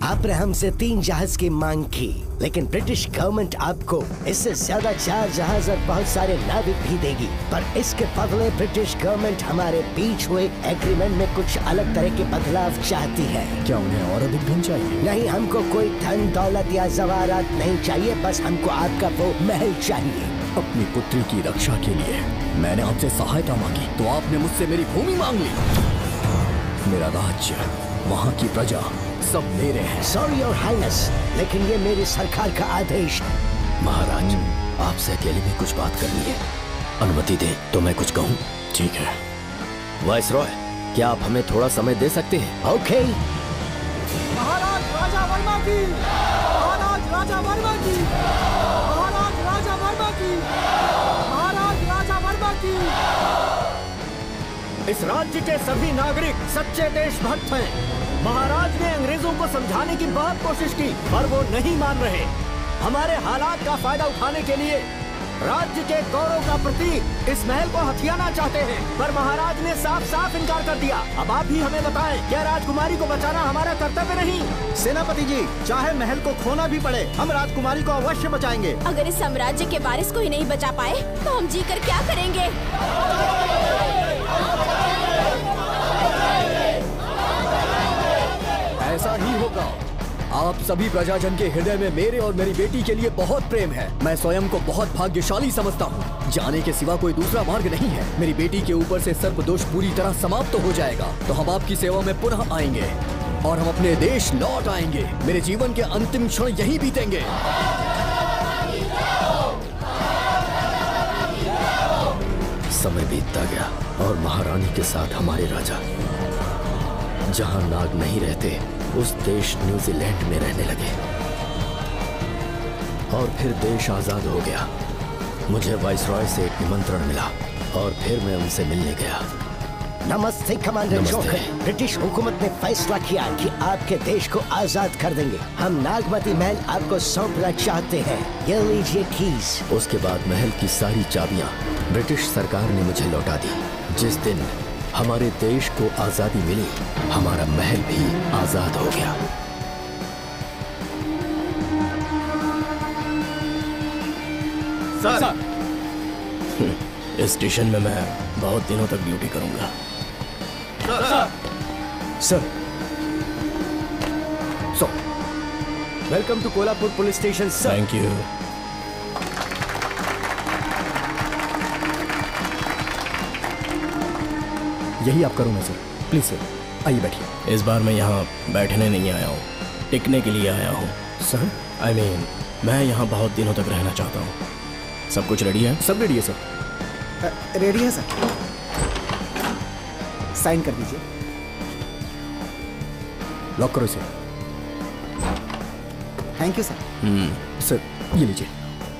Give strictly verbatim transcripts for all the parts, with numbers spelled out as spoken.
आपने हमसे तीन जहाज की मांग की, लेकिन ब्रिटिश गवर्नमेंट आपको इससे ज्यादा चार जहाज और बहुत सारे नाविक भी देगी। पर इसके बदले ब्रिटिश गवर्नमेंट हमारे बीच हुए एग्रीमेंट में कुछ अलग तरह के बदलाव चाहती है। क्या उन्हें और अधिक धन चाहिए? नहीं, हमको कोई धन दौलत या जवाहरात नहीं चाहिए, बस हमको आपका वो महल चाहिए। अपनी पुत्री की रक्षा के लिए मैंने आपसे सहायता मांगी तो आपने मुझसे मेरी भूमि मांग ली। मेरा राज्य, वहाँ की प्रजा सब मेरे हैं। सॉरी योर हाइनेस, लेकिन ये मेरी सरकार का आदेश। महाराज, आपसे अकेले में कुछ बात करनी है, अनुमति दे तो मैं कुछ कहूँ? ठीक है। वाइसरॉय, क्या आप हमें थोड़ा समय दे सकते हैं? ओके। महाराज राजा वर्मा की, महाराज राजा वर्मा की, महाराज राजा वर्मा की, महाराज राजा वर्मा की। इस राज्य के सभी नागरिक सच्चे देशभक्त हैं। महाराज ने अंग्रेजों को समझाने की बहुत कोशिश की, पर वो नहीं मान रहे। हमारे हालात का फायदा उठाने के लिए राज्य के गौरव का प्रतीक इस महल को हथियाना चाहते हैं, पर महाराज ने साफ साफ इनकार कर दिया। अब आप भी हमें बताएं, क्या राजकुमारी को बचाना हमारा कर्तव्य नहीं? सेनापति जी, चाहे महल को खोना भी पड़े, हम राजकुमारी को अवश्य बचाएंगे। अगर इस साम्राज्य के वारिस को ही नहीं बचा पाए तो हम जीकर क्या करेंगे? ऐसा ही होगा। आप सभी प्रजाजन के हृदय में मेरे और मेरी बेटी के लिए बहुत प्रेम है। मैं स्वयं को बहुत भाग्यशाली समझता हूँ। जाने के सिवा कोई दूसरा मार्ग नहीं है। मेरी बेटी के ऊपर से सर्पदोष पूरी तरह समाप्त तो हो जाएगा, तो हम आपकी सेवा में पुनः आएंगे और हम अपने देश लौट आएंगे। मेरे जीवन के अंतिम क्षण यहीं बीतेंगे। समय बीतता गया और महारानी के साथ हमारे राजा जहाँ नाग नहीं रहते उस देश न्यूजीलैंड में रहने लगे और फिर देश आजाद हो गया। मुझे वाइसरॉय से एक निमंत्रण मिला और फिर मैं उनसे मिलने गया। नमस्ते कमांडर जोकर। ब्रिटिश हुकूमत ने फैसला किया कि आपके देश को आजाद कर देंगे। हम नागमती महल आपको सौंपना चाहते हैं। ये लीजिए कीज। उसके बाद महल की सारी चाबियां ब्रिटिश सरकार ने मुझे लौटा दी। जिस दिन हमारे देश को आजादी मिली, हमारा महल भी आजाद हो गया। सर, इस स्टेशन में मैं बहुत दिनों तक ड्यूटी करूंगा। Sir, sir, so welcome to Kolhapur police station sir. Thank you. यही आपका रूम है सर। प्लीज सर, आइए बैठिए। इस बार मैं यहाँ बैठने नहीं आया हूँ, टिकने के लिए आया हूँ। Sir, I I mean mean, मैं यहाँ बहुत दिनों तक रहना चाहता हूँ। सब कुछ रेडी है? सब रेडी है सर। रेडी है सर। साइन कर दीजिए। लॉक करो इसे। Thank you sir. Hmm sir, ये लीजिए।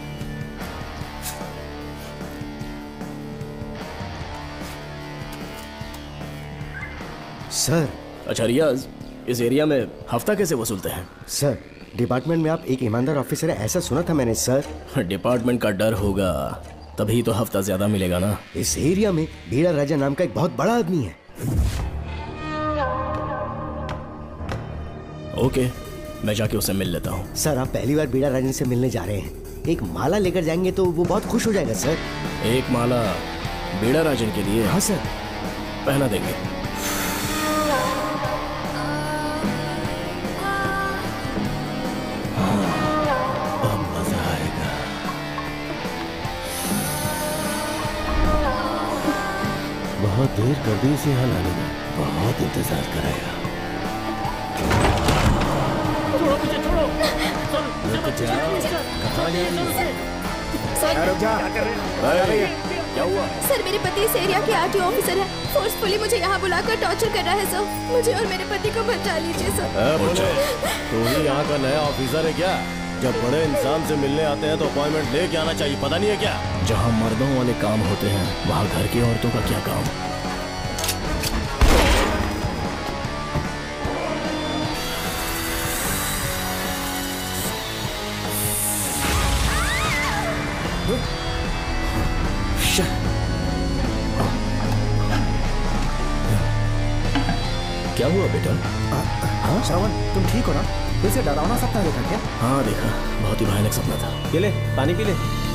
सर। अच्छा रियाज, इस एरिया में हफ्ता कैसे वसूलते हैं? सर, डिपार्टमेंट में आप एक ईमानदार ऑफिसर है, ऐसा सुना था मैंने सर। डिपार्टमेंट का डर होगा तभी तो हफ्ता ज्यादा मिलेगा ना। इस एरिया में बीड़ा राजा नाम का एक बहुत बड़ा आदमी है। ओके, मैं जाके उससे मिल लेता हूँ। सर, आप पहली बार बीड़ा राजा से मिलने जा रहे हैं। एक माला लेकर जाएंगे तो वो बहुत खुश हो जाएगा सर। एक माला बीड़ा राजन के लिए? हाँ सर। पहना देंगे। बहुत देर कर दी इसे यहाँ लाने में, बहुत इंतजार कराया। छोड़ो मुझे, छोड़ो। क्या हुआ? सर, मेरे पति इस एरिया के आरटीओ ऑफिसर है। फोर्सफुली मुझे यहाँ बुलाकर टॉर्चर कर रहा है सर। मुझे और मेरे पति को बचा लीजिए सर। तू ही यहाँ का नया ऑफिसर है क्या? जब बड़े इंसान से मिलने आते हैं तो अपॉइंटमेंट लेके आना चाहिए, पता नहीं है क्या? जहाँ मर्दों वाले काम होते हैं वहाँ घर की औरतों का क्या काम? क्या हुआ बेटा? आ, हाँ श्रवण, तुम ठीक हो ना? फिर से डरावना सपना देखा क्या? हाँ देखा, बहुत ही भयानक सपना था। ये ले पानी पी ले।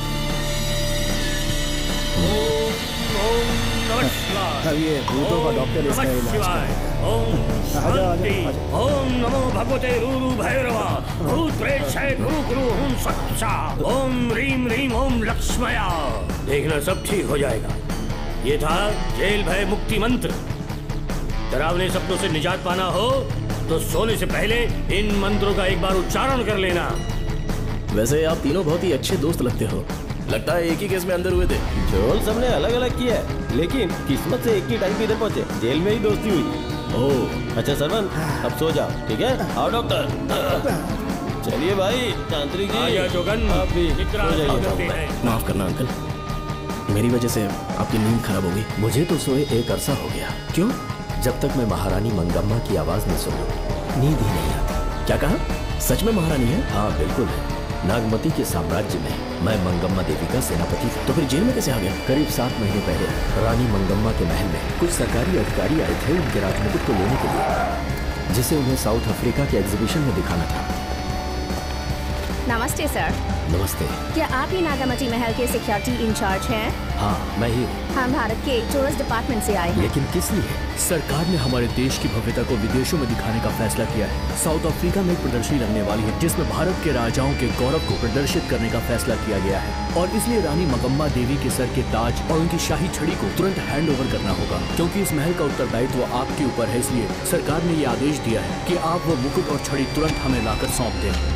अब ये भूतों का डॉक्टर इसका इलाज करेगा। ओम नमो भगवते रूरू भैरवा भूत प्रेत शय गुरु गुरु हुम सच्चा ओम रीम रीम ओम लक्ष्मया। देखना सब ठीक हो जाएगा। ये था जेल भय मुक्ति मंत्र। डरावने सपनों से निजात पाना हो तो सोने से पहले इन मंत्रों का एक बार उच्चारण कर लेना। वैसे आप तीनों बहुत ही अच्छे दोस्त लगते हो। लगता है एक ही केस में अंदर हुए थे। झोल सबने अलग अलग किया है, लेकिन किस्मत से एक ही टाइम पे इधर पहुंचे। जेल में ही दोस्ती हुई। ओह अच्छा सरवन, अब सो जाओ, ठीक है? आओ डॉक्टर। चलिए भाई तांत्रिक जी, जोगन आप भी इतना सो जाइए। माफ करना अंकल, मेरी वजह से आपकी नींद खराब हो गई। मुझे तो सोए एक अरसा हो गया। क्यों? जब तक मैं महारानी मंगम्मा की आवाज न सुनूं, नींद ही नहीं आती। क्या कहा? सच में महारानी है? हाँ बिल्कुल है। नागमती के साम्राज्य में मैं मंगम्मा देवी का सेनापति था। तो फिर जेल में कैसे आ गया? करीब सात महीने पहले रानी मंगम्मा के महल में कुछ सरकारी अधिकारी आए थे उनके राजमुकुट को लेने के लिए, जिसे उन्हें साउथ अफ्रीका के एग्जीबिशन में दिखाना था। नमस्ते सर। नमस्ते। क्या आप ही नागामती महल के सिक्योरिटी इंचार्ज हैं? हाँ मैं ही हूँ। हम भारत के टूरिस्ट डिपार्टमेंट से आए हैं। लेकिन किस लिए? सरकार ने हमारे देश की भव्यता को विदेशों में दिखाने का फैसला किया है। साउथ अफ्रीका में एक प्रदर्शनी लगने वाली है जिसमें भारत के राजाओं के गौरव को प्रदर्शित करने का फैसला किया गया है, और इसलिए रानी मंगम्मा देवी के सर के ताज और उनकी शाही छड़ी को तुरंत हैंड ओवर करना होगा। क्योंकि इस महल का उत्तरदायित्व आपके ऊपर है, इसलिए सरकार ने ये आदेश दिया है कि आप वो मुकुट और छड़ी तुरंत हमें लाकर सौंप दें।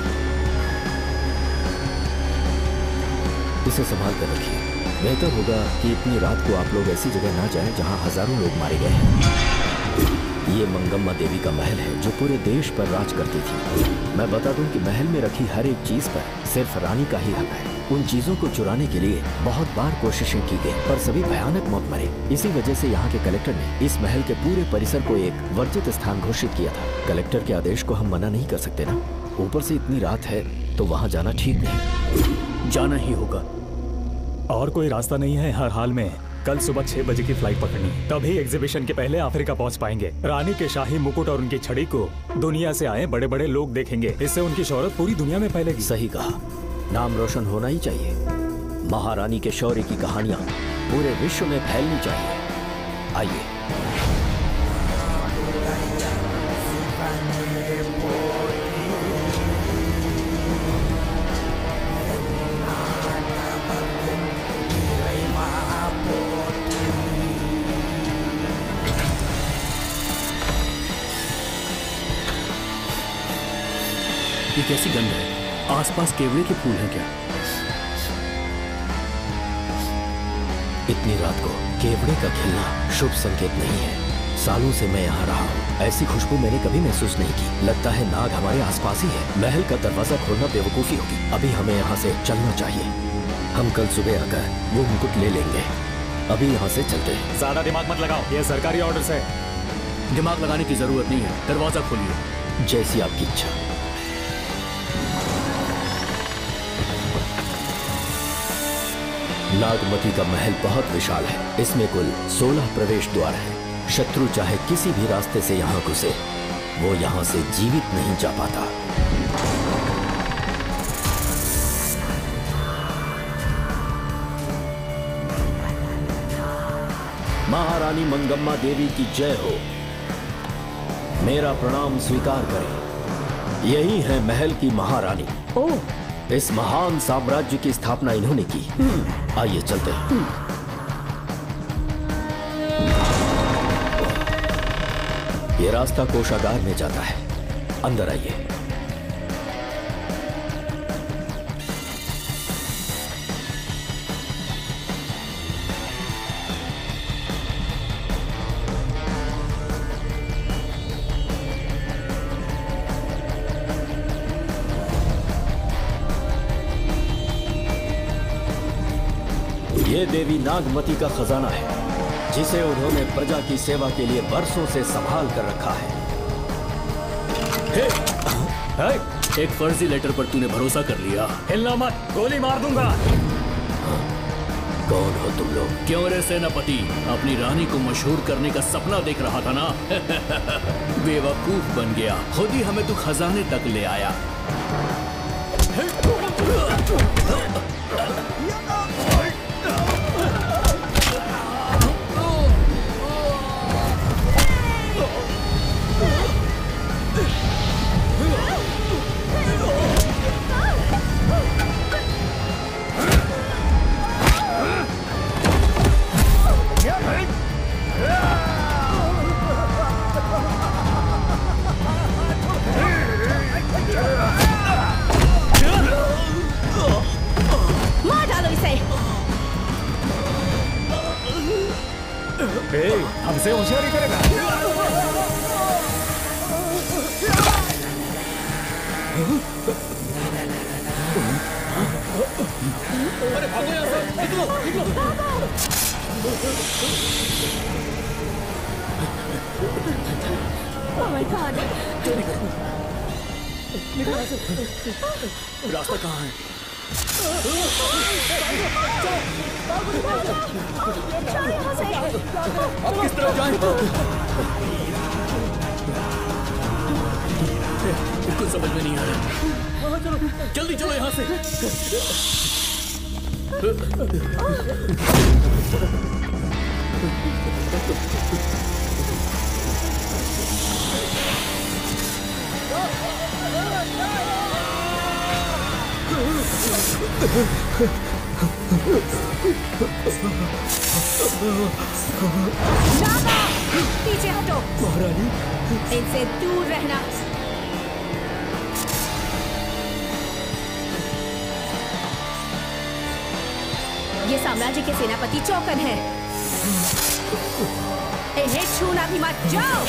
इसे संभाल कर रखिए। बेहतर होगा कि इतनी रात को आप लोग ऐसी जगह ना जाएं जहां हजारों लोग मारे गए हैं। ये मंगम्मा देवी का महल है जो पूरे देश पर राज करती थी। मैं बता दूं कि महल में रखी हर एक चीज पर सिर्फ रानी का ही हक है। उन चीजों को चुराने के लिए बहुत बार कोशिशें की गई, पर सभी भयानक मौत मरे। इसी वजह से यहाँ के कलेक्टर ने इस महल के पूरे परिसर को एक वर्जित स्थान घोषित किया था। कलेक्टर के आदेश को हम मना नहीं कर सकते ना। ऊपर से इतनी रात है तो वहाँ जाना ठीक नहीं। जाना ही होगा। और कोई रास्ता नहीं है। हर हाल में कल सुबह छह बजे की फ्लाइट पकड़नी, तभी एग्जीबिशन के पहले अफ्रीका पहुंच पाएंगे। रानी के शाही मुकुट और उनकी छड़ी को दुनिया से आए बड़े बड़े लोग देखेंगे। इससे उनकी शोहरत पूरी दुनिया में फैलेगी। सही कहा, नाम रोशन होना ही चाहिए। महारानी के शौर्य की कहानियां पूरे विश्व में फैलनी चाहिए। आइए। ये कैसी गंध है? आसपास केवड़े के फूल हैं क्या? इतनी रात को केवड़े का खिलना शुभ संकेत नहीं है। सालों से मैं यहाँ रहा हूँ, ऐसी खुशबू मैंने कभी महसूस नहीं की। लगता है नाग हमारे आसपास ही है। महल का दरवाजा खोलना बेवकूफी होगी। अभी हमें यहाँ से चलना चाहिए। हम कल सुबह आकर वो मुकुट ले लेंगे। अभी यहाँ से चलते हैं। ज्यादा दिमाग मत लगाओ, ये सरकारी ऑर्डर है। दिमाग लगाने की जरूरत नहीं है। दरवाजा खोलिए। जैसी आपकी इच्छा। नागमती का महल बहुत विशाल है। इसमें कुल सोलह प्रवेश द्वार हैं। शत्रु चाहे किसी भी रास्ते से यहाँ घुसे, वो यहाँ से जीवित नहीं जा पाता। महारानी मंगम्मा देवी की जय हो। मेरा प्रणाम स्वीकार करें। यही है महल की महारानी। ओह, इस महान साम्राज्य की स्थापना इन्होंने की। आइए चलते हैं। ये रास्ता कोषागार में जाता है। अंदर आइए। ये देवी नागमती का खजाना है, जिसे उन्होंने प्रजा की सेवा के लिए बरसों से संभाल कर रखा है। हे, हे, एक फर्जी लेटर पर तूने भरोसा कर लिया। हिलना मत, गोली मार दूंगा। कौन हो तुम लोग? क्यों रे सेनापति, अपनी रानी को मशहूर करने का सपना देख रहा था ना? बेवकूफ बन गया, खुद ही हमें तू खजाने तक ले आया। हमसे होशियारी करेगा। अरे भागो यहाँ से, निकलो, निकलो। Oh my God! निकलो यहाँ से। रास्ता कहाँ है? अब किस तरफ जाएं? कुछ समझ में नहीं आ रहा। जल्दी चलो यहाँ से। नागा! पीछे हटो। महारानी, इनसे दूर रहना। ये साम्राज्य के सेनापति चौकन हैं। इन्हें छूना भी मत। जाओ।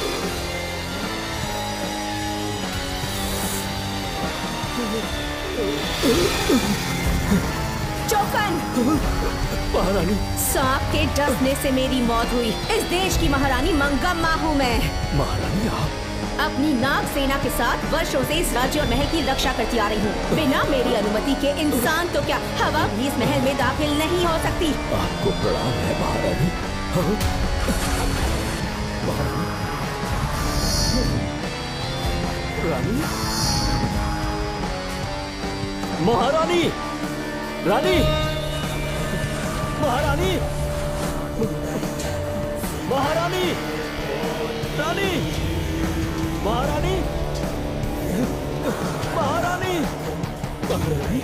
चौकन! महारानी, सांप के डसने से मेरी मौत हुई। इस देश की महारानी मंगम्मा हूँ मैं। महारानी आप अपनी नाग सेना के साथ वर्षों से इस राज्य और महल की रक्षा करती आ रही हूँ। बिना मेरी अनुमति के इंसान तो क्या, हवा भी इस महल में दाखिल नहीं हो सकती। आपको प्रणाम है महारानी। महारानी, रानी, महारानी, महारानी, रानी, महारानी, महारानी, महारानी,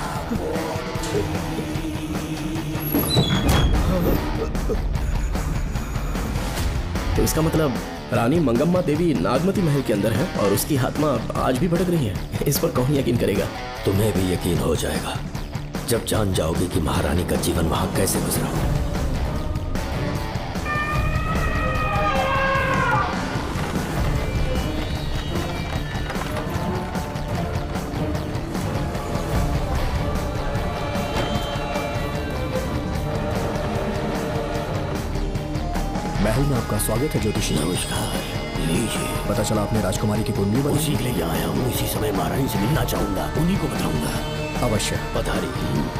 तो इसका मतलब रानी मंगम्मा देवी नागमती महल के अंदर है और उसकी आत्मा आज भी भटक रही है। इस पर कौन यकीन करेगा? तुम्हें भी यकीन हो जाएगा जब जान जाओगे कि महारानी का जीवन वहां कैसे गुजरा। महल में आपका स्वागत है ज्योतिषी। नमस्कार, लीजिए। पता चला आपने राजकुमारी की कुंडली बनी। उसी के लिए आया हूँ। इसी समय महारानी से मिलना चाहूंगा, उन्हीं को बताऊंगा। अवश्य। पधारिए।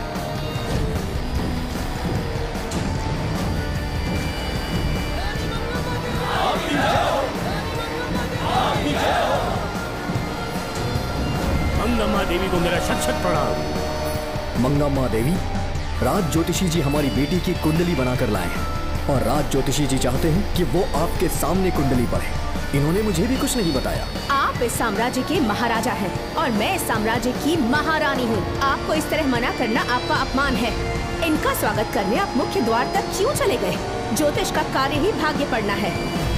मंगम्मा देवी को मेरा शत शत प्रणाम। मंगम्मा देवी, राज ज्योतिषी जी हमारी बेटी की कुंडली बनाकर लाए हैं और राज ज्योतिषी जी चाहते हैं कि वो आपके सामने कुंडली पढ़े। इन्होंने मुझे भी कुछ नहीं बताया। आप इस साम्राज्य के महाराजा हैं और मैं इस साम्राज्य की महारानी हूँ। आपको इस तरह मना करना आपका अपमान है। इनका स्वागत करने आप मुख्य द्वार तक क्यों चले गए? ज्योतिष का कार्य ही भाग्य पढ़ना है।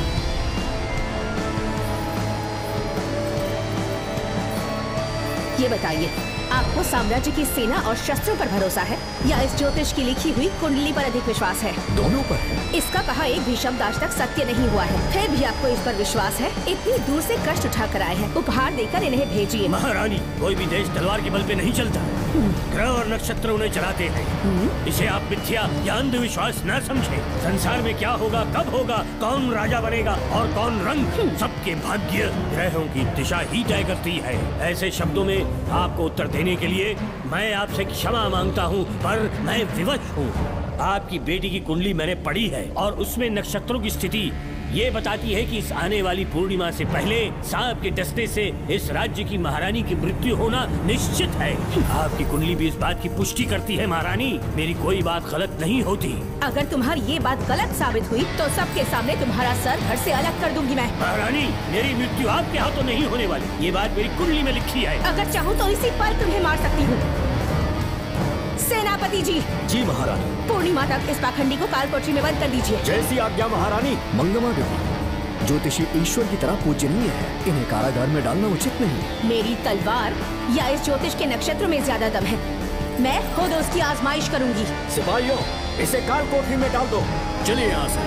ये बताइए, आपको साम्राज्य की सेना और शस्त्रों पर भरोसा है या इस ज्योतिष की लिखी हुई कुंडली पर अधिक विश्वास है? दोनों पर है। इसका कहा एक भी शब्द आज तक सत्य नहीं हुआ है, फिर भी आपको इस पर विश्वास है? इतनी दूर से कष्ट उठा कर आए हैं, उपहार देकर इन्हें भेजिए। महारानी, कोई भी देश तलवार के बल पे नहीं चलता है। ग्रह और नक्षत्र उन्हें चलाते हैं। इसे आप मिथ्या या अंधविश्वास न समझें। संसार में क्या होगा, कब होगा, कौन राजा बनेगा और कौन रंग, सबके भाग्य ग्रहों की दिशा ही तय करती है। ऐसे शब्दों में आपको उत्तर देने के लिए मैं आपसे क्षमा मांगता हूँ, पर मैं विवश हूँ। आपकी बेटी की कुंडली मैंने पढ़ी है और उसमें नक्षत्रों की स्थिति ये बताती है कि इस आने वाली पूर्णिमा से पहले सांप के डसने से इस राज्य की महारानी की मृत्यु होना निश्चित है। आपकी कुंडली भी इस बात की पुष्टि करती है महारानी। मेरी कोई बात गलत नहीं होती। अगर तुम्हारी ये बात गलत साबित हुई तो सबके सामने तुम्हारा सर घर से अलग कर दूंगी मैं। महारानी, मेरी मृत्यु आपके हाथों नहीं होने वाली, ये बात मेरी कुंडली में लिखी है। अगर चाहूँ तो इसी पल तुम्हें मार सकती हूँ। सेनापति जी। जी महारानी। पूर्णिमा तक इस पाखंडी को कालकोठरी में बंद कर दीजिए। जैसी आज्ञा महारानी। मंगमा देवी, ज्योतिषी ईश्वर की तरह पूजनीय है, इन्हें कारागार में डालना उचित नहीं। मेरी तलवार या इस ज्योतिष के नक्षत्रों में ज्यादा दम है। मैं खुद उसकी आजमाइश करूंगी। सिपाहियों, इसे कालकोठरी में डाल दो। चलिए यहाँ से।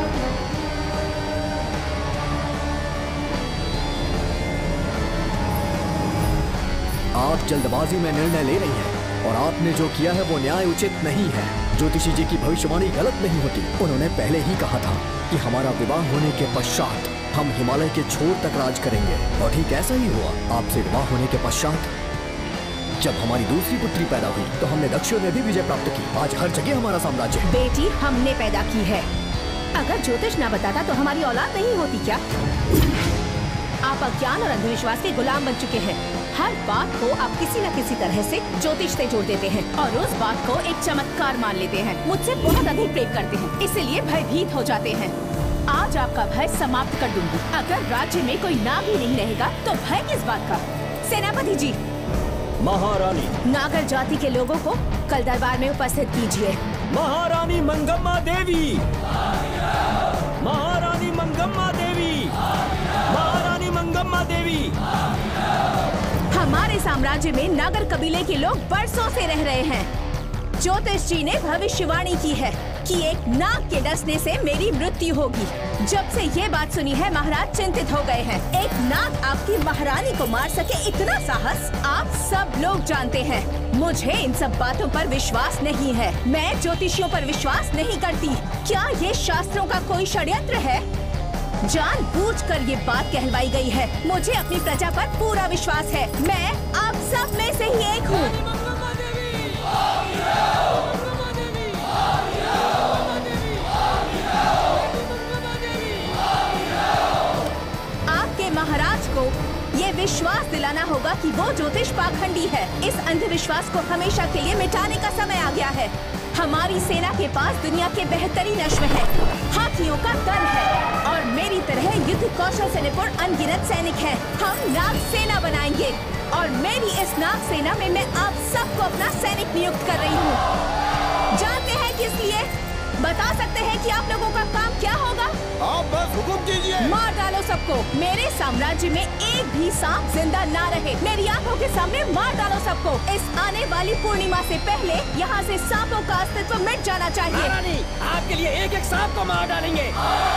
आप जल्दबाजी में निर्णय ले रही हैं और आपने जो किया है वो न्याय उचित नहीं है। ज्योतिषी जी की भविष्यवाणी गलत नहीं होती। उन्होंने पहले ही कहा था कि हमारा विवाह होने के पश्चात हम हिमालय के छोर तक राज करेंगे, और ठीक ऐसा ही हुआ। आपसे विवाह होने के पश्चात जब हमारी दूसरी पुत्री पैदा हुई तो हमने दक्षिण में भी विजय प्राप्त की। आज हर जगह हमारा साम्राज्य है। बेटी हमने पैदा की है। अगर ज्योतिष न बताता तो हमारी औलाद नहीं होती क्या? आप अज्ञान और अंधविश्वास के गुलाम बन चुके हैं। हर बात को आप किसी न किसी तरह से ज्योतिष से जोड़ देते हैं और उस बात को एक चमत्कार मान लेते हैं। मुझसे बहुत अधिक प्रेम करते हैं, इसलिए भयभीत हो जाते हैं। आज आपका भय समाप्त कर दूंगी। अगर राज्य में कोई नाग ही नहीं रहेगा तो भय किस बात का? सेनापति जी। महारानी। नागर जाति के लोगों को कल दरबार में उपस्थित कीजिए। महारानी मंगम्मा देवी। महारानी मंगम्मा देवी। महारानी मंगम्मा देवी। हमारे साम्राज्य में नागर कबीले के लोग बरसों से रह रहे हैं। ज्योतिष जी ने भविष्यवाणी की है कि एक नाग के डसने से मेरी मृत्यु होगी। जब से ये बात सुनी है महाराज चिंतित हो गए हैं। एक नाग आपकी महारानी को मार सके, इतना साहस आप सब लोग जानते हैं। मुझे इन सब बातों पर विश्वास नहीं है। मैं ज्योतिषियों पर विश्वास नहीं करती। क्या ये शास्त्रों का कोई षड्यंत्र है? जानबूझकर ये बात कहलवाई गई है। मुझे अपनी प्रजा पर पूरा विश्वास है। मैं आप सब में से ही एक हूँ। आपके महाराज को ये विश्वास दिलाना होगा कि वो ज्योतिष पाखंडी है। इस अंधविश्वास को हमेशा के लिए मिटाने का समय आ गया है। हमारी सेना के पास दुनिया के बेहतरीन अश्व है, हाथियों का दल है और मेरी तरह युद्ध कौशल से निपुण अनगिनत सैनिक हैं। हम नाग सेना बनाएंगे और मेरी इस नाग सेना में मैं आप सबको अपना सैनिक नियुक्त कर रही हूँ। जानते हैं किस लिए? बता सकते हैं कि आप लोगों का काम क्या होगा? आप बस हुक्म कीजिए। मार डालो सबको। मेरे साम्राज्य में एक भी सांप जिंदा ना रहे। मेरी आंखों के सामने मार डालो सबको। इस आने वाली पूर्णिमा से पहले यहाँ से सांपों का अस्तित्व मिट जाना चाहिए। महारानी, आपके लिए एक एक सांप को मार डालेंगे।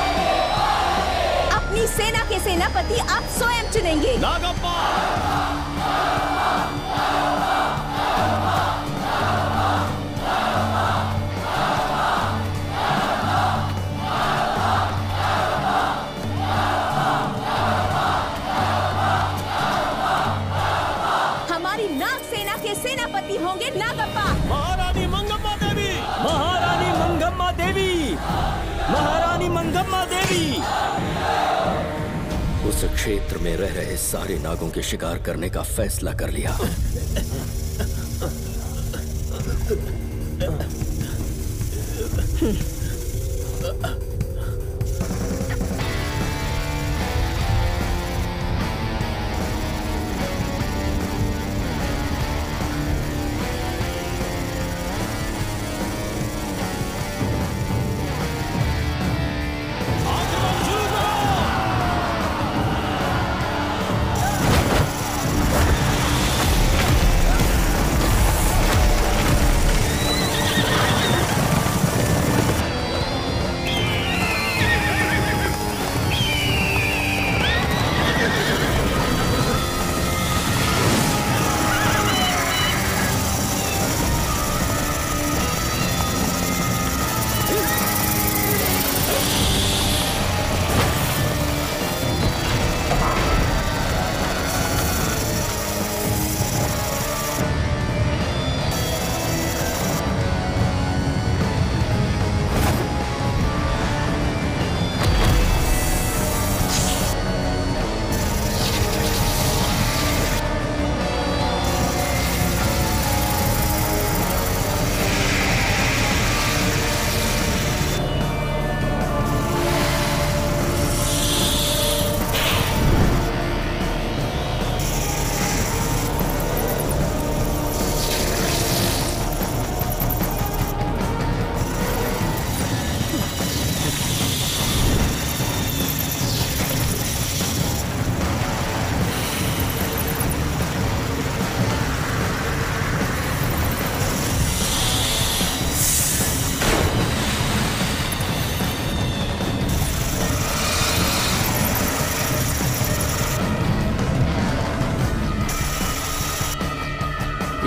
अपनी सेना के सेनापति आप स्वयं चुनेंगे। नागप्पा। सेनापति होंगे नागप्पा। महारानी मंगम्मा देवी। महारानी मंगम्मा देवी। महारानी मंगम्मा देवी। उस क्षेत्र में रह रहे सारे नागों के शिकार करने का फैसला कर लिया।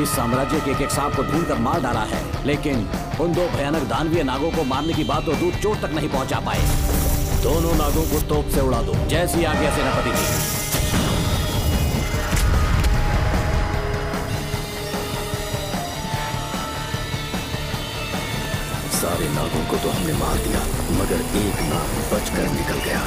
इस साम्राज्य के एक एक सांप को ढूंढ कर मार डाला है, लेकिन उन दो भयानक दानवीय नागों को मारने की बात तो दूध चोट तक नहीं पहुंचा पाए। दोनों नागों को तोप से उड़ा दो, जैसी आज्ञा सेनापति जी। सारे नागों को तो हमने मार दिया, मगर एक नाग बचकर निकल गया।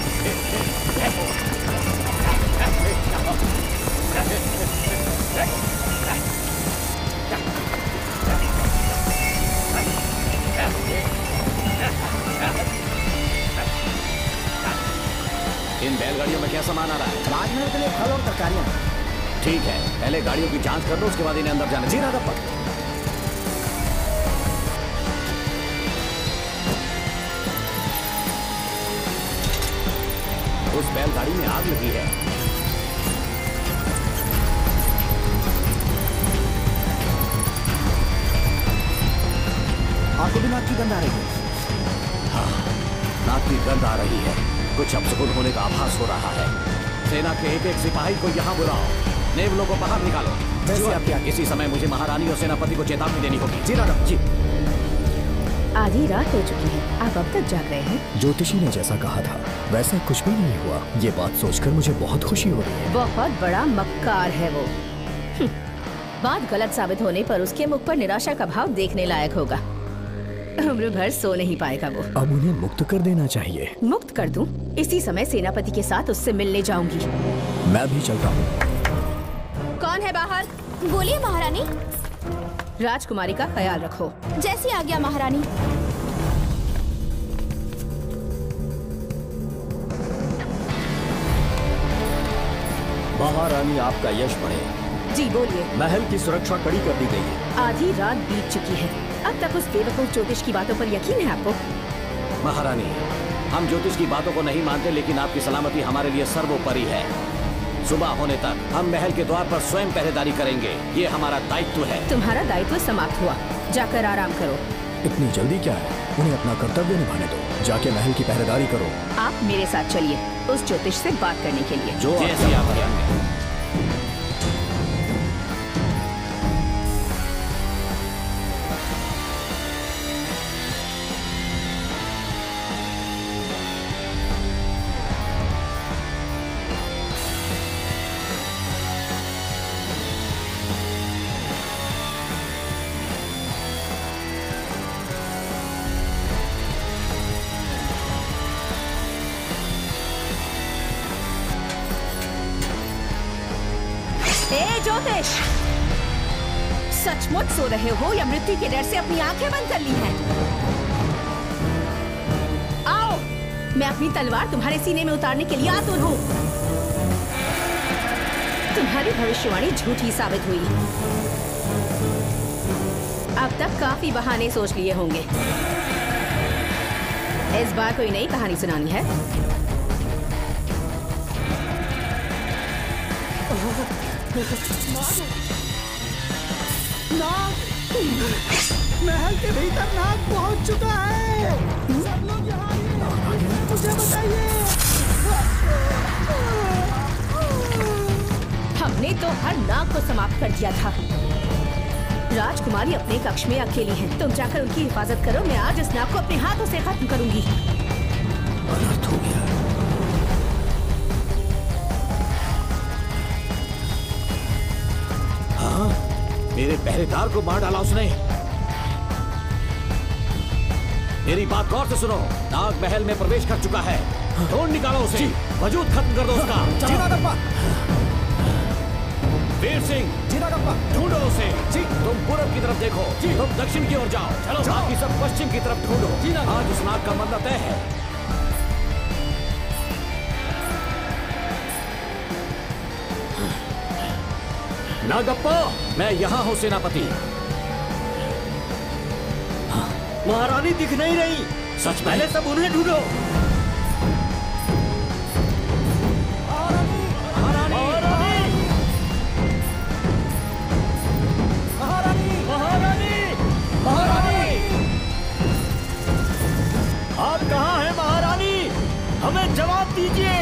इन बैलगाड़ियों में क्या सामान आ रहा है? राजमहल के लिए फल और तरकारियां। ठीक है, पहले गाड़ियों की जांच कर लो, उसके बाद इन्हें अंदर जाने दो। जी राघव। उस बैलगाड़ी में आग लगी है। आपको भी नाक की गंध आ रही है? हाँ, नाक की गंध आ रही है। कुछ अपशकुन होने का आभास हो रहा है। सेना के एक एक सिपाही को यहाँ बुलाओ, नेवलों को बाहर निकालो। इसी समय मुझे महारानी और सेनापति को चेतावनी देनी होगी। जी राघव जी। आधी रात हो चुकी है, आप अब तक जाग रहे हैं? ज्योतिषी ने जैसा कहा था वैसा कुछ भी नहीं हुआ। ये बात सोचकर मुझे बहुत खुशी हो रही है। बहुत बड़ा मक्कार है वो। बात गलत साबित होने पर उसके मुख पर निराशा का भाव देखने लायक होगा। उम्र भर सो नहीं पाएगा वो। अब उन्हें मुक्त कर देना चाहिए। मुक्त कर दूं? इसी समय सेनापति के साथ उससे मिलने जाऊंगी। मैं भी चलता हूँ। कौन है बाहर? बोलिए महारानी। राजकुमारी का ख्याल रखो। जैसी आज्ञा महारानी। महारानी आपका यश बढ़े। जी बोलिए। महल की सुरक्षा कड़ी कर दी गई है। आधी रात बीत चुकी है, अब तक उस बेवकूफ ज्योतिष की बातों पर यकीन है आपको? महारानी, हम ज्योतिष की बातों को नहीं मानते, लेकिन आपकी सलामती हमारे लिए सर्वोपरि है। सुबह होने तक हम महल के द्वार पर स्वयं पहरेदारी करेंगे, ये हमारा दायित्व है। तुम्हारा दायित्व समाप्त हुआ, जाकर आराम करो। इतनी जल्दी क्या है? उन्हें अपना कर्तव्य निभाने दो। जाके महल की पहरेदारी करो। आप मेरे साथ चलिए उस ज्योतिष से बात करने के लिए। जो जैसी आप करेंगे। ज्योतिष, सचमुच सो रहे हो या मृत्यु के डर से अपनी आंखें बंद कर ली हैं? आओ, मैं अपनी तलवार तुम्हारे सीने में उतारने के लिए आतुर हूँ। तुम्हारी भविष्यवाणी झूठी साबित हुई। अब तक काफी बहाने सोच लिए होंगे। इस बार कोई नई कहानी सुनानी है? नाग, महल के भीतर नाग पहुंच चुका है। सब लोग यहाँ आइए, मुझे बताइए। हमने तो हर नाग को समाप्त कर दिया था। राजकुमारी अपने कक्ष में अकेली है, तुम जाकर उनकी हिफाजत करो। मैं आज इस नाग को अपने हाथों से खत्म करूंगी। अनर्थ हो गया। हाँ, मेरे पहरेदार को मार डाला उसने। मेरी बात गौर से सुनो, नाग महल में प्रवेश कर चुका है। ढूंढ निकालो उसे, वजूद खत्म कर दो उसका। वीर सिंह, ढूंढो उसे। जी, तुम पूरब की तरफ देखो। जी, तुम दक्षिण की ओर जाओ। चलो, बाकी सब पश्चिम की तरफ ढूंढो। जी, आज उस नाग का मरना तय है। नागप्पा, मैं यहाँ हूँ सेनापति। महारानी दिख नहीं रही। सच में? पहले सब उन्हें ढूंढो। आप कहाँ हैं महारानी? हमें जवाब दीजिए।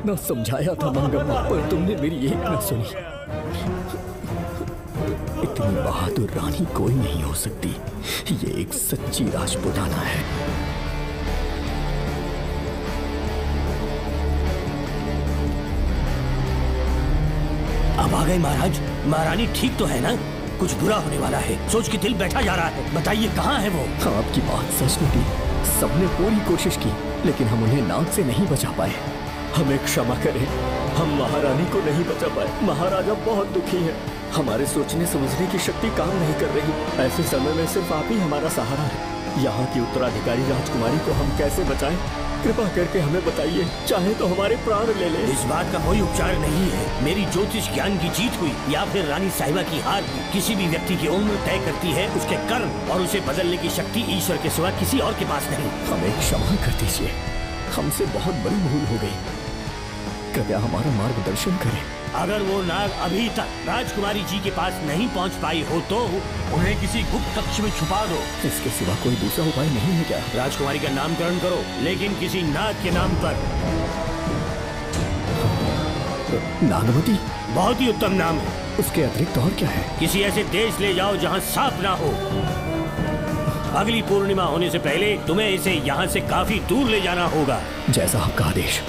कितना समझाया था मंगम्मा, पर तुमने मेरी एक न सुनी। इतनी बहादुर रानी कोई नहीं हो सकती। ये एक सच्ची राजपुताना है। अब आ गए महाराज। महारानी ठीक तो है ना? कुछ बुरा होने वाला है, सोच के दिल बैठा जा रहा है। बताइए कहाँ है वो? आपकी बात सच निकली। सबने पूरी कोशिश की, लेकिन हम उन्हें नाग से नहीं बचा पाए। हमें क्षमा करें, हम महारानी को नहीं बचा पाए। महाराजा बहुत दुखी है। हमारे सोचने समझने की शक्ति काम नहीं कर रही। ऐसे समय में सिर्फ आप ही हमारा सहारा है। यहाँ की उत्तराधिकारी राजकुमारी को हम कैसे बचाएं? कृपा करके हमें बताइए, चाहे तो हमारे प्राण ले ले। इस बात का कोई उपचार नहीं है। मेरी ज्योतिष ज्ञान की जीत हुई या फिर रानी साहिबा की हार हुई। किसी भी व्यक्ति की उम्र तय करती है उसके कर्म, और उसे बदलने की शक्ति ईश्वर के सिवा किसी और के पास नहीं। हमें क्षमा कर दीजिए, हमसे बहुत बड़ी भूल हो गई। कृपया हमारा मार्गदर्शन करें। अगर वो नाग अभी तक राजकुमारी जी के पास नहीं पहुंच पाई हो तो उन्हें किसी गुप्त कक्ष में छुपा दो। इसके सिवा कोई दूसरा उपाय नहीं है क्या? राजकुमारी का नामकरण करो, लेकिन किसी नाग के नाम पर। नागमती बहुत ही उत्तम नाम है। उसके अतिरिक्त और क्या है? किसी ऐसे देश ले जाओ जहाँ सांप ना हो। अगली पूर्णिमा होने से पहले तुम्हें इसे यहाँ से काफी दूर ले जाना होगा। जैसा आपका आदेश।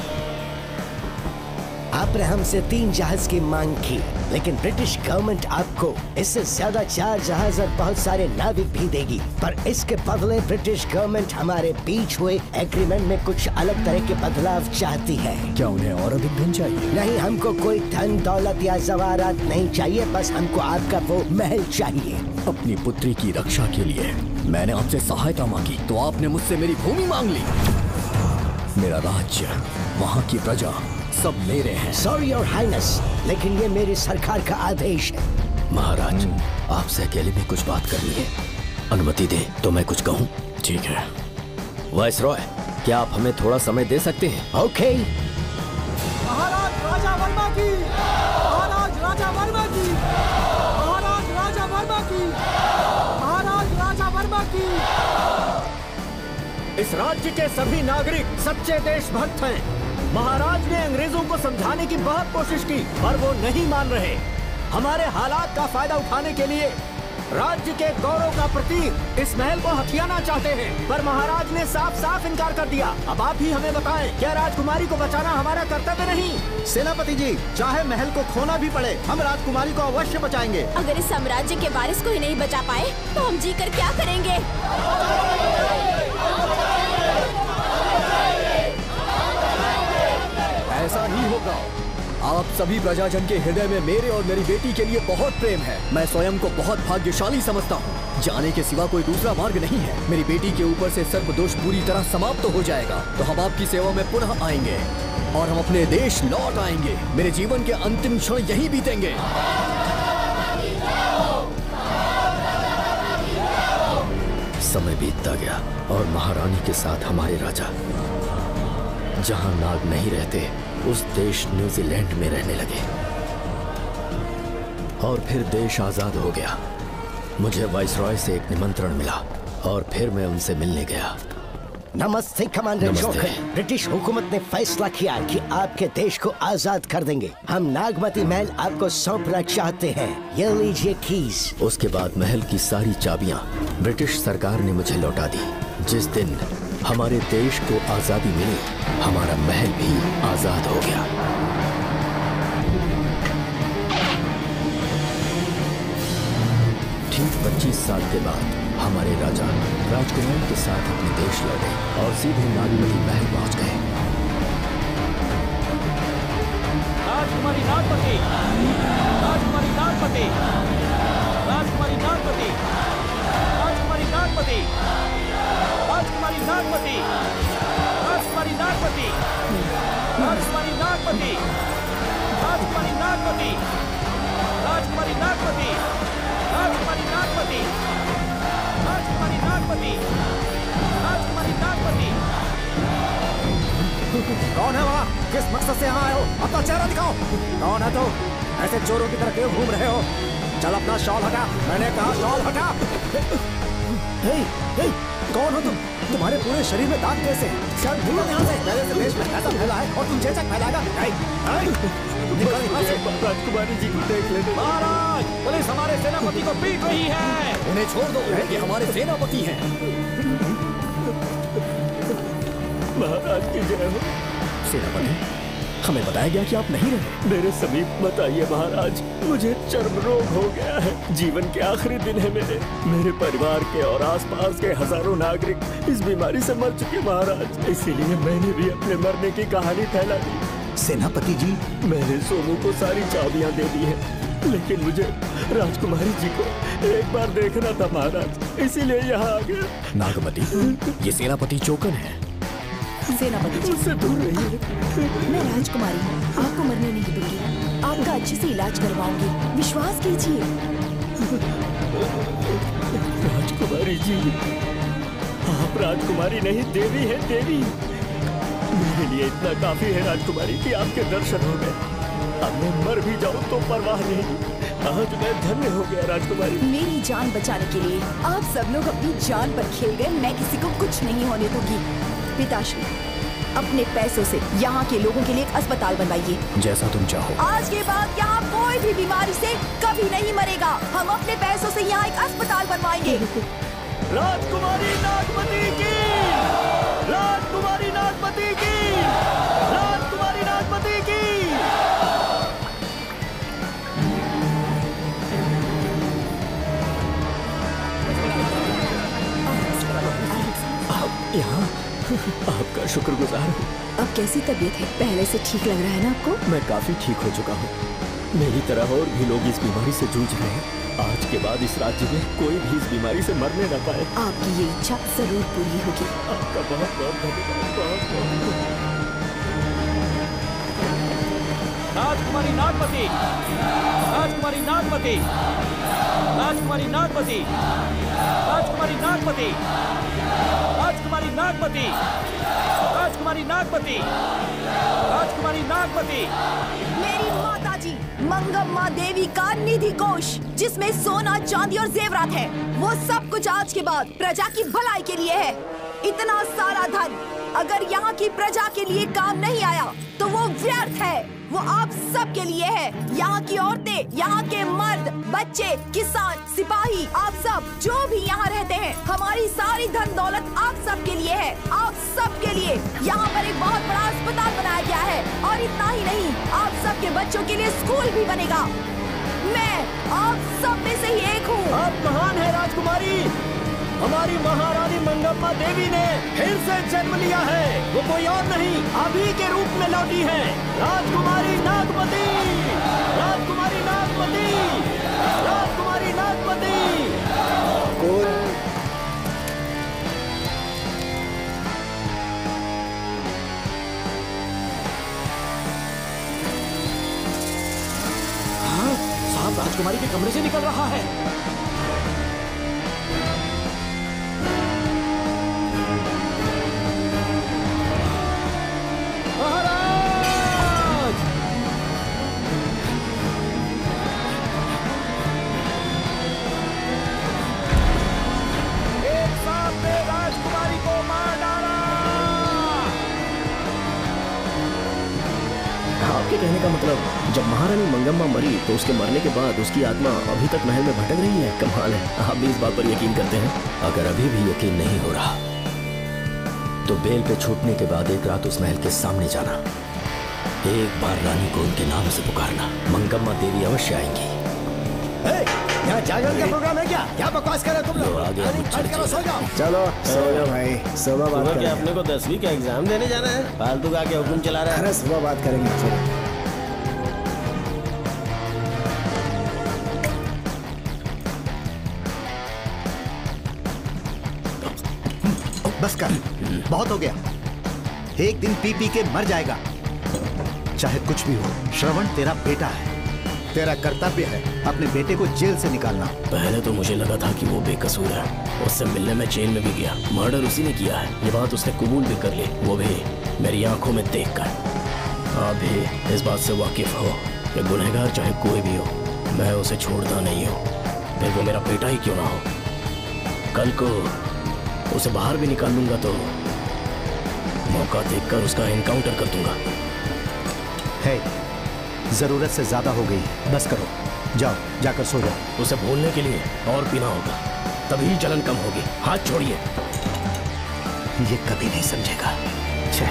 आपने हमसे तीन जहाज की मांग की, लेकिन ब्रिटिश गवर्नमेंट आपको इससे ज्यादा चार जहाज और बहुत सारे नाविक भी देगी। पर इसके बदले ब्रिटिश गवर्नमेंट हमारे बीच हुए एग्रीमेंट में कुछ अलग तरह के बदलाव चाहती है। क्या उन्हें और अधिक धन चाहिए? नहीं, हमको कोई धन दौलत या जवाहरात नहीं चाहिए, बस हमको आपका वो महल चाहिए। अपनी पुत्री की रक्षा के लिए मैंने आपसे सहायता मांगी तो आपने मुझसे मेरी भूमि मांग ली। मेरा राज्य, वहाँ की प्रजा सब मेरे हैं। सॉरी योर हाइनेस, लेकिन ये मेरी सरकार का आदेश है। महाराज, आपसे अकेले में कुछ बात करनी है। अनुमति दे तो मैं कुछ कहूँ? ठीक है। वाइसरॉय, क्या आप हमें थोड़ा समय दे सकते हैं? ओके। महाराज राजा वर्मा की, महाराज राजा वर्मा की, महाराज राजा वर्मा की, महाराज राजा वर्मा की। इस राज्य के सभी नागरिक सच्चे देशभक्त हैं। महाराज ने अंग्रेजों को समझाने की बहुत कोशिश की, पर वो नहीं मान रहे। हमारे हालात का फायदा उठाने के लिए राज्य के गौरव का प्रतीक इस महल को हथियाना चाहते हैं, पर महाराज ने साफ साफ इनकार कर दिया। अब आप ही हमें बताएं, क्या राजकुमारी को बचाना हमारा कर्तव्य नहीं? सेनापति जी, चाहे महल को खोना भी पड़े, हम राजकुमारी को अवश्य बचाएंगे। अगर इस साम्राज्य के वारिस को ही नहीं बचा पाए तो हम जीकर क्या करेंगे? ऐसा नहीं होगा। आप सभी प्रजाजन के हृदय में मेरे और मेरी बेटी के लिए बहुत प्रेम है। मैं स्वयं को बहुत भाग्यशाली समझता हूँ। जाने के सिवा कोई दूसरा मार्ग नहीं है। मेरी बेटी के ऊपर से सर्प दोष पूरी तरह समाप्त हो जाएगा तो हम आपकी सेवा में पुनः आएंगे और हम अपने देश लौट आएंगे। मेरे जीवन के अंतिम क्षण यहीं बीतेंगे। समय बीतता गया और महारानी के साथ हमारे राजा जहां नाग नहीं रहते उस देश न्यूजीलैंड में रहने लगे और फिर देश आजाद हो गया। मुझे वाइसरॉय से एक निमंत्रण मिला और फिर मैं उनसे मिलने गया। नमस्ते कमांडर जोकर। ब्रिटिश हुकूमत ने फैसला किया कि आपके देश को आजाद कर देंगे। हम नागमती महल आपको सौंपना चाहते हैं। ये लीजिए कीज। उसके बाद महल की सारी चाबियां ब्रिटिश सरकार ने मुझे लौटा दी। जिस दिन हमारे देश को आजादी मिली, हमारा महल भी आजाद हो गया। ठीक पच्चीस साल के बाद हमारे राजा राजकुमारी के साथ अपने देश लौटे और सीधे नागमती महल पहुंच गए। राजकुमारी नागमती, राजकुमारी नागमती, राजकुमारी नागमती, राजकुमारी नागमती, राजकुमारी नागमती, राजकुमारी नागमती, राजकुमारी नागमती, राजकुमारी नागमती, राजकुमारी नागमती, राजकुमारी नागमती, राजकुमारी नागमती, राजकुमारी नागमती। कौन है वहाँ? किस मकसद से यहाँ आए हो? अपना चेहरा दिखाओ। कौन है तो? ऐसे चोरों की तरह क्यों घूम रहे हो? चल अपना शॉल हटा। मैंने कहा शॉल हटा। हे, हे, कौन हो तुम? तुम्हारे पूरे शरीर में दाग कैसे? शायद भूलो यहाँ से। पहले से देश में ऐसा फैला है और तुम चेचक फैलाएगा। निकल यहाँ से। राजकुमारी जी को देख लेते। महाराज, पुलिस हमारे सेनापति को पीट रही है। उन्हें छोड़ दो, ये हमारे सेनापति हैं। महाराज की जय हो। सेनापति, हमें बताया गया कि आप नहीं रहे। मेरे समीप मत आइए महाराज, मुझे चर्म रोग हो गया है। जीवन के आखिरी दिन है मेरे। मेरे परिवार के और आसपास के हजारों नागरिक इस बीमारी से मर चुके महाराज, इसीलिए मैंने भी अपने मरने की कहानी फैला दी। सेनापति जी, मैंने सोनू को सारी चाबियां दे दी है, लेकिन मुझे राजकुमारी जी को एक बार देखना था महाराज, इसीलिए यहाँ आ गया। नागमती, ये सेनापति चोकन है। सेनापति जी, मुझसे दूर रहिए। मैं राजकुमारी हूँ, आपको मरने नहीं दूंगी। आपका अच्छे से इलाज करवाऊंगी, विश्वास कीजिए। राजकुमारी जी, आप राजकुमारी नहीं देवी है, देवी। मेरे लिए इतना काफी है राजकुमारी कि आपके दर्शन हो गए। अब मैं मर भी जाऊँ तो परवाह नहीं, आज मैं धन्य हो गया राजकुमारी। मेरी जान बचाने के लिए आप सब लोग अपनी जान पर खेल गए। मैं किसी को कुछ नहीं होने दूंगी। पिताश्री, अपने पैसों से यहाँ के लोगों के लिए एक अस्पताल बनवाइए। जैसा तुम चाहो। आज के बाद यहाँ कोई भी बीमारी से कभी नहीं मरेगा। हम अपने पैसों से यहाँ एक अस्पताल बनवाएंगे। राजकुमारी नागमती की, राजकुमारी नागमती की, राजकुमारी नागमती की। आप यहाँ, आपका शुक्रगुजार हूँ। अब कैसी तबीयत है? पहले से ठीक लग रहा है ना आपको? मैं काफी ठीक हो चुका हूँ। मेरी तरह और भी लोग इस बीमारी से जूझ रहे हैं। आज के बाद इस राज्य में कोई भी इस बीमारी से मरने न पाए। आपकी ये इच्छा जरूर पूरी होगी। आपका बहुत बहुत धन्यवाद। बहुत बहुत राजकुमारी नागमती, राजकुमारी नागमती, राजकुमारी नागमती, राजकुमारी नागमती, राजकुमारी नागमती, राजकुमारी नागमती, राजकुमारी नागमती। मेरी माता जी मंगम्मा देवी का निधि कोष, जिसमें सोना, चांदी और जेवरात है, वो सब कुछ आज के बाद प्रजा की भलाई के लिए है। इतना सारा धन अगर यहाँ की प्रजा के लिए काम नहीं आया तो वो व्यर्थ है। वो आप सब के लिए है। यहाँ की औरतें, यहाँ के मर्द, बच्चे, किसान, सिपाही, आप सब जो भी यहाँ रहते हैं, हमारी सारी धन दौलत आप सब के लिए है। आप सब के लिए यहाँ पर एक बहुत बड़ा अस्पताल बनाया गया है। और इतना ही नहीं, आप सब के बच्चों के लिए स्कूल भी बनेगा। मैं आप सब में से ही एक हूँ। आप महान है राजकुमारी। हमारी महारानी मंगम्मा देवी ने फिर से जन्म लिया है। वो कोई और नहीं, अभी के रूप में लौटी है। राजकुमारी नागमती, राजकुमारी नागमती, राजकुमारी नागमती। हाँ, साहब राजकुमारी के कमरे से निकल रहा है। आपके कहने का मतलब, जब महारानी मंगम्मा मरी तो उसके मरने के बाद उसकी आत्मा अभी तक महल में भटक रही है? कमाल है, आप भी इस बात पर यकीन करते हैं? अगर अभी भी यकीन नहीं हो रहा तो बेल पे छूटने के बाद एक रात उस महल के सामने जाना, एक बार रानी को उनके नाम से पुकारना, मंगम्मा देवी अवश्य आएंगी। यहाँ जागरण का प्रोग्राम है क्या? क्या बकवास कर रहे हो तुम लोग? आगे सो जाओ। चलो सो जाओ भाई, सुबह बात करेंगे। अपने को दसवीं का एग्जाम देने जाना है? फालतू का क्या हुक्म चला रहा है? अरे सुबह बात करेंगे। चलो बस कर, बहुत हो गया। एक दिन पी पी के मर जाएगा, चाहे कुछ भी हो। श्रवण तेरा बेटा है, तेरा कर्तव्य है अपने बेटे को जेल से निकालना। पहले तो मुझे लगा था कि वो बेकसूर है, उससे मिलने में जेल में भी गया, मर्डर उसी ने किया है, ये बात उसने कबूल भी कर ली, वो भी मेरी आंखों में देख कर। आप भी इस बात से वाकिफ हो कि गुनहगार चाहे कोई भी हो, मैं उसे छोड़ता नहीं हूँ, फिर वो मेरा बेटा ही क्यों ना हो। कल को उसे बाहर भी निकाल लूंगा तो मौका देखकर उसका एनकाउंटर कर दूंगा। है, जरूरत से ज्यादा हो गई, बस करो, जाओ जाकर सो जाओ। उसे भूलने के लिए और पीना होगा, तभी जलन कम होगी। हाथ छोड़िए। ये कभी नहीं समझेगा। छह।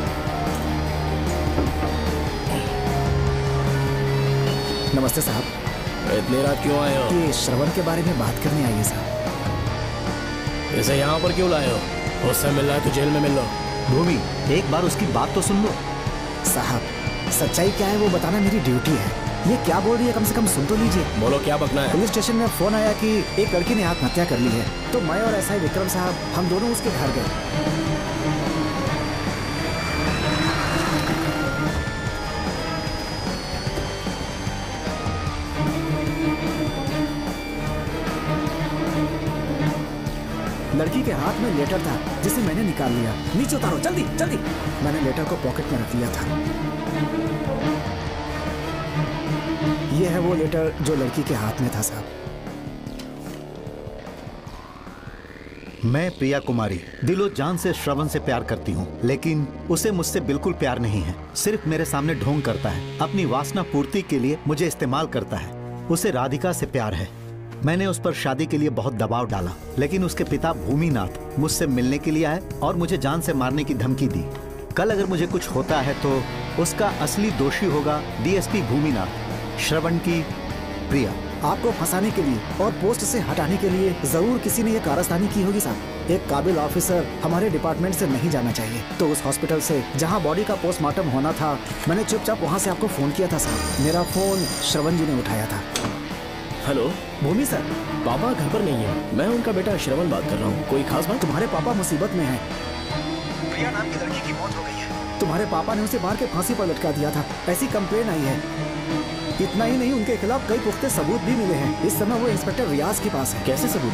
नमस्ते साहब। इतनी रात क्यों आए हो? ये श्रवण के बारे में बात करने आई है साहब। इसे यहाँ पर क्यों लाए हो? उससे मिलना है तो जेल में मिल लो। भूमि, एक बार उसकी बात तो सुन लो। साहब, सच्चाई क्या है वो बताना मेरी ड्यूटी है। ये क्या बोल रही है, कम से कम सुन तो लीजिए। बोलो, क्या बकना है? पुलिस स्टेशन में फोन आया कि एक लड़की ने आत्महत्या कर ली है, तो मैं और एसआई विक्रम साहब हम दोनों उसके घर गए। लड़की के हाथ में लेटर था जिसे मैंने निकाल लिया। नीचे उतारो, जल्दी जल्दी। मैंने लेटर को पॉकेट में रख लिया था। ये है वो लेटर जो लड़की के हाथ में था साहब। मैं प्रिया कुमारी दिलो जान से श्रवण से प्यार करती हूँ, लेकिन उसे मुझसे बिल्कुल प्यार नहीं है। सिर्फ मेरे सामने ढोंग करता है, अपनी वासना पूर्ति के लिए मुझे इस्तेमाल करता है। उसे राधिका से प्यार है। मैंने उस पर शादी के लिए बहुत दबाव डाला, लेकिन उसके पिता भूमिनाथ मुझसे मिलने के लिए आए और मुझे जान से मारने की धमकी दी। कल अगर मुझे कुछ होता है तो उसका असली दोषी होगा डीएसपी भूमिनाथ। श्रवण की प्रिया। आपको फंसाने के लिए और पोस्ट से हटाने के लिए जरूर किसी ने ये कारस्तानी की होगी साहब। एक काबिल ऑफिसर हमारे डिपार्टमेंट से नहीं जाना चाहिए। तो उस हॉस्पिटल से जहां बॉडी का पोस्टमार्टम होना था, मैंने चुपचाप वहां से आपको फोन किया था साहब। मेरा फोन श्रवण जी ने उठाया था। Hello Bhoomi sir. पापा घर पर नहीं है, मैं उनका बेटा श्रवण बात कर रहा हूँ। कोई खास बात? तुम्हारे पापा मुसीबत में हैं। प्रिया नाम की लड़की की मौत हो गई है। तुम्हारे पापा ने उसे मार के फांसी पर लटका दिया था, ऐसी कंप्लेन आई है। इतना ही नहीं, उनके खिलाफ कई पुख्ते सबूत भी मिले हैं। इस समय वो इंस्पेक्टर रियाज के पास है। कैसे सबूत?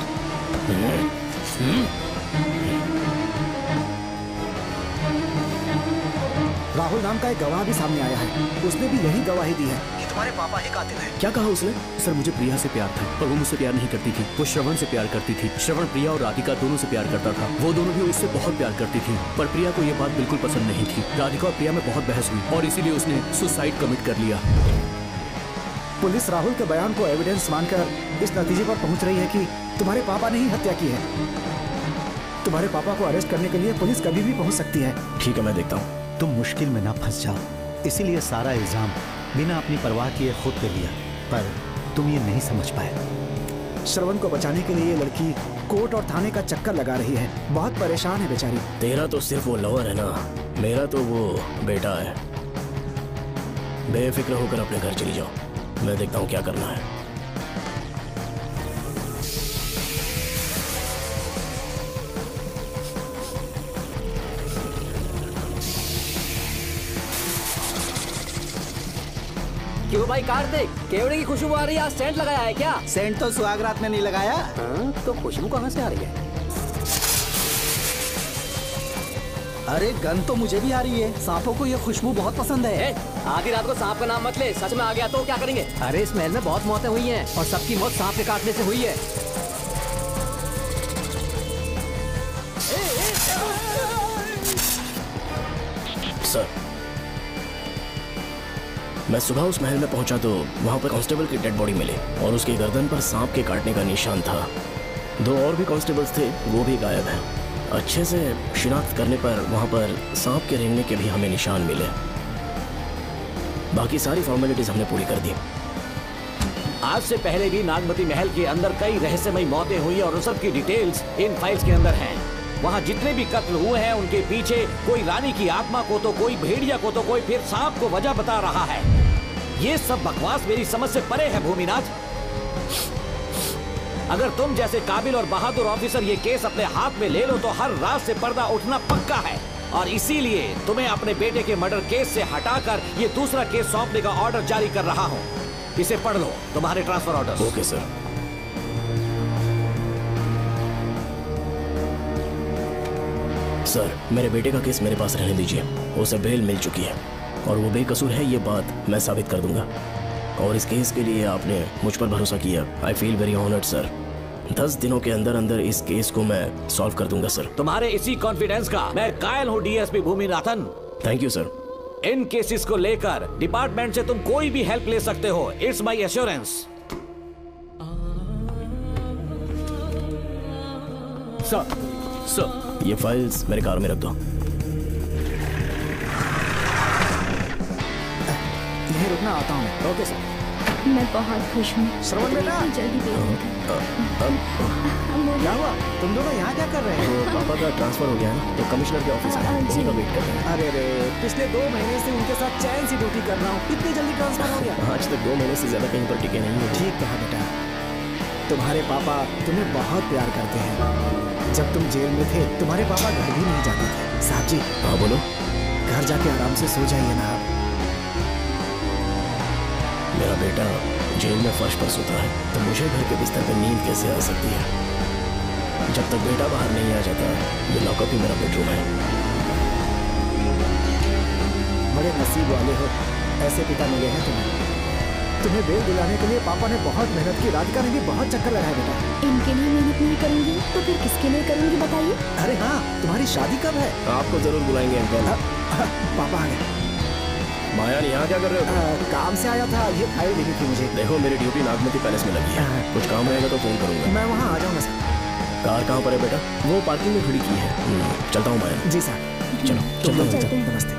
राहुल नाम का एक गवाह भी सामने आया है, उसने भी यही गवाही दी है कि तुम्हारे पापा ही कातिल हैं। क्या कहा उसने? सर, मुझे प्रिया से प्यार था और वो मुझसे प्यार नहीं करती थी। वो श्रवण से प्यार करती थी। श्रवण प्रिया और राधिका दोनों से प्यार करता था। वो दोनों भी उससे बहुत प्यार करती थी, पर प्रिया को ये बात बिल्कुल पसंद नहीं थी। राधिका और प्रिया में बहुत बहस हुई और इसीलिए उसने सुसाइड कमिट कर लिया। पुलिस राहुल के बयान को एविडेंस मानकर इस नतीजे पर पहुंच रही है कि तुम्हारे पापा ने ही हत्या की है। तुम्हारे पापा को अरेस्ट करने के लिए पुलिस कभी भी पहुंच सकती है। ठीक है, मैं देखता हूँ। तुम मुश्किल में ना फंस जाओ, इसीलिए सारा इल्जाम बिना अपनी परवाह किए खुद पे लिया, पर तुम ये नहीं समझ पाए। श्रवण को बचाने के लिए ये लड़की कोर्ट और थाने का चक्कर लगा रही है। बहुत परेशान है बेचारी। तेरा तो सिर्फ वो लवर है ना, मेरा तो वो बेटा है। बेफिक्र होकर अपने घर चली जाओ, मैं देखता हूँ क्या करना है। क्यों भाई कार्तिक, केवड़े की खुशबू आ रही है, आज सेंट लगाया है क्या? सेंट तो सुहाग रात में नहीं लगाया। हाँ, तो खुशबू कहाँ से आ रही है? अरे गन तो मुझे भी आ रही है। सांपों को ये खुशबू बहुत पसंद है। ए, आधी रात को सांप का नाम मत ले, सच में आ गया तो क्या करेंगे? अरे इस महल में बहुत मौतें हुई हैं और सबकी मौत सांप के काटने से हुई है। सर, मैं सुबह उस महल में पहुंचा तो वहां पर कांस्टेबल की डेड बॉडी मिली और उसके गर्दन पर सांप के काटने का निशान था। दो और भी कांस्टेबल्स थे, वो भी गायब हैं। अच्छे से शिनाख्त करने पर वहां पर सांप के रेंगने के भी हमें निशान मिले। बाकी सारी फॉर्मेलिटीज हमने पूरी कर दी। आज से पहले भी नागमती महल के अंदर कई रहस्यमयी मौतें हुई और उन सब की डिटेल्स इन फाइल्स के अंदर हैं। वहाँ जितने भी कत्ल हुए हैं उनके पीछे कोई रानी की आत्मा को तो कोई भेड़िया को तो कोई फिर सांप को वजह बता रहा है। ये सब बकवास मेरी समझ से परे है भूमिनाथ। अगर तुम जैसे काबिल और बहादुर ऑफिसर ये केस अपने हाथ में ले लो तो हर रात से पर्दा उठना पक्का है और इसीलिए तुम्हें अपने बेटे के मर्डर केस से हटाकर ये दूसरा केस सौंपने का ऑर्डर जारी कर रहा हूँ। इसे पढ़ लो, तुम्हारे transfer order. Okay sir. Sir, मेरे बेटे का केस मेरे पास रहने दीजिए। उसे बेल मिल चुकी है और वो बेकसूर है, ये बात मैं साबित कर दूंगा। और इस केस के लिए आपने मुझ पर भरोसा किया। I feel very honoured sir. दस दिनों के अंदर अंदर इस केस को मैं सॉल्व कर दूंगा सर। तुम्हारे इसी कॉन्फिडेंस का मैं कायल हूँ DSP Bhuminathan. Thank you sir. इन केसेस को लेकर डिपार्टमेंट से तुम कोई भी हेल्प ले सकते हो, it's my assurance. Sir sir ये फाइल्स मेरे कार में रख दो। यहीं रुकना, आता हूँ। Okay sir. मैं बहुत खुश हूँ। श्रवण बेटा, जल्दी क्या हुआ? तुम दोनों यहाँ क्या कर रहे हैं? पापा का ट्रांसफर हो गया है तो कमिश्नर के ऑफिस है, उसी का वेट कर रहे हैं। अरे रे, पिछले दो महीने से उनके साथ चैन सी ड्यूटी कर रहा हूँ, इतनी जल्दी ट्रांसफर हो गया? आज तक दो महीने से ज्यादा कहीं पर टिके नहीं हो। ठीक कहा बेटा, तुम्हारे पापा तुम्हें बहुत प्यार करते हैं। जब तुम जेल में थे तुम्हारे पापा घर भी नहीं जाते थे। साहब जी। हाँ बोलो। घर जाके आराम से सो जाइए ना आप। मेरा बेटा जेल में फर्श पर सोता है तो मुझे घर के बिस्तर पर नींद कैसे आ सकती है? जब तक बेटा बाहर नहीं आ जाता ये लॉकअप ही मेरा बेडरूम है। बड़े नसीब वाले हो, ऐसे पिता मिले हैं तुम्हें। तुम्हें बेल दिलाने के लिए पापा ने बहुत मेहनत की, राधिका ने भी बहुत चक्कर लगाया बेटा। इनके लिए मेहनत नहीं करूंगी तो फिर किसके लिए करूंगी बताइए? अरे हाँ, तुम्हारी शादी कब है? आपको जरूर बुलाएंगे अंकल। पापा आ गए। माया यहाँ क्या कर रहे हो? आ, काम से आया था, ये फाइल देनी थी मुझे। देखो मेरी ड्यूटी नागमती पैलेस में लगी है, कुछ काम रहेगा तो फोन करूंगा। मैं वहाँ आ जाऊंगा सर। कार कहाँ पर है बेटा? वो पार्किंग में खड़ी की है। चलता हूँ माया। जी सर। चलो चलता हूँ। नमस्ते।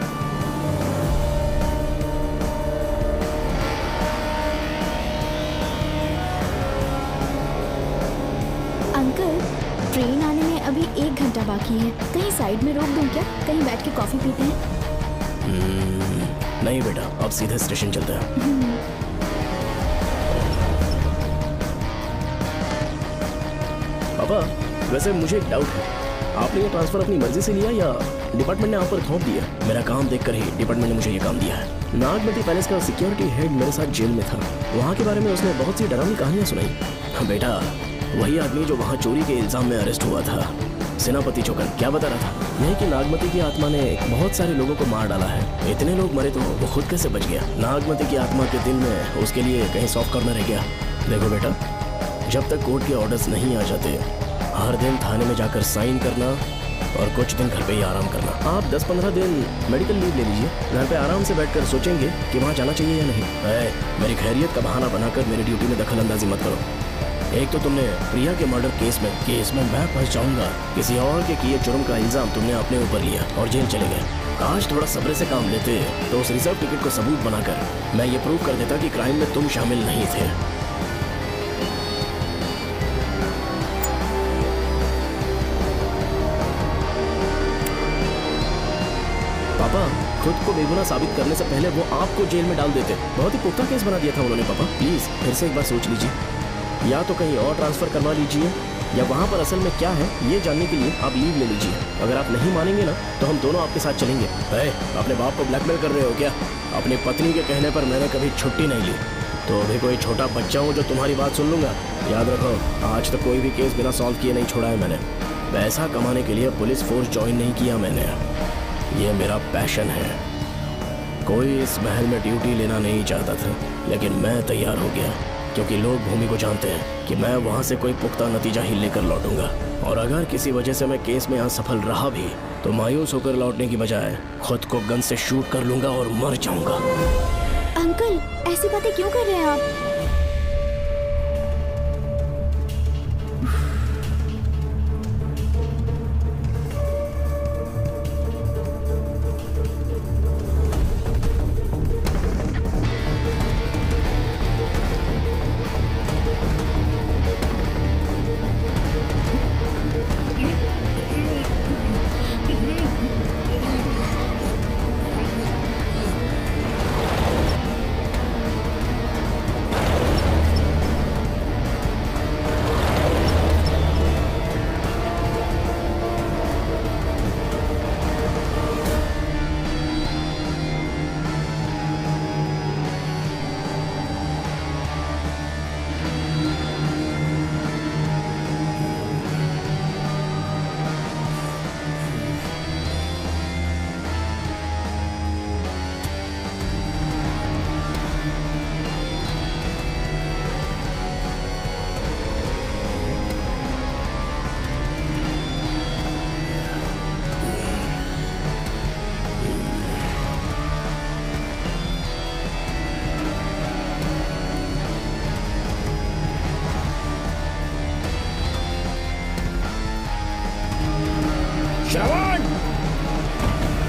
अंकल, ट्रेन आने में अभी एक घंटा बाकी है, कहीं साइड में रोक दूं क्या? कहीं बैठ के कॉफी पीते हैं? नहीं बेटा, अब सीधे स्टेशन चलते हैं। पापा वैसे मुझे एक डाउट है, आपने ये ट्रांसफर अपनी मर्जी से लिया या डिपार्टमेंट ने आप पर थोप दिया? मेरा काम देखकर ही डिपार्टमेंट ने मुझे ये काम दिया है। नागमती पैलेस का सिक्योरिटी हेड मेरे साथ जेल में था, वहाँ के बारे में उसने बहुत सी डरावनी कहानियां सुनाई। बेटा वही आदमी जो वहाँ चोरी के इल्जाम में अरेस्ट हुआ था, सेनापति चौकन, क्या बता रहा था? यही कि नागमती की आत्मा ने बहुत सारे लोगों को मार डाला है। इतने लोग मरे तो वो खुद कैसे बच गया? नागमती की आत्मा के दिल में उसके लिए कहीं सॉफ्ट कॉर्नर रह गया। देखो बेटा, जब तक कोर्ट के ऑर्डर्स नहीं आ जाते हर दिन थाने में जाकर साइन करना और कुछ दिन घर पे ही आराम करना। आप दस पंद्रह दिन मेडिकल लीव ले लीजिए, घर पे आराम से बैठकर सोचेंगे कि वहाँ जाना चाहिए या नहीं। है, मेरी खैरियत का बहाना बनाकर मेरी ड्यूटी में दखल अंदाजी मत करो। एक तो तुमने प्रिया के मर्डर केस में केस में मैं फंस जाऊंगा, किसी और के किए जुर्म का इल्जाम तुमने अपने ऊपर लिया और जेल चले गए। काश थोड़ा सब्र से काम लेते तो उस रिजर्व टिकट को सबूत बनाकर मैं ये प्रूव कर देता कि क्राइम में तुम शामिल नहीं थे। पापा खुद को बेगुनाह साबित करने से पहले वो आपको जेल में डाल देते। बहुत ही पुख्ता केस बना दिया था उन्होंने। पापा प्लीज फिर से एक बार सोच लीजिए, या तो कहीं और ट्रांसफर करवा लीजिए या वहाँ पर असल में क्या है ये जानने के लिए आप लीव ले लीजिए। अगर आप नहीं मानेंगे ना तो हम दोनों आपके साथ चलेंगे। है, अपने बाप को ब्लैकमेल कर रहे हो क्या? अपनी पत्नी के कहने पर मैंने कभी छुट्टी नहीं ली, तो अभी कोई छोटा बच्चा हूँ जो तुम्हारी बात सुन लूंगा? याद रखो, आज तक कोई भी केस बिना सॉल्व किए नहीं छोड़ा है मैंने। पैसा कमाने के लिए पुलिस फोर्स ज्वाइन नहीं किया मैंने, ये मेरा पैशन है। कोई इस महल में ड्यूटी लेना नहीं चाहता था, लेकिन मैं तैयार हो गया क्योंकि लोग भूमि को जानते हैं कि मैं वहाँ से कोई पुख्ता नतीजा ही लेकर लौटूंगा। और अगर किसी वजह से मैं केस में असफल रहा भी तो मायूस होकर लौटने की बजाय खुद को गन से शूट कर लूंगा और मर जाऊंगा। अंकल ऐसी बातें क्यों कर रहे हैं आप?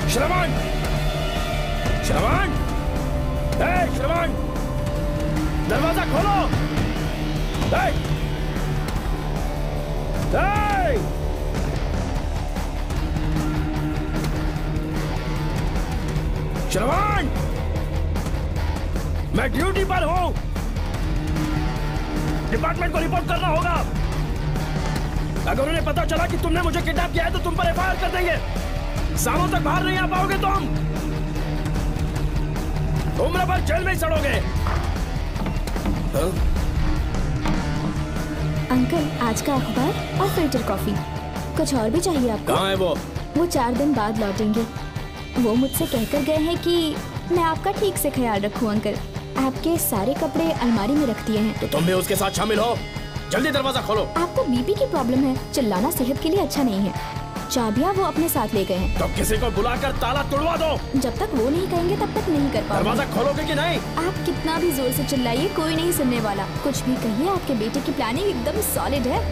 श्रवण, श्रवण, ए श्रवण, दरवाजा खोलो। ए, ए, श्रवण, मैं ड्यूटी पर हूं। डिपार्टमेंट को रिपोर्ट करना होगा। अगर उन्हें पता चला कि तुमने मुझे किडनैप किया है तो तुम पर एफ आई आर कर देंगे। सालों तक बाहर नहीं आ पाओगे तुम। उम्र भर जेल में ही सड़ोगे। हाँ? अंकल, आज का अखबार और फिल्टर कॉफी। कुछ और भी चाहिए आपको? कहाँ है वो? वो चार दिन बाद लौटेंगे। वो मुझसे कहकर गए हैं कि मैं आपका ठीक से ख्याल रखूं अंकल। आपके सारे कपड़े अलमारी में रख दिए हैं। तो तुम भी उसके साथ शामिल हो। जल्दी दरवाजा खोलो। आपको बीपी की प्रॉब्लम है, चिल्लाना सेहत के लिए अच्छा नहीं है। चाबियां वो अपने साथ ले गए हैं। तो किसी को बुलाकर ताला तोड़वा दो। जब तक वो नहीं कहेंगे तब तक नहीं कर पाओगे। दरवाजा खोलोगे कि नहीं? आप कितना भी जोर से चिल्लाइए, कोई नहीं सुनने वाला। कुछ भी कहिए, आपके बेटे की प्लानिंग एकदम सॉलिड है।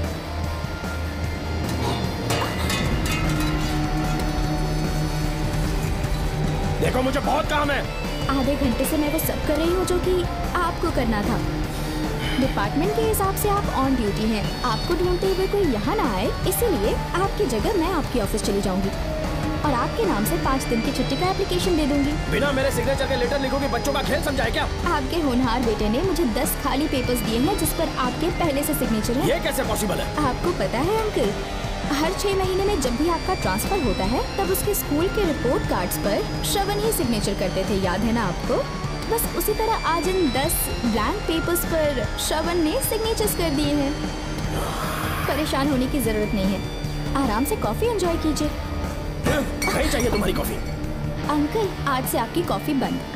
देखो, मुझे बहुत काम है। आधे घंटे से मैं वो सब कर रही हूँ जो कि आपको करना था। डिपार्टमेंट के हिसाब से आप ऑन ड्यूटी हैं। आपको ढूंढते हुए कोई यहाँ ना आए, इसीलिए आपकी जगह मैं आपकी ऑफिस चली जाऊंगी और आपके नाम से पाँच दिन की छुट्टी का एप्लीकेशन दे दूंगी। बिना मेरे सिग्नेचर के लेटर लिखोगे? बच्चों का खेल समझा है क्या? आपके होनहार बेटे ने मुझे दस खाली पेपर्स दिए हैं जिस पर आपके पहले से सिग्नेचर है। ये कैसे पॉसिबल है? आपको पता है अंकल, हर छह महीने में जब भी आपका ट्रांसफर होता है तब उसके स्कूल के रिपोर्ट कार्ड्स पर श्रवण ही सिग्नेचर करते थे, याद है ना आपको? बस उसी तरह आज इन दस ब्लैंक पेपर्स पर श्रवण ने सिग्नेचर्स कर दिए हैं। परेशान होने की जरूरत नहीं है, आराम से कॉफी एंजॉय कीजिए। नहीं चाहिए तुम्हारी कॉफी। अंकल, आज से आपकी कॉफी बंद।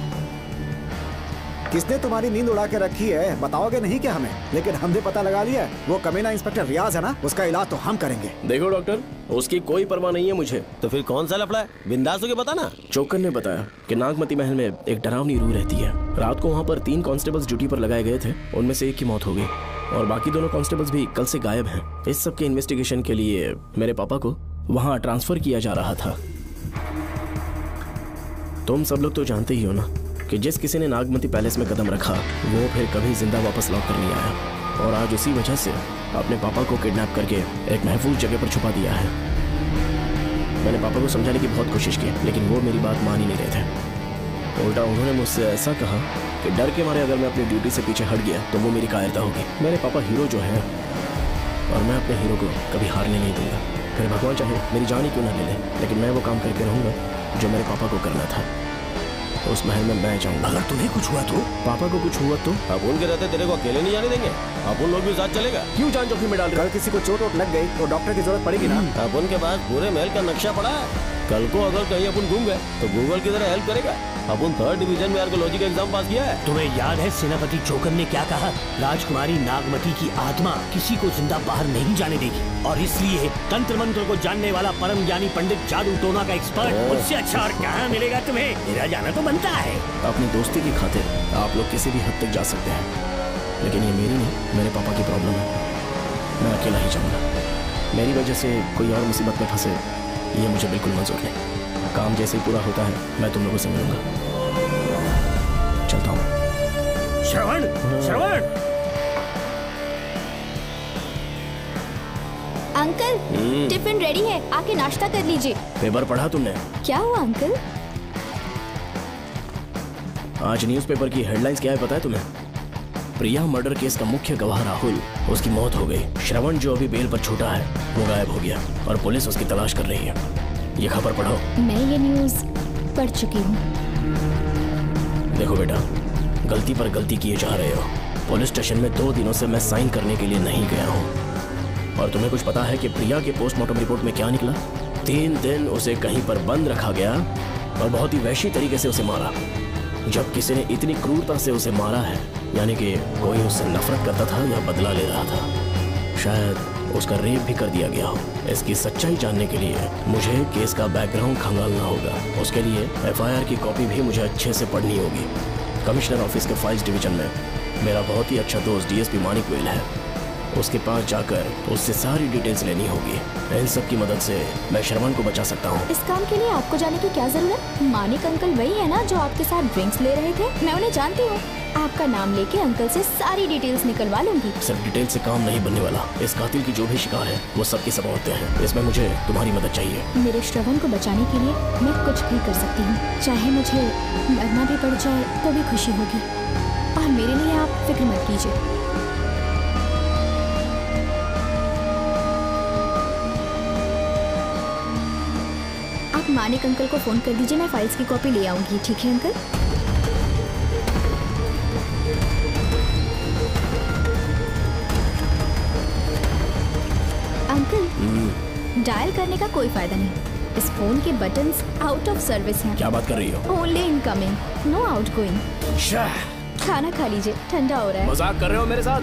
किसने तुम्हारी नींद उड़ा के रखी है बताओगे नहीं क्या हमें? लेकिन हमने पता लगा लिया, वो कमीना इंस्पेक्टर रियाज है ना, उसका इलाज तो हम करेंगे। देखो डॉक्टर, उसकी कोई परवाह नहीं है मुझे। तो फिर कौन सा लफड़ा है? बिंदास होके बता ना। चोकर ने बताया कि नागमती महल में एक डरावनी रूह रहती है। रात को वहाँ पर तीन कांस्टेबल्स ड्यूटी पर लगाए गए थे, उनमें से एक की मौत हो गई और बाकी दोनों कांस्टेबल्स भी कल से गायब हैं। इस सब के इन्वेस्टिगेशन के लिए मेरे पापा को वहाँ ट्रांसफर किया जा रहा था। तुम सब लोग तो जानते ही हो ना कि जिस किसी ने नागमती पैलेस में कदम रखा वो फिर कभी जिंदा वापस लौट कर नहीं आया, और आज उसी वजह से अपने पापा को किडनैप करके एक महफूज जगह पर छुपा दिया है। मैंने पापा को समझाने की बहुत कोशिश की, लेकिन वो मेरी बात मान ही नहीं रहे थे। उल्टा उन्होंने मुझसे ऐसा कहा कि डर के मारे अगर मैं अपनी ड्यूटी से पीछे हट गया तो वो मेरी कायरता होगी। मेरे पापा हीरो जो है और मैं अपने हीरो को कभी हारने नहीं दूंगा। फिर भगवान चाहे मेरी जान ही क्यों ना ले ले, लेकिन मैं वो काम करके रहूंगा जो मेरे पापा को करना था। उस महल में मैं जाऊंगा। अगर तुम्हें कुछ हुआ तो? पापा को कुछ हुआ तो? अब उनके रहते तेरे को अकेले नहीं जाने देंगे। अब उन लोग भी साथ चलेगा। क्यों जान जोखिम में डाल रहे? कल किसी को चोट वोट लग गई तो डॉक्टर की जरूरत पड़ेगी ना। अब उनके पास पूरे महल का नक्शा पड़ा है। कल को अगर कहीं अपन घूम गए तो गूगल की तरह हेल्प करेगा। अपन थर्ड डिवीजन में आर्कियोलॉजी का एग्जाम पास किया है। तुम्हें याद है सेनापति चोकर ने क्या कहा? राजकुमारी नागमती की आत्मा किसी को जिंदा बाहर नहीं जाने देगी, और इसलिए तंत्र मंत्र को जानने वाला परम ज्ञानी पंडित जादू टोना का एक्सपर्ट मुझसे अच्छा और कहाँ मिलेगा तुम्हें? मेरा जाना तो बनता है। अपनी दोस्ती की खातिर आप लोग किसी भी हद तक जा सकते हैं, लेकिन ये मेरी नहीं, मेरे पापा की प्रॉब्लम है। मैं अकेला ही जाऊंगा। मेरी वजह से कोई और मुसीबत में फंसे ये मुझे बिल्कुल मंजूर नहीं। काम जैसे ही पूरा होता है मैं तुम लोगों से मिलूंगा। चलता हूँ। Shravan, Shravan. Uncle, tiffin ready है, आके नाश्ता कर लीजिए। पेपर पढ़ा तुमने? क्या हुआ अंकल? आज न्यूज़पेपर की हेडलाइंस क्या है पता है तुम्हें? प्रिया मर्डर केस का मुख्य गवाह राहुल, उसकी मौत हो गई। श्रवण जो अभी बेल पर छूटा है वो गायब हो गया और पुलिस उसकी तलाश कर रही है। ये खबर पढ़ो। मैं ये न्यूज़ पढ़ चुकी हूँ। देखो बेटा, गलती पर गलती किए जा रहे हो। पुलिस स्टेशन में दो दिनों से मैं साइन करने के लिए नहीं गया हूँ, और तुम्हें कुछ पता है कि प्रिया के पोस्टमार्टम रिपोर्ट में क्या निकला? तीन दिन उसे कहीं पर बंद रखा गया और बहुत ही वैशी तरीके से उसे मारा। जब किसी ने इतनी क्रूरता से उसे मारा है, यानी कि कोई उससे नफरत करता था या बदला ले रहा था। शायद उसका रेप भी कर दिया गया हो। इसकी सच्चाई जानने के लिए मुझे केस का बैकग्राउंड खंगालना होगा। उसके लिए एफ आई आर की कॉपी भी मुझे अच्छे से पढ़नी होगी। कमिश्नर ऑफिस के फाइल्स डिवीजन में मेरा बहुत ही अच्छा दोस्त D S P Manikavel है। उसके पास जाकर उससे सारी डिटेल्स लेनी होगी। इन सब की मदद से मैं श्रवण को बचा सकता हूँ। इस काम के लिए आपको जाने की क्या जरूरत? मानिक अंकल वही है ना जो आपके साथ ड्रिंक्स ले रहे थे? मैं उन्हें जानती हूँ। आपका नाम लेके अंकल से सारी डिटेल्स निकलवा लूंगी। सिर्फ डिटेल से काम नहीं बनने वाला। इस कातिल की जो भी शिकार है वो सबकी सब औरतें हैं। इसमें मुझे तुम्हारी मदद चाहिए। मेरे श्रवण को बचाने के लिए मैं कुछ भी कर सकती हूँ। चाहे मुझे मरना भी पड़ जाए तो भी खुशी होगी। और मेरे लिए आप फिक्र मत कीजिए। आप मानिक अंकल को फोन कर दीजिए, मैं फाइल्स की कॉपी ले आऊंगी। ठीक है अंकल? अंकल, डायल करने का कोई फायदा नहीं। इस फोन के बटन्स आउट ऑफ सर्विस हैं। क्या बात कर रही हो? Only incoming, no outgoing. खाना खा लीजिए, ठंडा हो रहा है। मजाक कर रहे हो मेरे साथ?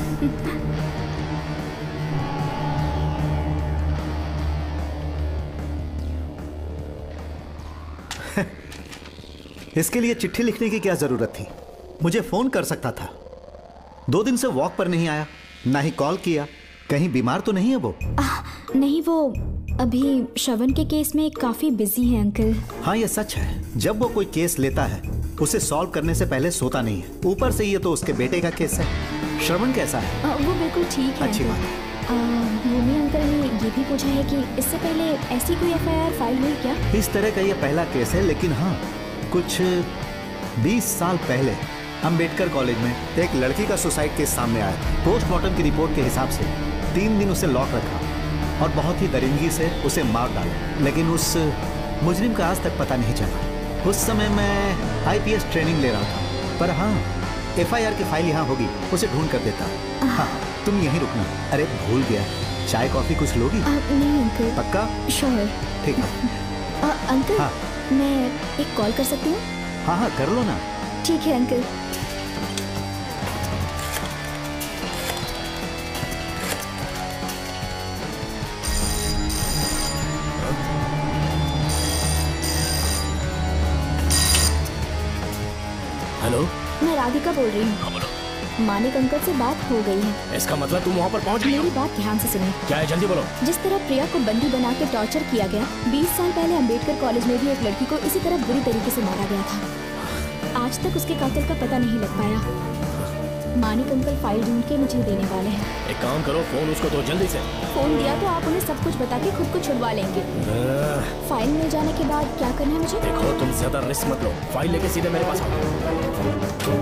इसके लिए चिट्ठी लिखने की क्या जरूरत थी? मुझे फोन कर सकता था। दो दिन से वॉक पर नहीं आया, ना ही कॉल किया। कहीं बीमार तो नहीं है वो? आ, नहीं, वो अभी श्रवण के केस में काफी बिजी है अंकल। हाँ, ये सच है। जब वो कोई केस लेता है उसे सॉल्व करने से पहले सोता नहीं है। ऊपर से ये तो उसके बेटे का केस है। श्रवण कैसा है? आ, वो बिल्कुल ठीक है। अच्छी बात है। भूमि अंकल ने ये भी पूछा है कि इससे पहले ऐसी कोई एफ आई आर फाइल हुई क्या? इस तरह का ये पहला केस है, लेकिन हाँ, कुछ बीस साल पहले अंबेडकर कॉलेज में एक लड़की का सुसाइड केस सामने आया। पोस्टमार्टम की रिपोर्ट के हिसाब से तीन दिन उसे लॉक रखा और बहुत ही दरिंदगी से उसे मार डाला, लेकिन उस मुजरिम का आज तक पता नहीं चला। उस समय मैं आई पी एस ट्रेनिंग ले रहा था। पर हाँ, एफ आई आर की फाइल यहाँ होगी, उसे ढूंढ कर देता। हाँ, तुम यहीं रुकना। अरे भूल गया, चाय कॉफी कुछ लोगी? आ, नहीं अंकल। पक्का? श्योर। ठीक है। अंकल, हाँ। मैं एक कॉल कर सकती हूँ? हाँ हाँ, कर लो ना। ठीक है अंकल। हेलो, मैं राधिका बोल रही हूँ। मानिक अंकल से बात हो गई है। इसका मतलब तुम वहाँ पर पहुँच गई हो? मेरी बात ध्यान से सुनिए। क्या है, जल्दी बोलो। जिस तरह प्रिया को बंदी बना के टॉर्चर किया गया, बीस साल पहले अंबेडकर कॉलेज में भी एक लड़की को इसी तरह बुरी तरीके से मारा गया था। आज तक उसके कातिल का पता नहीं लग पाया। मानिक अंकल फाइल ढूंढ के मुझे देने वाले हैं। एक काम करो, फोन उसको दो जल्दी से। फोन दिया तो आप उन्हें सब कुछ बता के खुद को छुड़वा लेंगे। फाइल मिल जाने के बाद क्या करना है मुझे? देखो, तुम ज्यादा रिस्क मत लो। फाइल लेके सीधे मेरे पास आओ।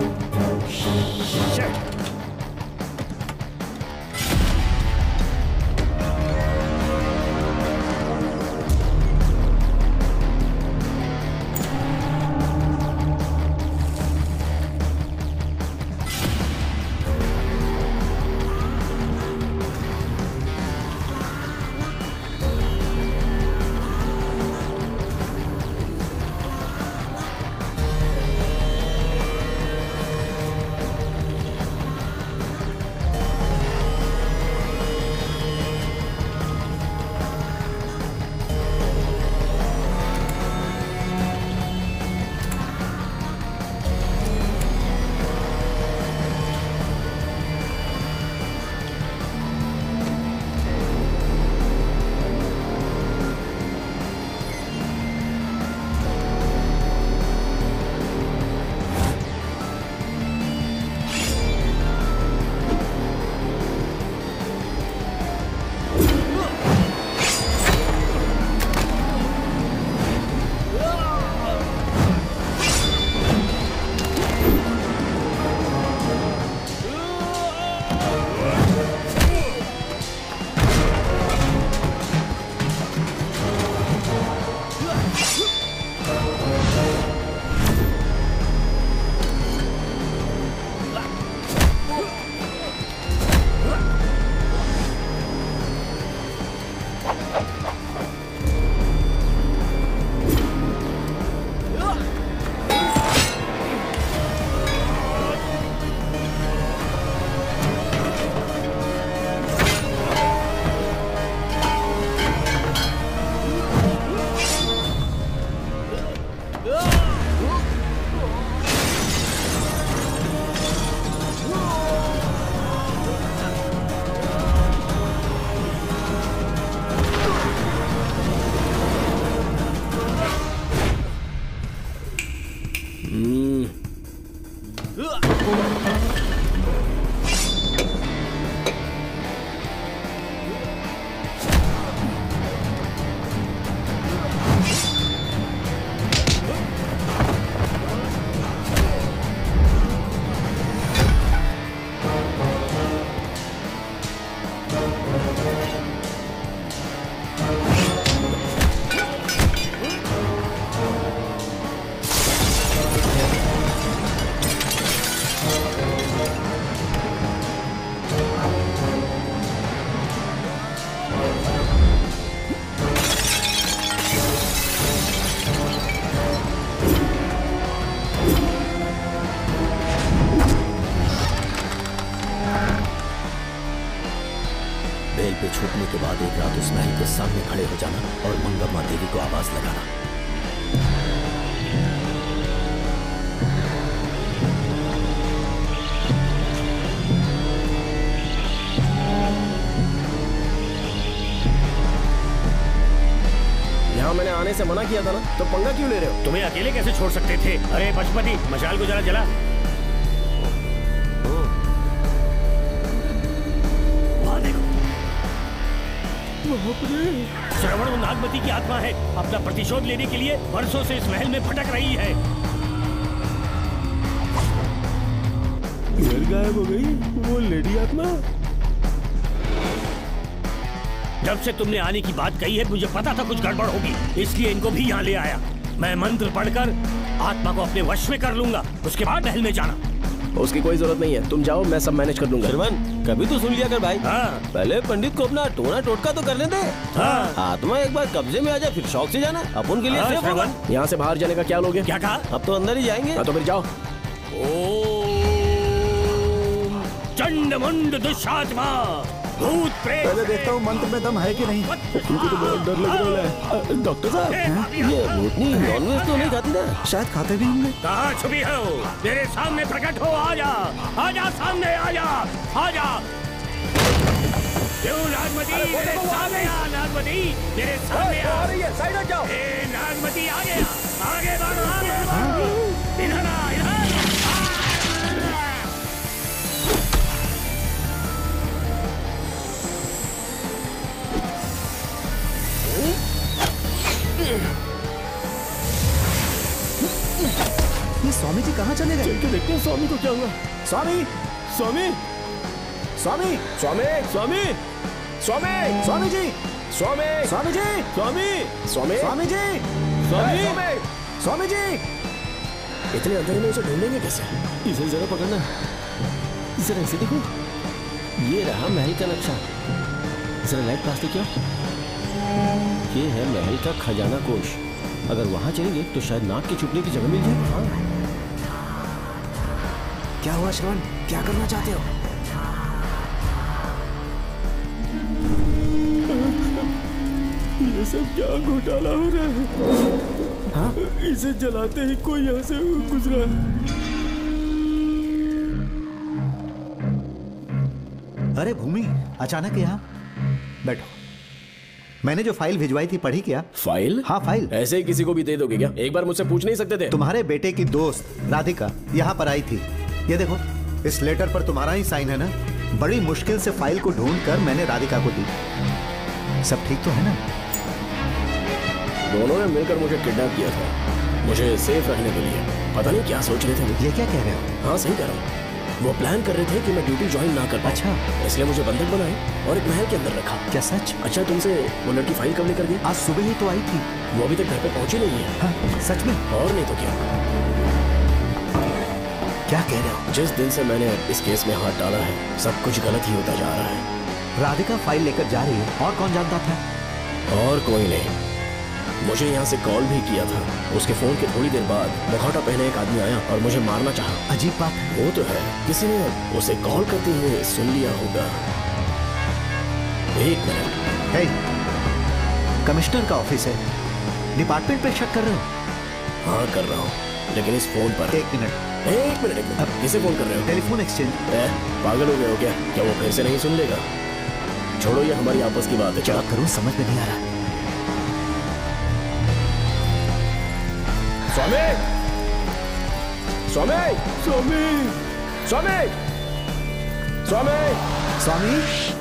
खड़े हो जाना और मंगम्मा देवी को आवाज लगाना। यहाँ मैंने आने से मना किया था ना, तो पंगा क्यों ले रहे हो? तुम्हें अकेले कैसे छोड़ सकते थे? अरे पशुपति, मशाल को जरा जला। वहाँ देखो, श्रवण वो नागमती की आत्मा है, अपना प्रतिशोध लेने के लिए वर्षों से इस महल में भटक रही है। फिर गायब हो गई वो लेडी आत्मा। जब से तुमने आने की बात कही है मुझे पता था कुछ गड़बड़ होगी, इसलिए इनको भी यहाँ ले आया। मैं मंत्र पढ़कर आत्मा को अपने वश में कर लूंगा, उसके बाद महल में जाना। उसकी कोई जरूरत नहीं है, तुम जाओ, मैं सब मैनेज कर दूंगा। श्रवण, कभी तो सुन लिया कर भाई। हाँ। पहले पंडित को अपना टोना टोटका तो करने दे। हाँ। आत्मा एक बार कब्जे में आ जाए फिर शौक से जाना, अपन के लिए हाँ, सेफ होगा। यहाँ से बाहर जाने का क्या लोगे? क्या कहा? अब तो अंदर ही जाएंगे। हाँ, तो फिर जाओ। चंड मुंड दुष्टात्मा भूत प्रेत। पहले देखता हूँ मंत्र में दम है कि नहीं। मुझे तो बहुत डर लग रहा है। डॉक्टर साहब, ये भूतनी नॉनवेज तो नहीं खाती ना? शायद खाते भी होंगे। कहाँ छुपी हो? मेरे सामने प्रकट हो, आजा, आजा सामने, आजा, आजा। क्यों नागमती, मेरे सामने आ, नागमती, मेरे सामने आ। आ रही है, साइड हट जाओ। ए नागमती, आगे आ, आगे बढ़ो, आगे बढ़ो। इधर आ, इधर। ये स्वामी जी कहाँ चले गए? चल के देखते हैं स्वामी को क्या हुआ। स्वामी, स्वामी, स्वामी, स्वामी, स्वामी, स्वामी, स्वामी जी, स्वामी, स्वामी जी, स्वामी, स्वामी, स्वामी जी, स्वामी, स्वामी जी। इतने अंधेरे में उसे ढूंढेंगे कैसे? इसे जरा पकड़ना, जरा इसे देखो, ये रहा महल का नक्शा। जरा लाइट पास देखिए। ये है महल का खजाना कोष। अगर वहां चलेंगे तो शायद नाग के छुपने की जगह मिल जाए। हाँ। क्या हुआ श्रवण, क्या करना चाहते हो? ये सब क्या घोटाला हो रहा है? हाँ? इसे जलाते ही कोई यहाँ से गुजरा। अरे भूमि, अचानक यहाँ? बैठो। मैंने जो फाइल भिजवाई थी पढ़ी क्या? फाइल? हाँ फाइल। ऐसे ही किसी को भी दे दोगे क्या? एक बार मुझसे पूछ नहीं सकते थे? तुम्हारे बेटे की दोस्त राधिका यहाँ पर आई थी। ये देखो, इस लेटर पर तुम्हारा ही साइन है ना? बड़ी मुश्किल से फाइल को ढूंढकर मैंने राधिका को दी। सब ठीक तो है ना? दोनों ने मिलकर मुझे किडनैप किया था, मुझे सेफ रखने के लिए। पता नहीं क्या सोच रहे थे। ये क्या कह रहे हो? हाँ सही कह रहा हूँ। वो प्लान कर रहे थे कि मैं ड्यूटी ज्वाइन ना कर पाऊं। अच्छा। इसलिए मुझे बंधक बनाए और एक महल के अंदर रखा। क्या सच? अच्छा, तुमसे वो लड़की फाइल कब लेकर गई? आज सुबह ही तो आई थी। वो अभी तक घर पे पहुंची नहीं है। हाँ, सच में? और नहीं तो क्या। क्या कह रहे हो? जिस दिन से मैंने इस केस में हाथ डाला है सब कुछ गलत ही होता जा रहा है। राधिका फाइल लेकर जा रही है और कौन जानता था? और कोई नहीं। मुझे यहाँ से कॉल भी किया था। उसके फोन के थोड़ी देर बाद मुखौटा पहने एक आदमी आया और मुझे मारना चाहा। अजीब बात है। वो तो है, किसी ने उसे कॉल करते हुए सुन लिया होगा। एक मिनट। हे, कमिश्नर का ऑफिस है, डिपार्टमेंट पे शक कर रहे हो? हाँ कर रहा हूँ, लेकिन इस फोन पर। एक मिनट एक मिनट एक मिनट किसे फोन कर रहे हो? Telephone exchange. पागल हो गए हो क्या? क्या वो फिर से नहीं सुन लेगा? छोड़ो, ये हमारी आपस की बात है। क्या करूँ समझ में नहीं आ रहा। स्वामी, स्वामी, स्वामी, स्वामी, स्वामी, स्वामी।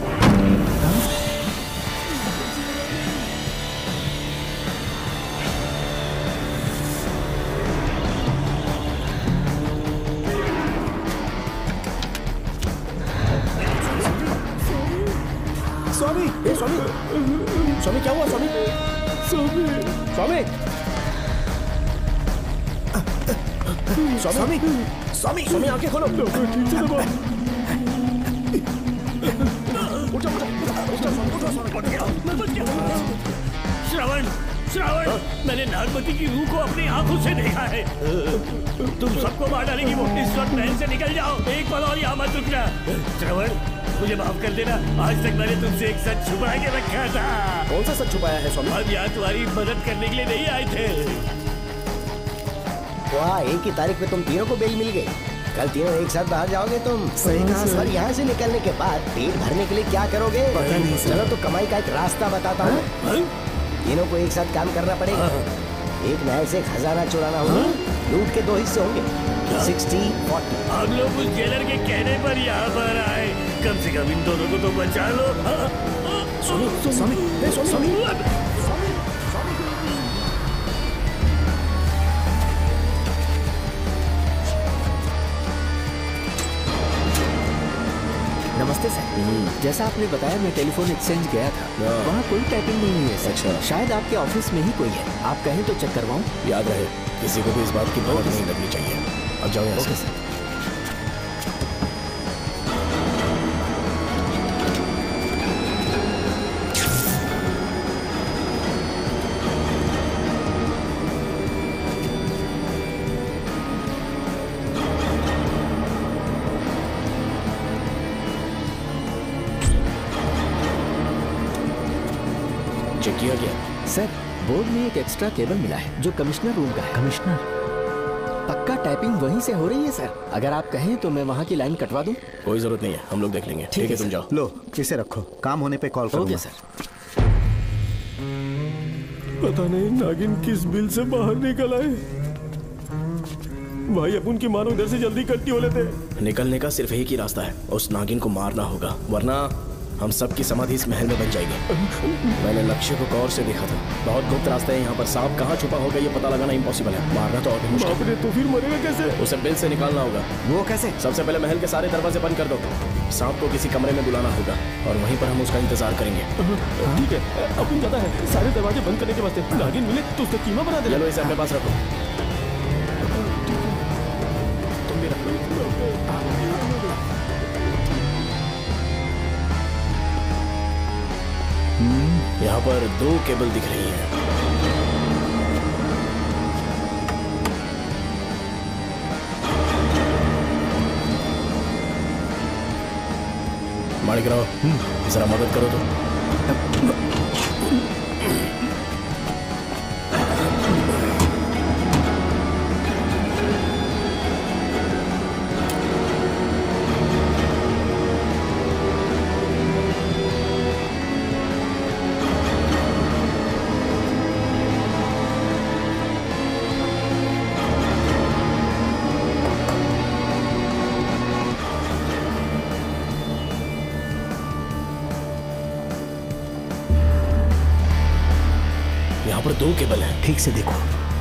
स्वामी, ए स्वामी, स्वामी क्या हुआ स्वामी? स्वामी, स्वामी, स्वामी, स्वामी, स्वामी आंखें खोलो। ठीक से दबाओ। उठो, उठो, उठो, उठो, उठो। श्रवण, श्रवण, मैंने नागमती की रूह को अपनी आंखों से देखा है। तुम सबको मार डालेगी वो। इस वक्त महल से निकल जाओ। एक पल और यहाँ मत रुकना। श्रवण, मुझे माफ कर देना। आज तक मैंने तुमसे एक सच छुपा के रखा था। कौन सा सच छुपाया है स्वामी? हम यहाँ तुम्हारी मदद करने के लिए नहीं आए थे। वाह, एक ही तारीख में तुम तीनों को बेल मिल गई। कल तीनों एक साथ बाहर जाओगे तुम। सही कहा सर। और यहाँ से निकलने के बाद पेट भरने के लिए क्या करोगे? पता नहीं सर। चलो तो कमाई का एक रास्ता बताता हूँ। तीनों को एक साथ काम करना पड़ेगा। एक महल से खजाना चुराना होगा। लूट के दो हिस्से होंगे, सिक्सटी फोर्टी। हम लोग उस जेलर के कहने पर यहाँ पर आए। कम से कम इन दोनों को तो बचा लो। स्वामी स्वामी स्वामी नमस्ते सर। जैसा आपने बताया मैं टेलीफोन एक्सचेंज गया था, वहाँ कोई टाइपिंग नहीं है सर। अच्छा। शायद आपके ऑफिस में ही कोई है, आप कहें तो चेक करवाऊँ? याद रहे, किसी को भी इस बात की भनक नहीं लगनी चाहिए। अब जाओ यहाँ से। सर। चेक किया गया सर। बोर्ड में एक एक्स्ट्रा केबल मिला है जो कमिश्नर रूम का है। कमिश्नर? पक्का टाइपिंग वहीं से हो रही है सर। अगर आप कहें तो मैं वहाँ की लाइन कटवा दूं? कोई जरूरत नहीं है, हम लोग देख लेंगे। ठीक है, तुम जाओ। लो इसे रखो, काम होने पे कॉल करूंगा। Okay sir. पता नहीं नागिन किस बिल से बाहर निकल आए। भाई अपन की मानो इधर से जल्दी कट्टी हो लेते। निकलने का सिर्फ एक ही रास्ता है, उस नागिन को मारना होगा, वरना हम सबकी समाधि इस महल में बन जाएगी। मैंने लक्ष्य को गौर से देखा था। बहुत गुप्त रास्ता है यहाँ पर। सांप कहाँ छुपा होगा ये पता लगाना इम्पॉसिबल है। मारना तो और भी मुश्किल है। तो फिर मरेगा कैसे? उसे बिल से निकालना होगा। वो कैसे? सबसे पहले महल के सारे दरवाजे बंद कर दो। सांप को किसी कमरे में बुलाना होगा और वहीं पर हम उसका इंतजार करेंगे। ठीक है, अपन जाता है। सारे दरवाजे बंद करने के वास्ते नागिन मिले तो उसका कीमा बना दे। चलो इसे अपने पास रखो। तुम भी रखो। यहाँ पर दो केबल दिख रही हैं। मालिक राव, जरा मदद करो तो। यहाँ पर दो केबल हैं। ठीक से देखो।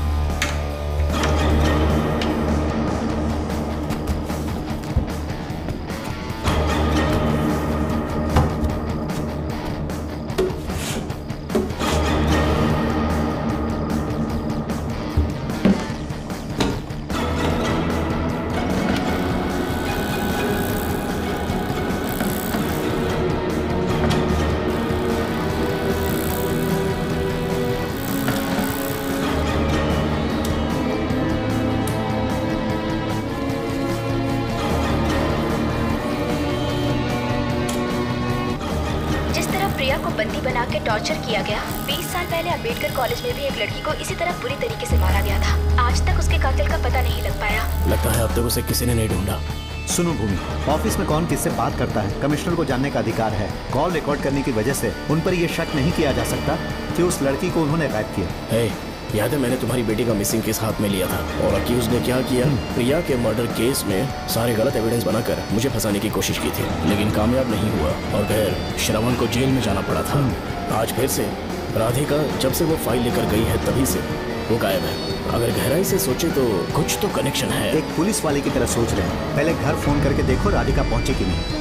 बंदी बना के टॉर्चर किया गया। बीस साल पहले अम्बेडकर कॉलेज में भी एक लड़की को इसी तरह बुरी तरीके से मारा गया था। आज तक उसके कातिल का पता नहीं लग पाया। लगता है अब तक उसे किसी ने नहीं ढूंढा। सुनो भूमि, ऑफिस में कौन किससे बात करता है कमिश्नर को जानने का अधिकार है। कॉल रिकॉर्ड करने की वजह से उन पर यह शक नहीं किया जा सकता कि उस लड़की को उन्होंने गायब किया। hey, याद है मैंने तुम्हारी बेटी का मिसिंग केस हाथ में लिया था और अक्यूज ने क्या किया? प्रिया के मर्डर केस में सारे गलत एविडेंस बनाकर मुझे फंसाने की कोशिश की थी, लेकिन कामयाब नहीं हुआ और फिर श्रवण को जेल में जाना पड़ा था। आज फिर से राधिका जब से वो फाइल लेकर गई है तभी से वो गायब है। अगर गहराई से सोचे तो कुछ तो कनेक्शन है। एक पुलिस वाले की तरह सोच रहे हैं। पहले घर फोन करके देखो राधिका पहुंची कि नहीं।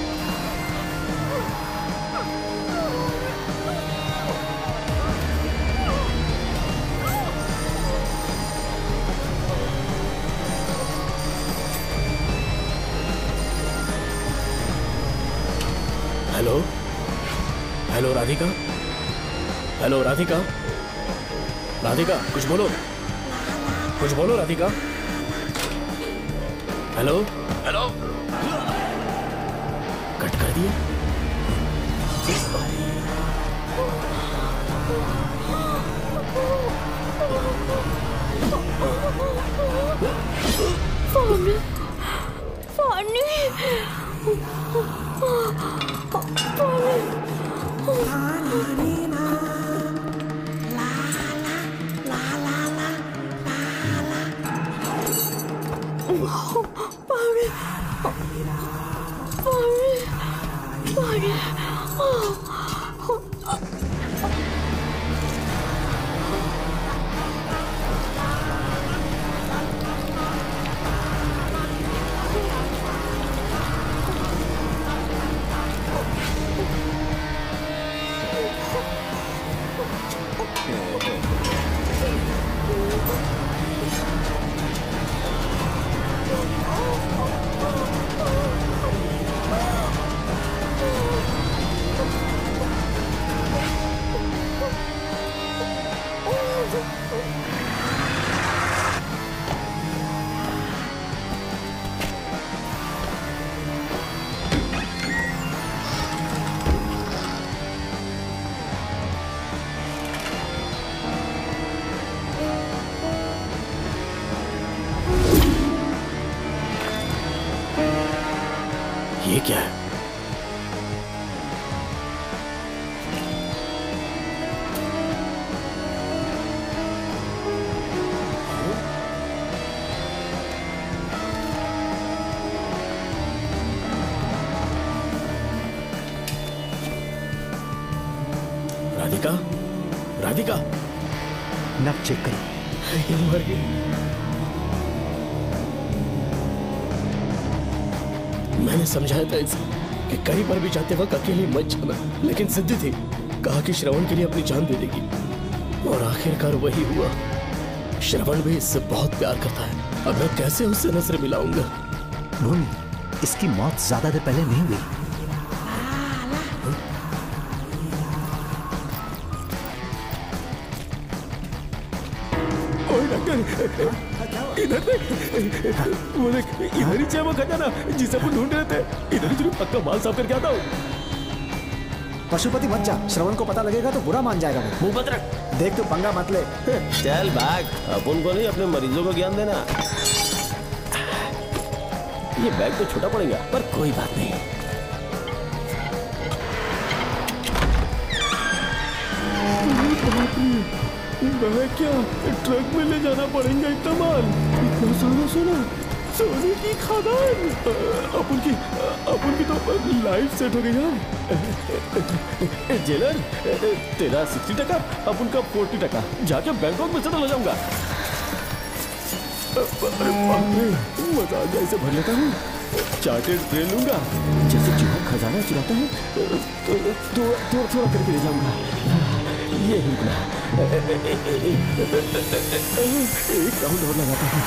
Hello hello Radhika, hello Radhika, Radhika कुछ बोलो, कुछ बोलो राधिका। हेलो हेलो, कट कर दिया। फानी, फानी, ये क्या है? राधिका, राधिका, नब चेक करो। मर गई। मैंने समझाया था इसे कि कहीं पर भी जाते वक्त अकेली मत जाना, लेकिन जिद्दी थी। कहा कि श्रवण के लिए अपनी जान दे देगी, और आखिरकार वही हुआ। श्रवण भी इससे बहुत प्यार करता है। अब मैं कैसे उससे नजर मिलाऊंगा? भूमि, इसकी मौत ज्यादा देर पहले नहीं हुई। इधर देख, वो देख, इधर ही है वो खजाना जिसे अपन ढूंढ रहे थे। इधर ही जरूर पक्का माल साफ करके आता हूँ। पशुपति मत जा, श्रवण को पता लगेगा तो बुरा मान जाएगा। मुंह मत रख। देख तू पंगा मत ले। चल भाग, अपन को नहीं अपने मरीजों को ज्ञान देना। ये बैग तो छोटा पड़ेगा, पर कोई बात नहीं। मैं क्या ट्रक में ले जाना पड़ेगा इतना माल? इतना सारा सोना, सोने की खदान। अपन की अपन की तो लाइफ सेट हो गई यार। जेलर, तेरा सिक्सटी टका, अपन का फोर्टी टका। जाके बैंकॉक में सेटल हो जाऊंगा। मजा आ गया, इसे भर लेता हूँ। चार्टेड ट्रेन लूंगा, जैसे चूहा खजाना चुराता है तो थोड़ा थोड़ा करके ले जाऊंगा। ये रुकना, एक राउंड और लगाता हूँ।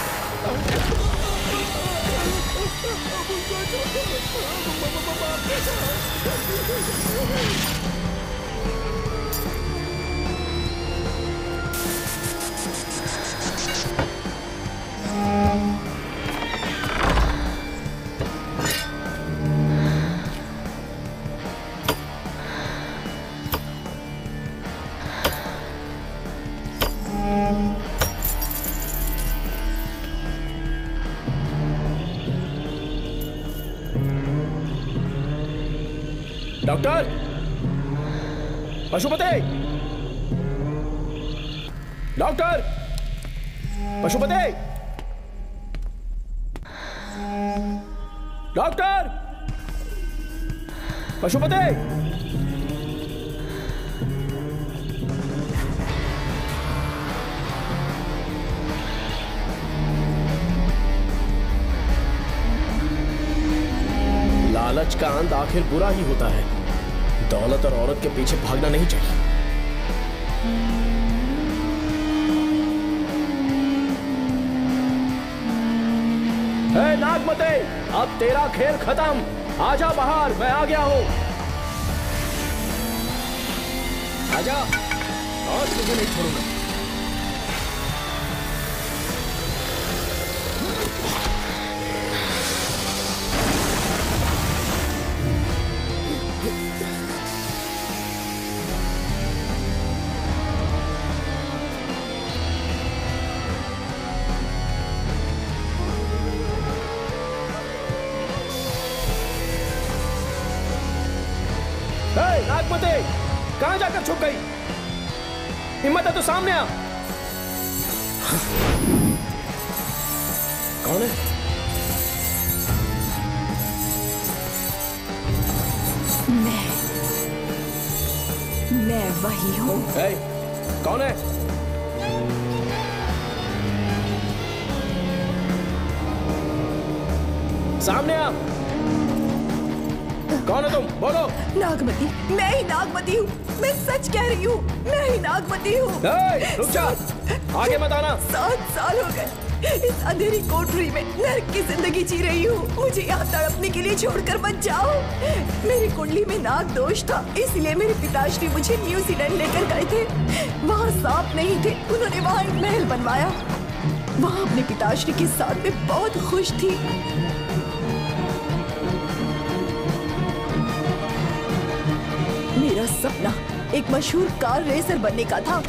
Doctor, Pashupati, doctor, Pashupati, doctor, Pashupati. लालच का अंत आखिर बुरा ही होता है। दौलत और औरत के पीछे भागना नहीं चाहिए। हे नागमते, अब तेरा खेल खत्म। आजा बाहर, मैं आ गया हूं। आजा, और तुझे नहीं छोड़ूंगा। कहाँ जाकर छुप गई? हिम्मत है तो सामने आ। कौन है? मैं मैं वही हूँ। कौन है? सामने आ। कौन है तुम? बोलो। नागमती, मैं ही नागमती हूँ। मैं सच कह रही हूँ, मैं ही नागमती हूँ। रुक जा, आगे मत आना। सात साल हो गए इस अंधेरी कोठरी में नर्क की जिंदगी जी रही हूँ। मुझे यहाँ तड़पने के लिए छोड़कर मत जाओ। मेरी कुंडली में नाग दोष था, इसलिए मेरे पिताश्री मुझे न्यूजीलैंड लेकर गए थे। वहाँ सांप नहीं थे, उन्होंने वहाँ एक महल बनवाया। वहाँ अपने पिताश्री के साथ में बहुत खुश थी। मेरा सपना एक मशहूर कार रेसर बनने का था।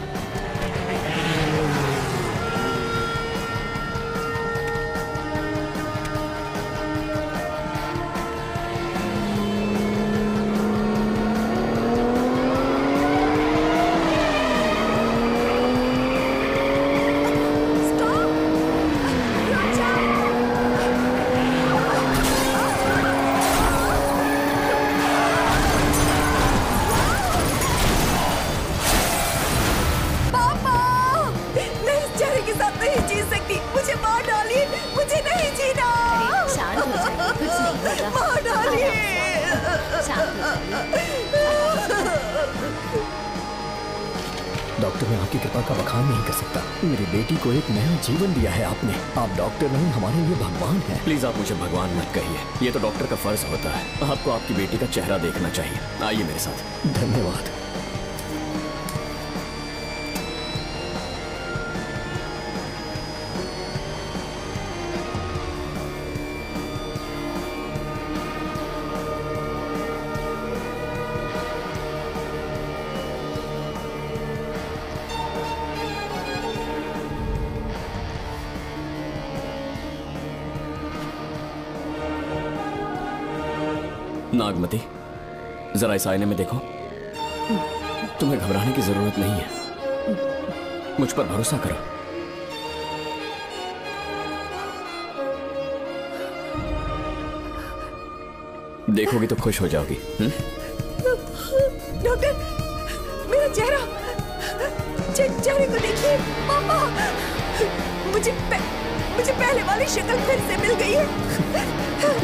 डॉक्टर, मैं आपकी कृपा का बखान नहीं कर सकता। मेरी बेटी को एक नया जीवन दिया है आपने। आप डॉक्टर नहीं, हमारे लिए भगवान हैं। प्लीज आप मुझे भगवान मत कहिए, ये तो डॉक्टर का फर्ज होता है। आपको आपकी बेटी का चेहरा देखना चाहिए। आइए मेरे साथ। धन्यवाद। नागमती, जरा इस आईने में देखो। तुम्हें घबराने की जरूरत नहीं है, मुझ पर भरोसा करो। देखोगी तो खुश हो जाओगी। डॉक्टर, मेरा चेहरा, चेहरे को देखिए। पापा, मुझे पे, मुझे पहले वाली शक्ल फिर से मिल गई है।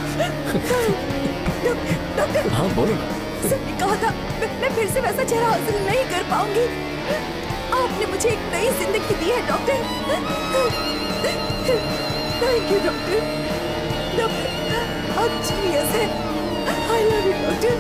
डॉक्टर, हाँ बोलो। सर ने कहा था मैं, मैं फिर से वैसा चेहरा हासिल नहीं कर पाऊंगी। आपने मुझे एक नई जिंदगी दी है doctor. Thank you doctor. Doctor, आप जीनियस हैं। I love you doctor.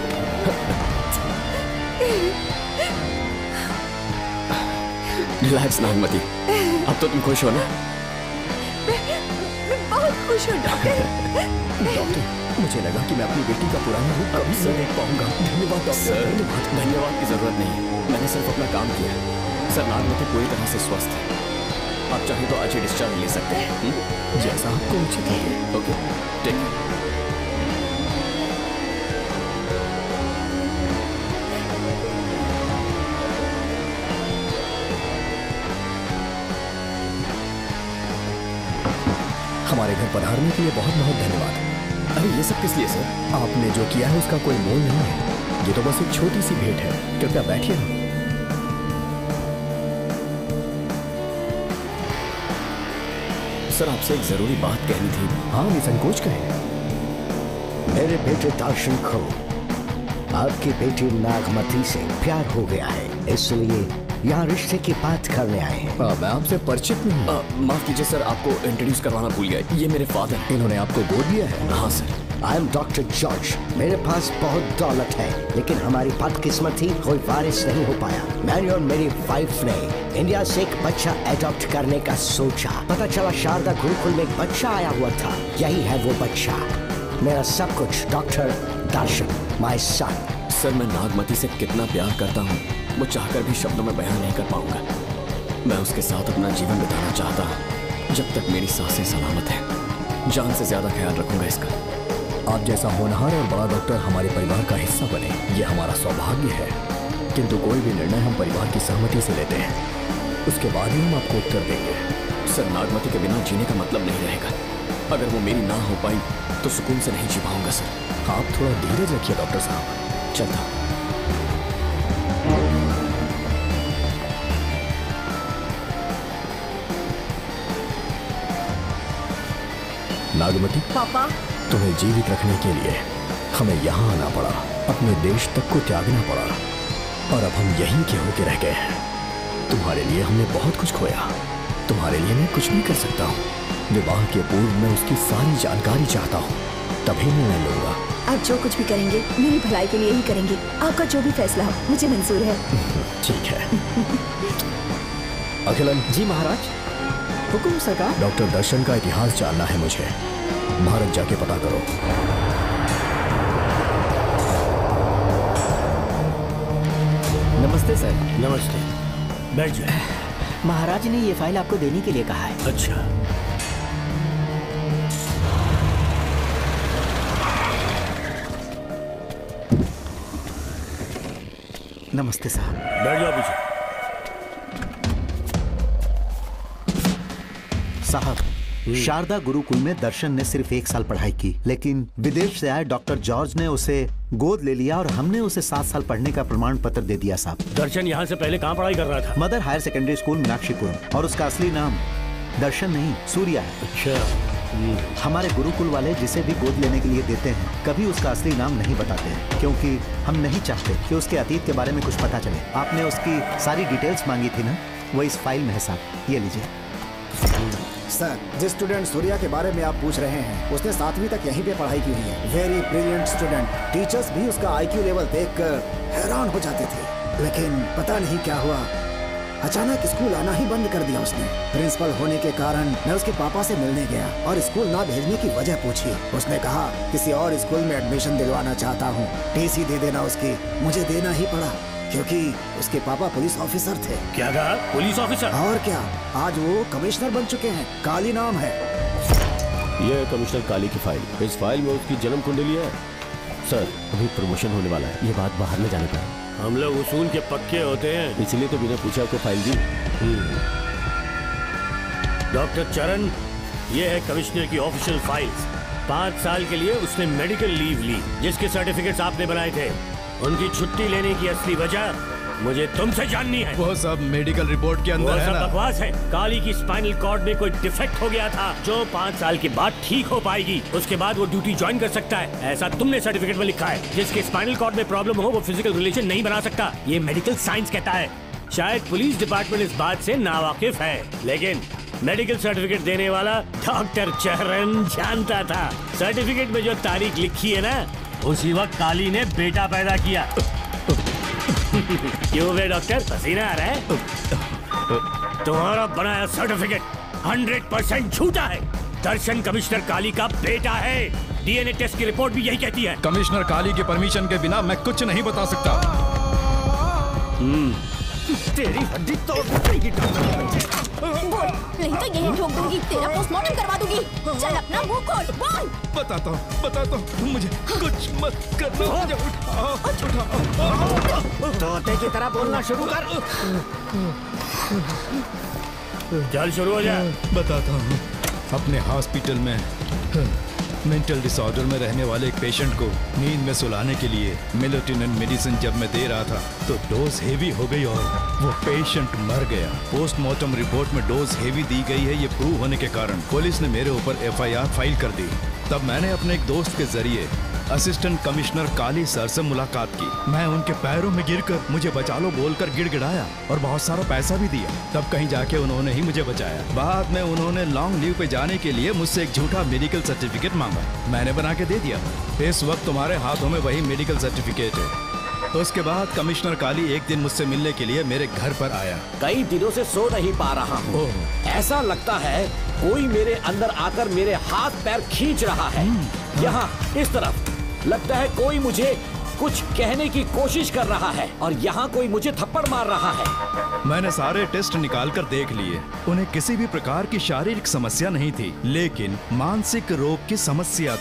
Relax Nagamati, अब तो तुम खुश हो ना? मैं, मैं बहुत खुश हूँ डॉक्टर। डॉक्टर, मुझे लगा कि मैं अपनी बेटी का पुराना रूप कभी नहीं देख पाऊंगा। धन्यवाद डॉक्टर। धन्यवाद। धन्यवाद की जरूरत नहीं है, मैंने सिर्फ अपना काम किया। सर, नागमती पूरी तरह से स्वस्थ है। आप चाहे तो आज ही डिस्चार्ज ले सकते हैं। जैसा आपको उचित लगे। Okay, take care. हमारे घर पधारने के लिए बहुत बहुत धन्यवाद। अरे ये सब किस लिए सर? आपने जो किया है उसका कोई मोल नहीं है। ये तो बस एक छोटी सी भेंट है। कृपया बैठिए ना। सर, आपसे एक जरूरी बात कहनी थी। हाँ, निसंकोच कहें। मेरे बेटे दर्शन को आपकी बेटी नागमती से प्यार हो गया है, इसलिए यहाँ रिश्ते की बात करने आए हैं। आ, मैं आपसे परिचित नहीं हूँ। माफ कीजिए सर, आपको इंट्रोड्यूस करवाना भूल गया। ये मेरे फादर। इन्होंने आपको गोद दिया है? हाँ sir. I am doctor George. मेरे पास बहुत दौलत है, लेकिन हमारी बदकिस्मती कोई वारिस नहीं हो पाया। मैंने और मेरी वाइफ ने इंडिया से एक बच्चा एडॉप्ट करने का सोचा। पता चला शारदा गुरुकुल में एक बच्चा आया हुआ था। यही है वो बच्चा, मेरा सब कुछ। Doctor Darshan, my son. Sir, मैं नागमती से कितना प्यार करता हूँ वो चाहकर भी शब्दों में बयान नहीं कर पाऊंगा। मैं उसके साथ अपना जीवन बिताना चाहता हूँ जब तक मेरी सांसें सलामत हैं। जान से ज्यादा ख्याल रखूंगा इसका। आप जैसा होनहार और बड़ा डॉक्टर हमारे परिवार का हिस्सा बने, ये हमारा सौभाग्य है। किंतु कोई भी निर्णय हम परिवार की सहमति से लेते हैं, उसके बाद ही हम आपको उत्तर देंगे। सर, नागमती के बिना जीने का मतलब नहीं रहेगा। अगर वो मेरी ना हो पाई तो सुकून से नहीं जी पाऊंगा सर। आप थोड़ा धीरज रखिए डॉक्टर साहब। चलता। नागमती, पापा, तुम्हें जीवित रखने के लिए हमें यहाँ आना पड़ा, अपने देश तक को त्यागना पड़ा, और अब हम यहीं के होके रह गए हैं। तुम्हारे लिए हमने बहुत कुछ खोया, तुम्हारे लिए मैं कुछ भी कर सकता हूँ। विवाह के पूर्व मैं उसकी सारी जानकारी चाहता हूँ, तभी निर्णय लूंगा। आप जो कुछ भी करेंगे मेरी भलाई के लिए ही करेंगे। आपका जो भी फैसला हो मुझे मंजूर है। ठीक है। अखिलन। जी महाराज। हुकुम सरकार। डॉक्टर दर्शन का इतिहास जानना है मुझे, भारत जाके पता करो। नमस्ते सर। नमस्ते, बैठ जाए। महाराज ने ये फाइल आपको देने के लिए कहा है। अच्छा। नमस्ते साहब। बैठ जाओ पीछे। साहब, शारदा गुरुकुल में दर्शन ने सिर्फ एक साल पढ़ाई की, लेकिन विदेश से आए डॉक्टर जॉर्ज ने उसे गोद ले लिया और हमने उसे सात साल पढ़ने का प्रमाण पत्र दे दिया साहब। दर्शन यहाँ से पहले कहाँ पढ़ाई कर रहा था? Mother higher secondary school Meenakshipuram, और उसका असली नाम दर्शन नहीं सूर्या है। अच्छा। हमारे गुरुकुल वाले जिसे भी गोद लेने के लिए देते हैं कभी उसका असली नाम नहीं बताते हैं, क्योंकि हम नहीं चाहते कि उसके अतीत के बारे में कुछ पता चले। आपने उसकी सारी डिटेल्स मांगी थी ना, वो इस फाइल में है साहब, ये लीजिए। सर, जिस स्टूडेंट सूर्या के बारे में आप पूछ रहे हैं उसने सातवीं तक यहीं पे पढ़ाई की हुई है। Very brilliant student. टीचर्स भी उसका आईक्यू लेवल देखकर हैरान हो जाते थे, लेकिन पता नहीं क्या हुआ, अचानक स्कूल आना ही बंद कर दिया उसने। प्रिंसिपल होने के कारण मैं उसके पापा से मिलने गया और स्कूल ना भेजने की वजह पूछी। उसने कहा किसी और स्कूल में एडमिशन दिलवाना चाहता हूँ, टीसी दे देना उसकी। मुझे देना ही पड़ा क्योंकि उसके पापा पुलिस ऑफिसर थे। क्या कहा? Police officer? और क्या, आज वो कमिश्नर बन चुके हैं। काली नाम है। यह है कमिश्नर काली की फाइल। इस फाइल में उसकी जन्म कुंडली है। सर, अभी प्रमोशन होने वाला है, ये बात बाहर में जाने का। हम लोग उसूल के पक्के होते हैं, इसलिए तो बिना पूछे आपको फाइल दी। डॉक्टर चरण, ये है कमिश्नर की ऑफिशियल फाइल्स। पाँच साल के लिए उसने मेडिकल लीव ली, जिसके सर्टिफिकेट्स आपने बनाए थे। उनकी छुट्टी लेने की असली वजह मुझे तुमसे जाननी है। वो सब मेडिकल रिपोर्ट के अंदर वो है सब ना? बकवास है। काली की स्पाइनल कॉर्ड में कोई डिफेक्ट हो गया था जो पाँच साल के बाद ठीक हो पाएगी। उसके बाद वो ड्यूटी ज्वाइन कर सकता है, ऐसा तुमने सर्टिफिकेट में लिखा है। जिसके स्पाइनल कॉर्ड में प्रॉब्लम हो वो फिजिकल रिलेशन नहीं बना सकता, ये मेडिकल साइंस कहता है। शायद पुलिस डिपार्टमेंट इस बात से नावाकिफ है, लेकिन मेडिकल सर्टिफिकेट देने वाला डॉक्टर चरण जानता था। सर्टिफिकेट में जो तारीख लिखी है ना, उसी वक्त काली ने बेटा पैदा किया। क्यों बे डॉक्टर, पसीना आ रहा है? तुम्हारा बनाया सर्टिफिकेट हंड्रेड परसेंट झूठा है। दर्शन कमिश्नर काली का बेटा है। डीएनए टेस्ट की रिपोर्ट भी यही कहती है। कमिश्नर काली के परमिशन के बिना मैं कुछ नहीं बता सकता। तेरी हड्डी तोड़ देगी। बोल, नहीं तो यही ठोक दूंगी, तेरा पोस्टमार्टम करवा दूंगी। चल अपना मुंह खोल, बोल। बताता हूँ, बताता हूँ, मुझे कुछ मत करना। मुझे उठाओ, उठाओ। तोते की तरह बोलना शुरू कर। चल शुरू हो जा। बताता हूँ, अपने हॉस्पिटल में मेंटल डिसऑर्डर में रहने वाले एक पेशेंट को नींद में सुलाने के लिए मेलेटोनिन मेडिसिन जब मैं दे रहा था तो डोज हेवी हो गई और वो पेशेंट मर गया। पोस्टमार्टम रिपोर्ट में डोज हेवी दी गई है, ये प्रूव होने के कारण पुलिस ने मेरे ऊपर एफ आई आर फाइल कर दी। तब मैंने अपने एक दोस्त के जरिए असिस्टेंट कमिश्नर काली सर से मुलाकात की। मैं उनके पैरों में गिरकर मुझे बचा लो बोलकर गिड़गिड़ाया और बहुत सारा पैसा भी दिया। तब कहीं जाके उन्होंने ही मुझे बचाया। बाद में उन्होंने लॉन्ग लीव पे जाने के लिए मुझसे एक झूठा मेडिकल सर्टिफिकेट मांगा, मैंने बना के दे दिया। इस वक्त तुम्हारे हाथों में वही मेडिकल सर्टिफिकेट है। उसके बाद कमिश्नर काली एक दिन मुझसे मिलने के लिए मेरे घर पर आया। कई दिनों से सो नहीं पा रहा हूँ। ऐसा लगता है कोई मेरे अंदर आकर मेरे हाथ पैर खींच रहा है। यहाँ इस तरफ लगता है कोई मुझे कुछ कहने की कोशिश कर रहा है और यहाँ कोई मुझे थप्पड़ मार रहा है। मैंने सारे टेस्ट निकाल कर देख लिए, उन्हें किसी भी प्रकार की शारीरिक समस्या नहीं थी, लेकिन मानसिक रोग की समस्या थी।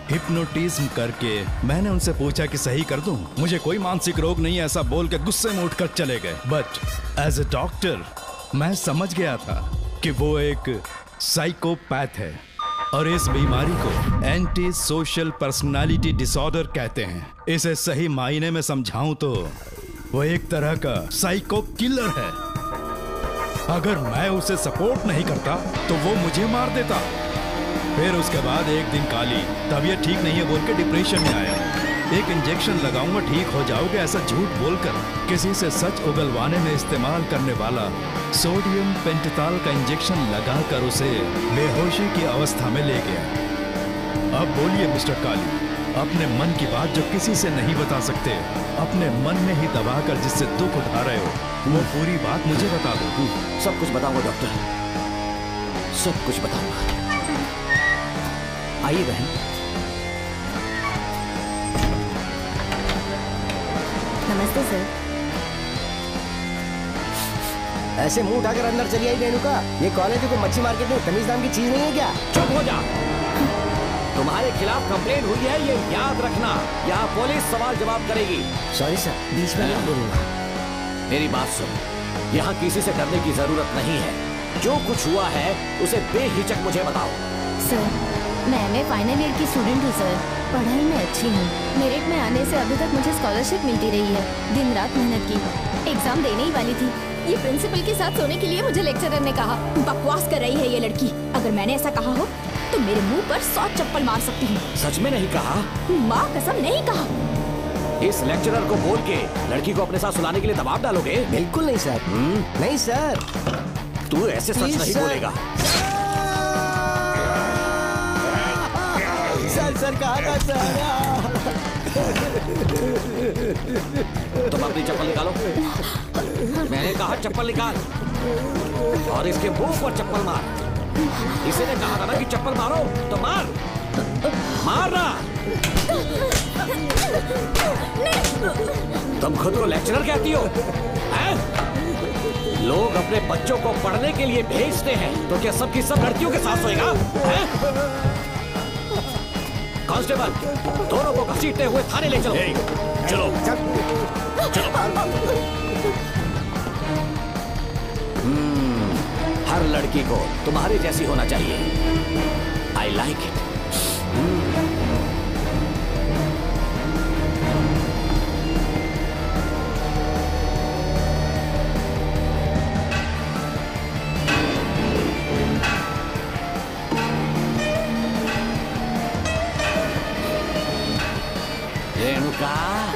हिप्नोटिज्म करके मैंने उनसे पूछा कि सही कर दूं। मुझे कोई मानसिक रोग नहीं है ऐसा बोल के गुस्से में उठकर चले गए। बट एज ए डॉक्टर मैं समझ गया था कि वो एक साइकोपैथ है और इस बीमारी को एंटी सोशल पर्सनालिटी डिसऑर्डर कहते हैं। इसे सही मायने में समझाऊं तो वो एक तरह का साइको किलर है। अगर मैं उसे सपोर्ट नहीं करता तो वो मुझे मार देता। फिर उसके बाद एक दिन काली तबीयत ठीक नहीं है बोल के डिप्रेशन में आया। एक इंजेक्शन लगाऊंगा ठीक हो जाओगे ऐसा झूठ बोलकर किसी से सच उगलवाने में इस्तेमाल करने वाला सोडियम पेंटोथॉल का इंजेक्शन लगाकर उसे बेहोशी की अवस्था में ले गया। अब बोलिए मिस्टर काली, अपने मन की बात जो किसी से नहीं बता सकते, अपने मन में ही दबाकर जिससे दुख उठा रहे हो, वो पूरी बात मुझे बता दो। सब कुछ बताऊंगा डॉक्टर, सब कुछ बताऊंगा। आइए बहन। नमस्ते सर। ऐसे मुंह उठाकर अंदर चली आई रेणुका। ये कॉलेज को मच्छी मार्केट में तमीज नाम की चीज नहीं है क्या? चुप हो जा। तुम्हारे खिलाफ कंप्लेन हुई है ये याद रखना। यहाँ पुलिस सवाल जवाब करेगी। सॉरी सर, बीच में नहीं बोलूंगा। मेरी बात सुन, यहाँ किसी से डरने की जरूरत नहीं है। जो कुछ हुआ है उसे बेहिचक मुझे बताओ। सर, मैं एमए फाइनल ईयर की स्टूडेंट हूँ सर। पढ़ाई में अच्छी हूँ। मेरिट में आने से अभी तक मुझे स्कॉलरशिप मिलती रही है। दिन रात मेहनत की, एग्जाम देने ही वाली थी। ये प्रिंसिपल के साथ सोने के लिए मुझे लेक्चरर ने कहा बकवास कर रही है ये लड़की। अगर मैंने ऐसा कहा हो तो मेरे मुंह पर सौ चप्पल मार सकती हूँ। सच में नहीं कहा? माँ कसम नहीं कहा। इस लेक्चरर को बोल के लड़की को अपने साथ सुलाने के लिए दबाव डालोगे? बिल्कुल नहीं सर। नहीं सर, तू ऐसे सच नहीं बोलेगा। सर सर कहा था सर। तुम अपनी चप्पल निकालो। मैंने कहा चप्पल निकाल और इसके मुंह पर चप्पल मार। इसे ने कहा था ना कि चप्पल मारो तो मार। मार ना। तुम खुद को लेक्चरर कहती हो हैं? लोग अपने बच्चों को पढ़ने के लिए भेजते हैं तो क्या सबकी सब लड़कियों के साथ सोएगा? कांस्टेबल, दोनों को घसीटते हुए थाने ले चलो। चलो चलो। हम्म, हर लड़की को तुम्हारे जैसी होना चाहिए। I like it. Renuka,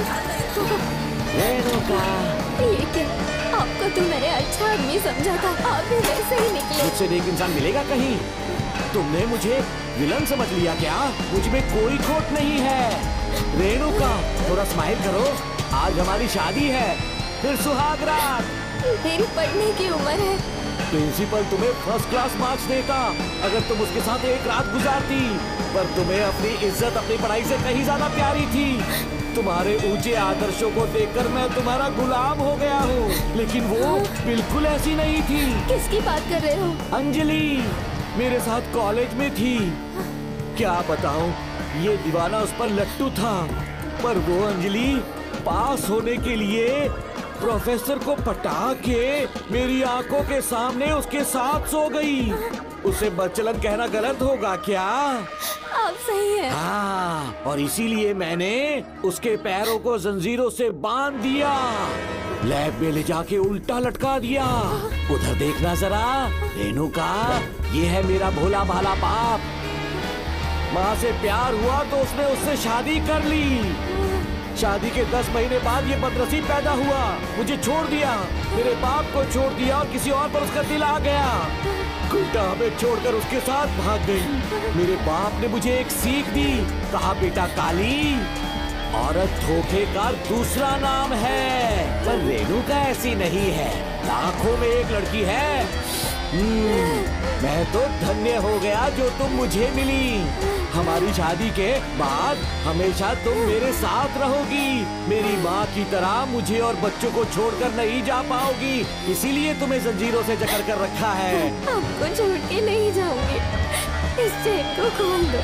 Renuka. ये क्या? आपको तो मैंने अच्छा आदमी समझा था, आप भी वैसे ही निकले। मुझसे नेक इंसान मिलेगा कहीं? तुमने मुझे विलन समझ लिया क्या? मुझ में कोई खोट नहीं है। रेणुका, थोड़ा स्माइल करो। आज हमारी शादी है, फिर सुहाग रात। मेरी पढ़ने की उम्र है। प्रिंसिपल तुम्हें फर्स्ट क्लास मार्क्स देता अगर तुम उसके साथ एक रात गुजारती, पर तुम्हें अपनी इज्जत अपनी पढ़ाई से कहीं ज्यादा प्यारी थी। तुम्हारे ऊंचे आदर्शों को देखकर मैं तुम्हारा गुलाम हो गया हूँ, लेकिन वो बिल्कुल ऐसी नहीं थी। किसकी बात कर रहे हो? अंजलि मेरे साथ कॉलेज में थी। क्या बताऊं, ये दीवाना उस पर लट्टू था, पर वो अंजलि पास होने के लिए प्रोफेसर को पटा के मेरी आंखों के सामने उसके साथ सो गई। उसे बदचलन कहना गलत होगा क्या? आप सही है। हाँ, और इसीलिए मैंने उसके पैरों को जंजीरों से बांध दिया, लैब में ले जाके उल्टा लटका दिया। उधर देखना जरा रेणुका, ये है मेरा भोला भाला बाप। माँ से प्यार हुआ तो उसने उससे शादी कर ली। शादी के दस महीने बाद ये बदनसीब पैदा हुआ, मुझे छोड़ दिया, मेरे बाप को छोड़ दिया और किसी और पर उसका दिल आ गया। उल्टा हमें छोड़कर उसके साथ भाग गई। मेरे बाप ने मुझे एक सीख दी, कहा बेटा काली, औरत धोखे का दूसरा नाम है, पर रेणुका ऐसी नहीं है, लाखों में एक लड़की है। मैं तो धन्य हो गया जो तुम मुझे मिली। हमारी शादी के बाद हमेशा तुम मेरे साथ रहोगी। मेरी माँ की तरह मुझे और बच्चों को छोड़कर नहीं जा पाओगी, इसीलिए तुम्हें जंजीरों से जकड़ कर रखा है। आपको छोड़ के नहीं जाऊंगी। इस चेन को खोल दो,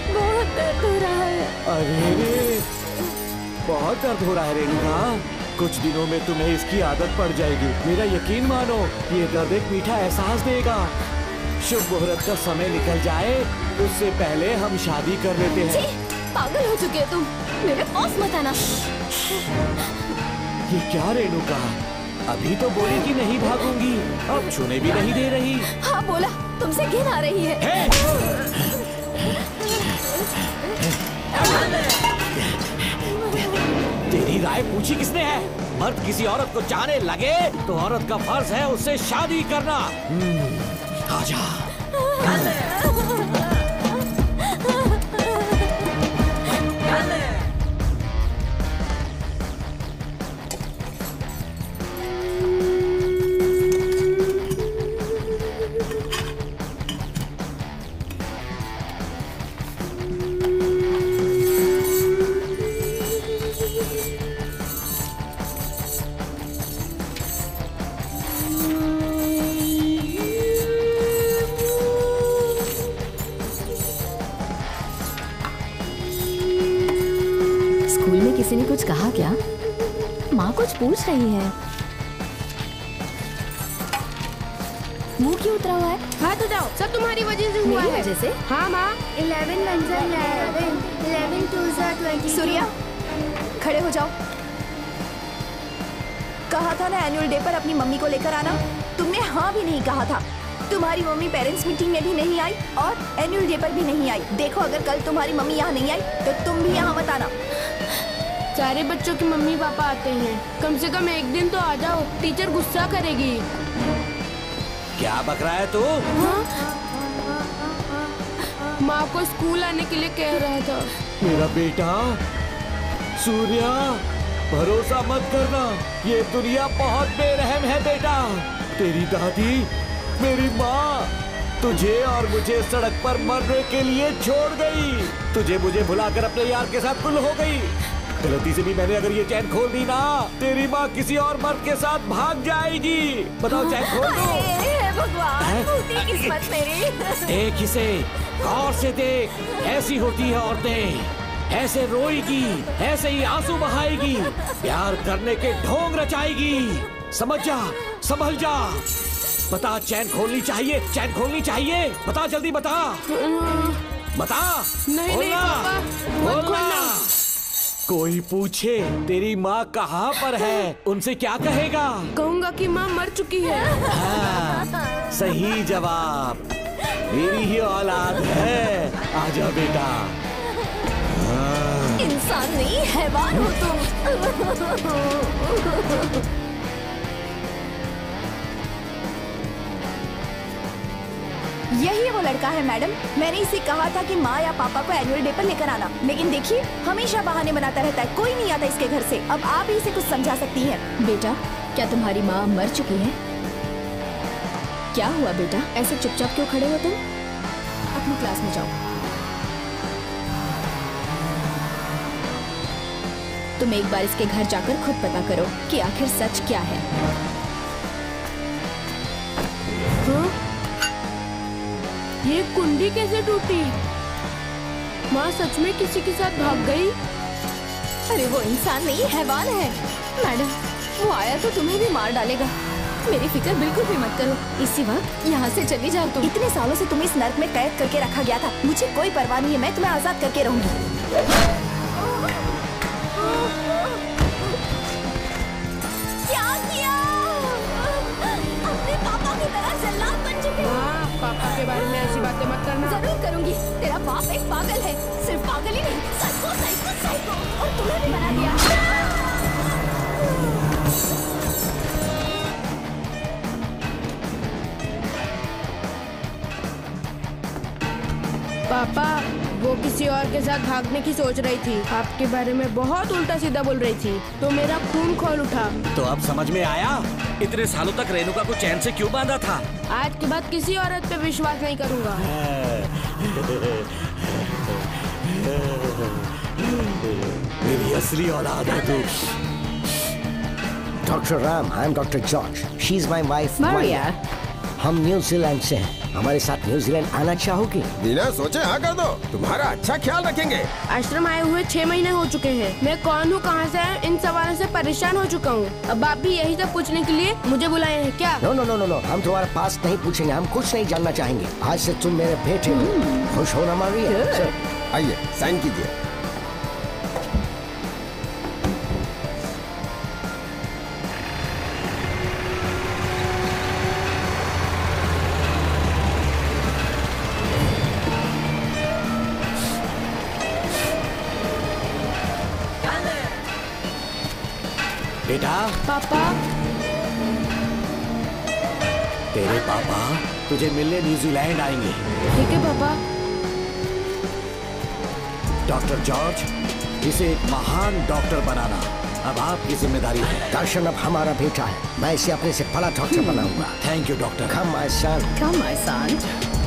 बहुत दर्द हो रहा है। अरे बहुत दर्द हो रहा है रेणुका। कुछ दिनों में तुम्हें इसकी आदत पड़ जाएगी। मेरा यकीन मानो, ये दर्द एक मीठा एहसास देगा। शुभ मुहूर्त का समय निकल जाए उससे पहले हम शादी कर लेते हैं। पागल हो चुके हो तुम, मेरे पास मत आना। ये क्या रेणुका, अभी तो बोली कि नहीं भागूंगी, अब छूने भी नहीं दे रही। हाँ बोला, तुमसे घिन आ रही है। तेरी राय पूछी किसने है? मर्द किसी औरत को चाहने लगे तो औरत का फर्ज है उससे शादी करना। आजा। किसी ने कुछ कहा क्या? माँ कुछ पूछ रही है। मुंह क्यों उतरा हुआ है? हाथ उठाओ, सब तुम्हारी वजह से हुआ है। वजह से? हाँ माँ। इलेवन वन सा इलेवन, इलेवन टू सा ट्वेंटी। सूर्या, खड़े हो जाओ। कहा था ना एनुअल डे पर अपनी मम्मी को लेकर आना, तुमने हाँ भी नहीं कहा था। तुम्हारी मम्मी पेरेंट्स मीटिंग में भी नहीं आई और एनुअल डे पर भी नहीं आई। देखो अगर कल तुम्हारी मम्मी यहाँ नहीं आई तो तुम भी यहाँ मत आना। सारे बच्चों की मम्मी पापा आते हैं, कम से कम एक दिन तो आ जाओ, टीचर गुस्सा करेगी। क्या बक रहा है तू? हाँ? माँ को स्कूल आने के लिए कह रहा था। मेरा बेटा सूर्या, भरोसा मत करना, ये दुनिया बहुत बेरहम है बेटा। तेरी दादी, मेरी माँ तुझे और मुझे सड़क पर मरने के लिए छोड़ गई। तुझे मुझे भुलाकर अपने यार के साथ गुल हो गई। गलती से भी मैंने अगर ये चैन खोल दी ना, तेरी माँ किसी और मर्द के साथ भाग जाएगी। बताओ चैन खोल दो। भगवान, फूटी किस्मत मेरी। देख इसे, गौर से देख, ऐसी होती है औरतें। ऐसे रोएगी, ऐसे ही आंसू बहाएगी, प्यार करने के ढोंग रचाएगी। समझ जा, संभल जा। बता, चैन खोलनी चाहिए, चैन खोलनी चाहिए। बता जल्दी बता, बता। नहीं नहीं पापा, मत खोलना। कोई पूछे तेरी माँ कहाँ पर है, उनसे क्या कहेगा? कहूँगा कि माँ मर चुकी है। हाँ, सही जवाब। मेरी ही औलाद है। आजा बेटा। हाँ। इंसान नहीं, हैवान हो तुम। यही वो लड़का है मैडम। मैंने इसे कहा था कि माँ या पापा को एनुअल डे पर लेकर आना, लेकिन देखिए हमेशा बहाने बनाता रहता है, कोई नहीं आता इसके घर से। अब आप ही इसे कुछ समझा सकती हैं। बेटा, क्या तुम्हारी माँ मर चुकी है? क्या हुआ बेटा, ऐसे चुपचाप क्यों खड़े हो तुम? अपनी क्लास में जाओ। तुम एक बार इसके घर जाकर खुद पता करो कि आखिर सच क्या है। हाँ? ये कुंडी कैसे टूटी? माँ सच में किसी के साथ भाग गई? अरे वो इंसान नहीं, हैवान है। मैडम, वो आया तो तुम्हें भी मार डालेगा। मेरी फिक्र बिल्कुल भी मत करो। इसी वक्त यहाँ से चली जाओ तुम। इतने सालों से तुम्हें इस नर्क में कैद करके रखा गया था, मुझे कोई परवाह नहीं है, मैं तुम्हें आजाद करके रहूंगी। पापा के बारे में ऐसी बातें मत करना। जरूर करूंगी। तेरा बाप एक पागल है, सिर्फ पागल ही नहीं, साइको साइको साइको, और तुम्हें भी बना दिया। पापा, वो किसी और के साथ भागने की सोच रही थी, आपके बारे में बहुत उल्टा सीधा बोल रही थी, तो मेरा खून खौल उठा। तो अब समझ में आया इतने सालों तक रेणुका को चैन से क्यों बांधा था। आज के बाद किसी औरत पे विश्वास नहीं करूंगा। मेरी असली औलाद है तू। Doctor Ram, I am doctor George, she is my wife Maria। हम न्यूजीलैंड से हैं। हमारे साथ न्यूजीलैंड आना चाहोगे? बिना सोचे हाँ कर दो, तुम्हारा अच्छा ख्याल रखेंगे। आश्रम आए हुए छह महीने हो चुके हैं। मैं कौन हूँ, कहाँ से आया, इन सवालों से परेशान हो चुका हूँ। अब आप भी यही सब पूछने के लिए मुझे बुलाए हैं क्या? No no no no no, हम तुम्हारा पास नहीं पूछेंगे, हम कुछ नहीं जानना चाहेंगे। आज से तुम मेरे बेटे हो। खुश हो ना मारिया? आइए साइन कीजिए। बेटा। पापा। तेरे पापा तुझे मिलने न्यूजीलैंड आएंगे। ठीक है पापा। डॉक्टर जॉर्ज, इसे एक महान डॉक्टर बनाना अब आपकी जिम्मेदारी है। दर्शन अब हमारा बेटा है, मैं इसे अपने से बड़ा डॉक्टर बनाऊंगा। Thank you doctor. Come my son. Come my son.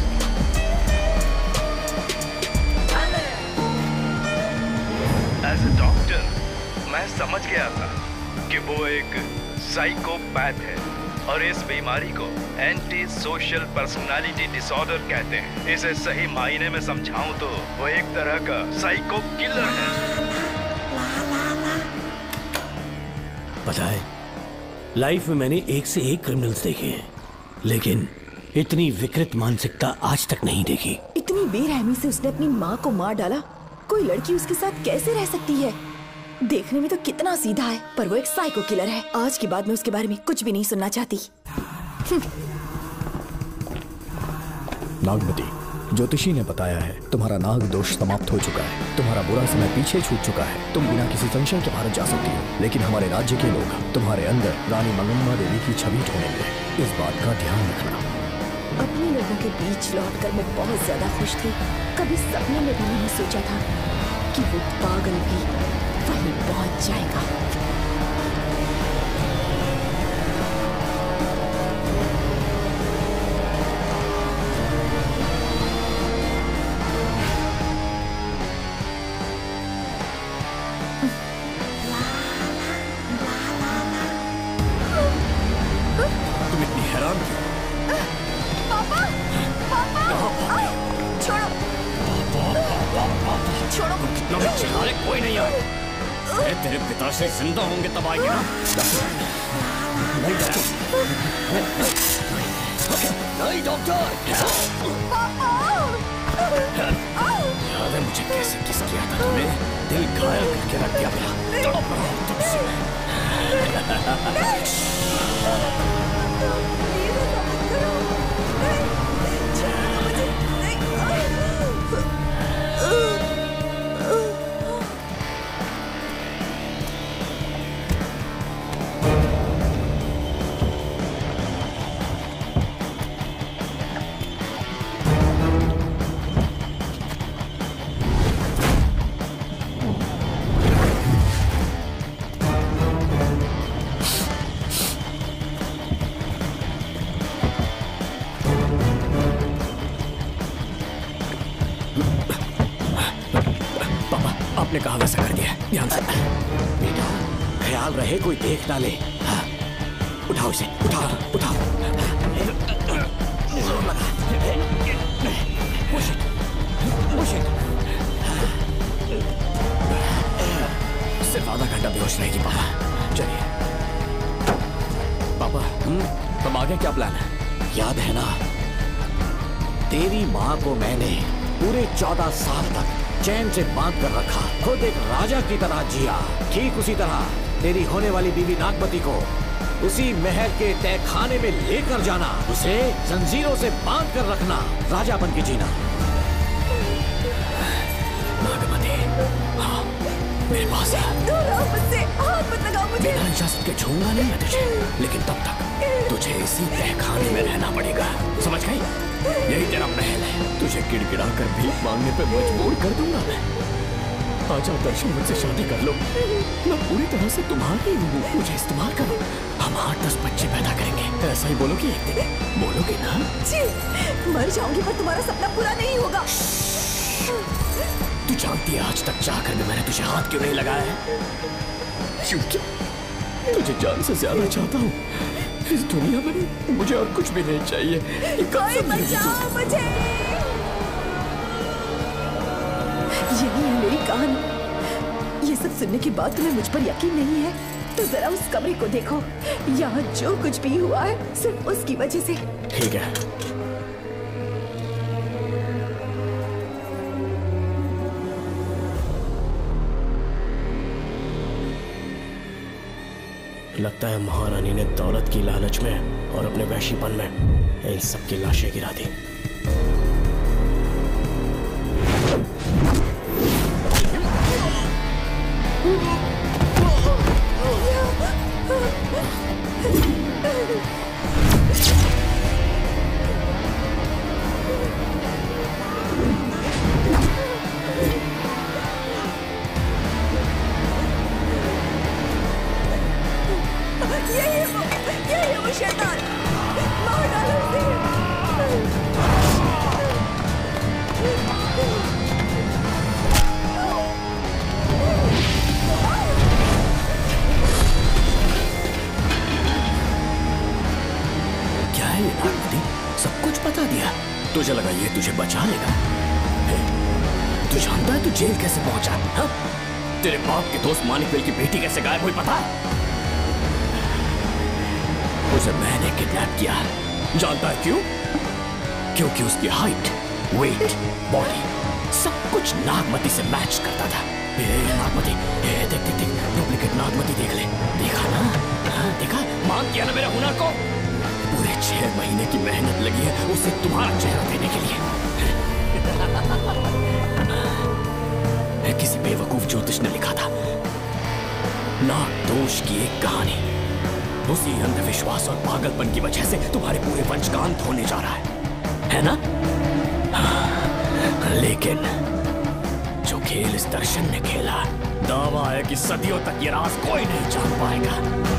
As a doctor मैं समझ गया था कि वो एक साइकोपैथ है और इस बीमारी को एंटी सोशल पर्सनालिटी डिसऑर्डर कहते हैं। इसे सही मायने में समझाऊं तो वो एक तरह का साइको किलर है। पता है, लाइफ में मैंने एक से एक क्रिमिनल्स देखे हैं, लेकिन इतनी विकृत मानसिकता आज तक नहीं देखी। इतनी बेरहमी से उसने अपनी माँ को मार डाला। कोई लड़की उसके साथ कैसे रह सकती है? देखने में तो कितना सीधा है, पर वो एक साइको किलर है। आज के बाद मैं उसके बारे में कुछ भी नहीं सुनना चाहती। नागमती, ज्योतिषी ने बताया है तुम्हारा नाग दोष समाप्त हो चुका है, तुम्हारा बुरा समय पीछे छूट चुका है, तुम बिना किसी संशय के भारत जा सकती हो। लेकिन हमारे राज्य के लोग तुम्हारे अंदर रानी मंगम्मा देवी की छवि ढूंढेंगे, इस बात का ध्यान रखना। अपने लोगों के बीच लौटकर मैं बहुत ज्यादा खुश थी। कभी सपने में भी नहीं सोचा था कि वो पागल भी वहीं पहुंच जाएगा। तुम इतनी हैरान क्यों? पापा, पापा, छोड़ो, छोड़ो। कितना भी चिल्ला ले, कोई नहीं आए। अरे तेरे पिताश्री जिंदा होंगे तब आएंगे ना। नहीं नहीं डॉक्टर। याद है मुझे कैसे किस किया था तुमने? दिल घायल करके रख दिया मेरा। तड़प रहा हूं तुमसे। आपने कहा वैसा कर दिया, ध्यान से। बेटा ख्याल रहे कोई देख ना ले। हाँ। उठाओ इसे, उठाओ उठाओ। जोर लगा। Push it, push it। सिर्फ आधा घंटा बेहोश रहेगी पापा। चलिए पापा, तब आगे क्या प्लान है? याद है ना, तेरी माँ को मैंने पूरे चौदह साल तक चैन से बांध कर रखा, खुद एक राजा की तरह जिया। ठीक उसी तरह तेरी होने वाली बीवी नागमती को उसी महल के तहखाने में लेकर जाना, उसे जंजीरों से बांध कर रखना, राजा बन के जीना। नागमती, हाँ, मेरे पास है। हाथ मत लगाओ मुझे। बिना इजाजत के छूंगा नहीं मैं तुझे, लेकिन तब तक तुझे इसी तहखाने में रहना पड़ेगा, समझ गई? यही तेरा महल है। तुझे गिड़गिड़ा कर भीख मांगने पे मजबूर कर दूंगा मैं। आजा दर्शन, मुझसे शादी कर लो, मैं पूरी तरह से तुम्हारी हूँ, मुझे इस्तेमाल करो। हम आठ दस बच्चे पैदा करेंगे। ऐसा ही बोलोगी एक दिन? बोलोगे ना? जी, मर जाऊंगी पर तुम्हारा सपना पूरा नहीं होगा। तू जानती है आज तक चाहकर भी मैंने तुझे हाथ क्यों नहीं लगाया है? क्योंकि तुझे जान से ज्यादा चाहता हूँ। इस दुनिया में मुझे और कुछ भी नहीं चाहिए। कोई बचाओ मुझे। यही है मेरी कहानी। ये सब सुनने के बाद तुम्हें मुझ पर यकीन नहीं है तो जरा उस कमरे को देखो। यहाँ जो कुछ भी हुआ है सिर्फ उसकी वजह से। ठीक है। लगता है महारानी ने दौलत की लालच में और अपने वैशीपन में इन सबकी लाशें गिरा दी। तुझे लगा ये तुझे बचा लेगा? तू जानता है तू जेल कैसे पहुंचा? हा? तेरे बाप के दोस्त मानिकवेल की बेटी कैसे गायब हुई पता है? उसे मैंने किडनैप किया। जानता है क्यों? क्योंकि उसकी हाइट, वेट, बॉडी सब कुछ नागमती से मैच करता था। ए, नागमती, ए, देख देख देख, डुप्लीकेट नागमती देख ले। देखा ना? हाँ, देखा? मान किया ना मेरा हुनर को? पूरे छह महीने की मेहनत लगी है उसे तुम्हारा चेहरा देने के लिए। किसी बेवकूफ ज्योतिष ने लिखा था नागदोष की एक कहानी। उसी अंधविश्वास और पागलपन की वजह से तुम्हारे पूरे वंश का अंत होने जा रहा है, है ना? लेकिन जो खेल इस दर्शन ने खेला, दावा है कि सदियों तक ये राज कोई नहीं जान पाएगा।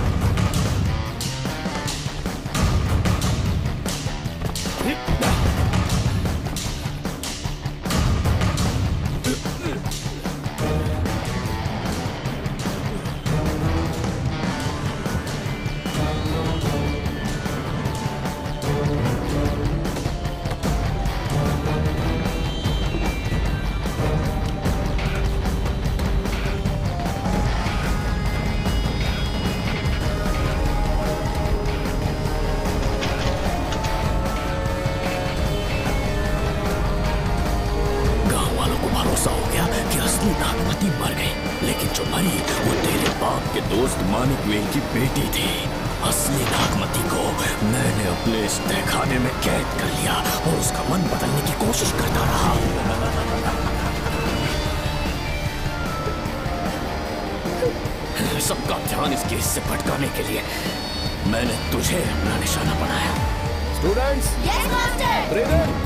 सबका ध्यान इस केस से भटकाने के लिए मैंने तुझे अपना निशाना बनाया। Students, yes master. Breathe in,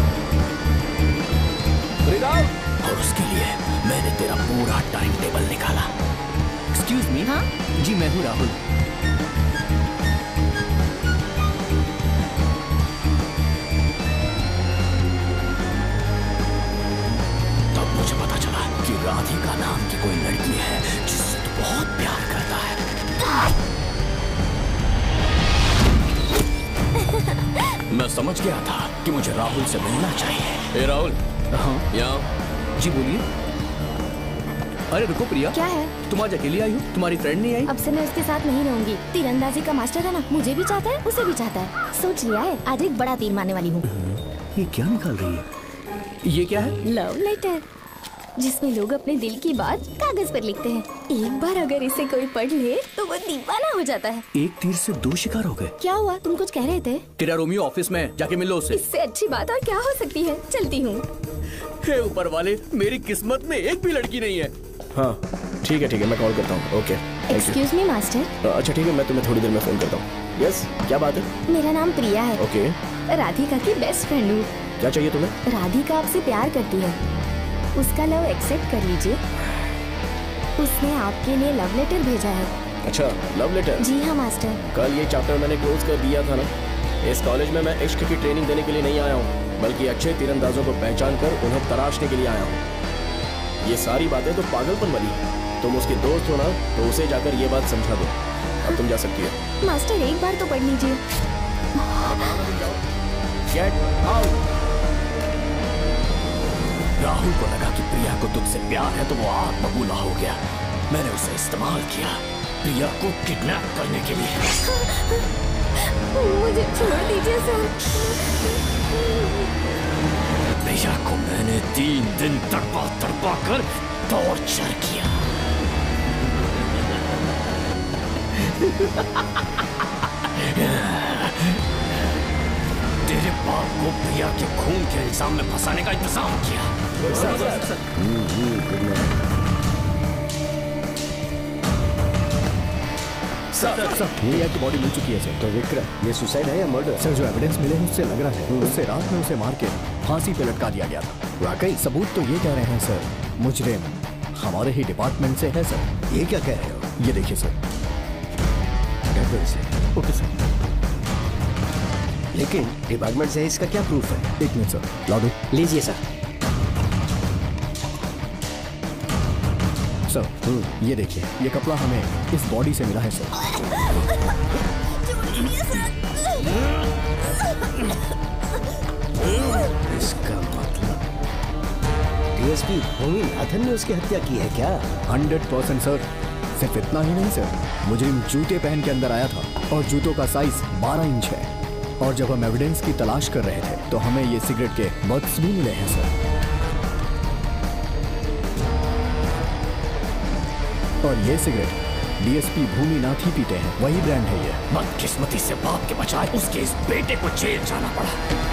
breathe out. और उसके लिए मैंने तेरा पूरा टाइम टेबल निकाला। Excuse me. हाँ जी, मैं हूँ राहुल। तब मुझे पता चला कि राधिका नाम की कोई लड़की है जिससे तू बहुत प्यार करता है। मैं समझ गया था कि मुझे राहुल से मिलना चाहिए। ए राहुल। हाँ यहाँ। जी बोलिए। अरे रुको प्रिया, क्या है? तुम आज अकेली आई हो, तुम्हारी फ्रेंड नहीं आई? अब से मैं उसके साथ नहीं रहूंगी। तीरंदाजी का मास्टर है ना, मुझे भी चाहता है, उसे भी चाहता है। सोच लिया है, आज एक बड़ा तीर मारने वाली हूँ। ये क्या निकाल रही है? ये क्या है? लव लेटर, जिसमें लोग अपने दिल की बात कागज पर लिखते हैं। एक बार अगर इसे कोई पढ़ ले तो वो दीवाना हो जाता है। एक तीर से दो शिकार हो गए। क्या हुआ? तुम कुछ कह रहे थे? तेरा रोमियो ऑफिस में, जाके मिलो उससे। इससे अच्छी बात और क्या हो सकती है? चलती हूँ। हे ऊपर वाले, मेरी किस्मत में एक भी लड़की नहीं है। हाँ ठीक है ठीक है, मैं कॉल करता हूँ। ओके। Excuse me master. अच्छा ठीक है, मैं तुम्हें थोड़ी देर में फोन करता हूँ। यस, क्या बात है? मेरा नाम प्रिया है। ओके। राधिका की बेस्ट फ्रेंड हूँ। क्या चाहिए तुम्हें? राधिका आपसे प्यार करती है, उसका लव एक्सेप्ट कर लीजिए। उसने आपके लिए लव लेटर भेजा है। अच्छा, लव लेटर? जी हाँ मास्टर। कल ये चैप्टर मैंने क्लोज कर दिया था ना। इस कॉलेज में मैं इश्क की ट्रेनिंग देने के लिए नहीं आया हूँ, बल्कि अच्छे तीरंदाजों को पहचान कर उन्हें तराशने के लिए आया हूँ। ये सारी बातें तो पागलपन वाली है। तुम उसके दोस्त हो ना, तो उसे जाकर ये बात समझा दो। अब तुम जा सकती हो। मास्टर एक बार तो पढ़ लीजिए। Get out. राहुल को लगा कि प्रिया को तुझसे प्यार है तो वो आग बबूला हो गया। मैंने उसे इस्तेमाल किया प्रिया को किडनैप करने के लिए। मुझे छोड़ दीजिए सर। प्रिया को मैंने तीन दिन तड़पा तड़पा कर टॉर्चर किया। तेरे बाप को प्रिया के खून के इल्जाम में फंसाने का इंतजाम किया। सर, सर, प्रिया की बॉडी मिल चुकी है सर। तो विक्रम ये सुसाइड है या मर्डर? सर जो एविडेंस मिले हैं उससे लग रहा है उससे रात में उसे मार के फांसी पे लटका दिया गया था। वाकई सबूत तो ये कह रहे हैं सर मुजरिम हमारे ही डिपार्टमेंट से है सर। ये क्या कह रहे हो? ये देखिए सर। Okay sir. लेकिन डिपार्टमेंट से इसका क्या प्रूफ है? एक मिनट सर ला दो। लीजिए सर। सर ये देखिए ये कपड़ा हमें इस बॉडी से मिला है सर। इसका मतलब डीएसपी भूमि नाथन ने उसकी हत्या की है क्या? Hundred percent sir. सिर्फ इतना ही नहीं सर मुजरिम जूते पहन के अंदर आया था और जूतों का साइज बारह इंच है। और जब हम एविडेंस की तलाश कर रहे थे तो हमें ये सिगरेट के बक्स भी मिले हैं सर। और ये सिगरेट डीएसपी भूमि नाथ ही पीते हैं। वही ब्रांड है ये। बदकिस्मती से बाप के बजाय उसके इस बेटे को जेल जाना पड़ा।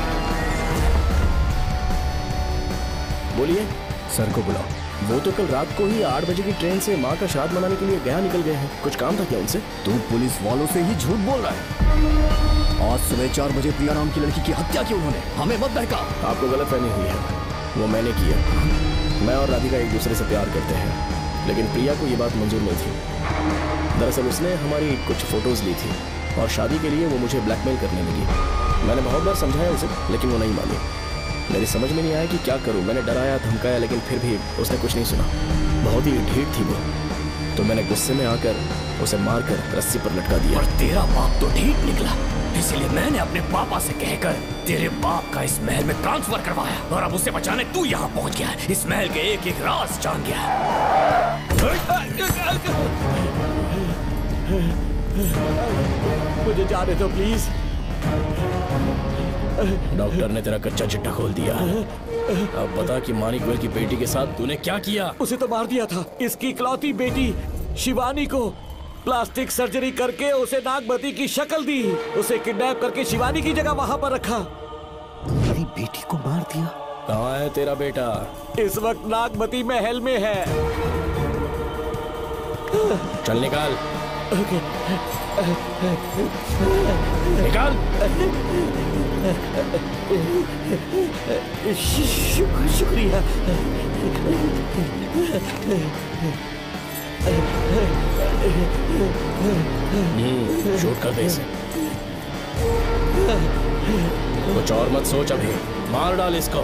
बोलिए। सर को बुलाओ। वो तो कल रात को ही आठ बजे की ट्रेन से माँ का श्राद्ध मनाने के लिए गया निकल गए हैं। कुछ काम था क्या उनसे? तू पुलिस वालों से ही झूठ बोल रहा है। आज सुबह चार बजे प्रिया नाम की लड़की की हत्या की उन्होंने। हमें मत बहका। आपको गलतफहमी हुई है। वो मैंने किया। मैं और राधिका एक दूसरे से प्यार करते हैं लेकिन प्रिया को ये बात मंजूर नहीं थी। दरअसल उसने हमारी कुछ फोटोज ली थी और शादी के लिए वो मुझे ब्लैकमेल करने लगी। मैंने बहुत बार समझाया उसे लेकिन वो नहीं मानी। मेरी समझ में नहीं आया कि क्या करूं। मैंने डराया धमकाया लेकिन फिर भी उसने कुछ नहीं सुना। बहुत ही ढीठ थी वो। तो मैंने गुस्से में आकर उसे मारकर रस्सी पर लटका दिया। और तेरा बाप तो ढीठ निकला इसलिए मैंने अपने पापा से कहकर तेरे बाप का इस महल में ट्रांसफर करवाया और अब उसे बचाने तू यहाँ पहुँच गया है। इस महल के एक एक राज जान गया है। मुझे जाने दो प्लीज। डॉक्टर ने तेरा कच्चा चिट्ठा खोल दिया। अब बता कि मानिकवेल की बेटी के साथ तूने क्या किया? उसे तो मार दिया था। इसकी इकलौती बेटी शिवानी को प्लास्टिक सर्जरी करके उसे नागमती की शक्ल दी। उसे किडनैप करके शिवानी की जगह वहां पर रखा। मेरी बेटी को मार दिया? कहाँ है तेरा बेटा? इस वक्त नागमती महल में है। चल निकाल। ओके। निकाल। शुक्रिया। शूट कर दे इसे। कुछ और मत सोच अभी। मार डाल इसको।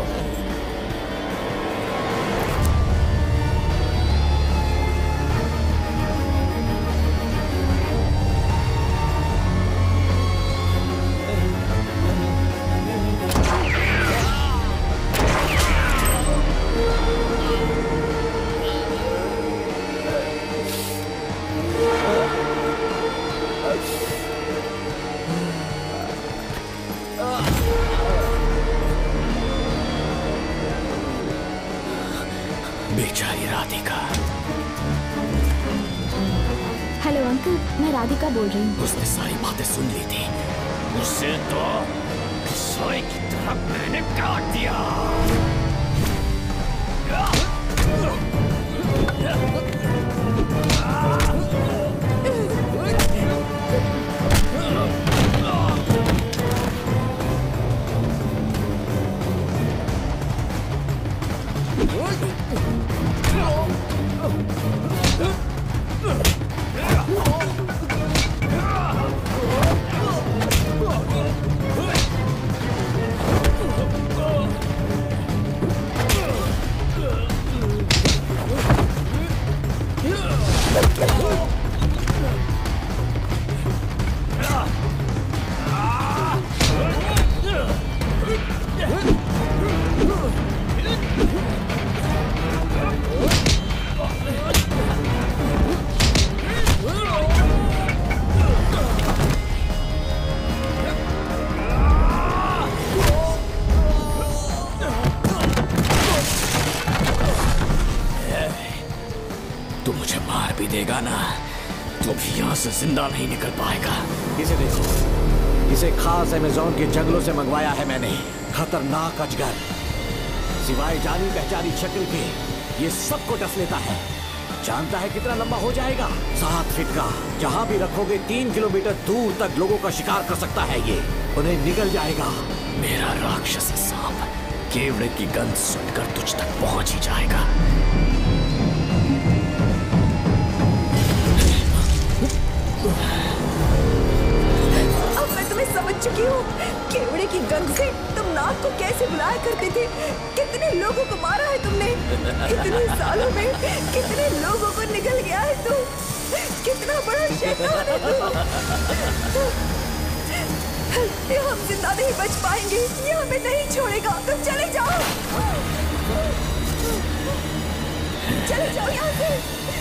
बेचारी राधिका। हेलो अंकल, मैं राधिका बोल रही हूँ। उसने सारी बातें सुन ली थी। उसे तो सोए की तरह मैंने काट दिया। देगा ना तो भी यहाँ से जिंदा नहीं निकल पाएगा। इसे देखो, इसे खास अमेज़न के जंगलों से मंगवाया है मैंने। खतरनाक अजगर, सिवाय जानी पहचानी शक्ल के ये सबको डस लेता है। जानता है कितना लंबा हो जाएगा? सात फीट का। जहाँ भी रखोगे तीन किलोमीटर दूर तक लोगों का शिकार कर सकता है ये। उन्हें निगल जाएगा। मेरा राक्षसी सांप केवड़े की गंध सुनकर तुझ तक पहुंच ही जाएगा। अब मैं तुम्हें समझ चुकी हूँ। केवड़े की गंध से तुम नाग को कैसे बुलाया करते थे। कितने लोगों को मारा है तुमने। इतने सालों में कितने लोगों को निगल गया है तू। कितना बड़ा शैतान है तू। ये हम जिंदा नहीं बच पाएंगे। ये हमें नहीं छोड़ेगा। तुम चले जाओ, चले जाओ यहाँ से।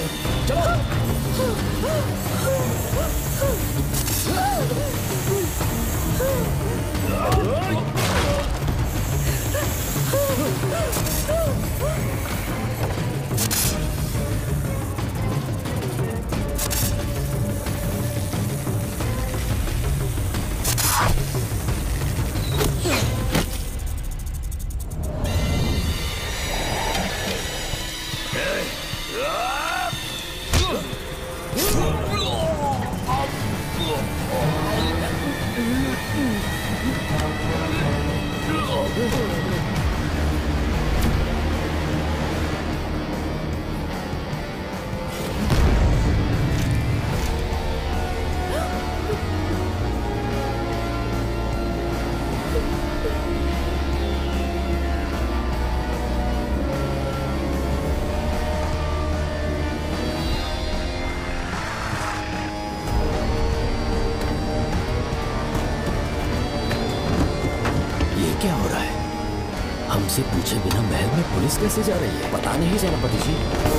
क्या हो रहा है? हमसे पूछे बिना महल में पुलिस कैसे जा रही है? पता नहीं सेनापति जी।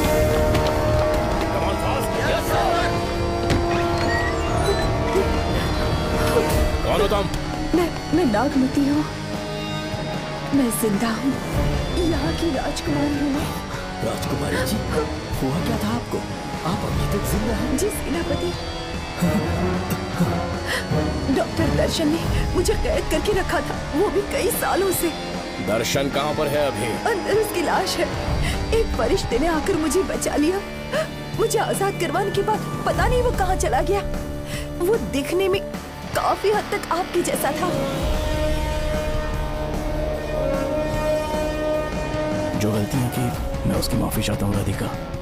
कौन हो तुम? मैं मैं नागमती हूँ। मैं जिंदा हूँ। यहाँ की राजकुमारी हूँ। राजकुमारी जी, हुआ क्या था आपको? आप अभी तक जिंदा हैं? जी सेनापति। डॉक्टर दर्शन ने मुझे कैद करके रखा था, वो भी कई सालों से। दर्शन कहाँ पर है अभी? अंदर उसकी लाश है। एक फरिश्ते ने आकर मुझे बचा लिया। मुझे आजाद करवाने के बाद पता नहीं वो कहाँ चला गया। वो दिखने में काफी हद तक आपके जैसा था। जो गलतियां की मैं उसकी माफी चाहता हूँ राधिका।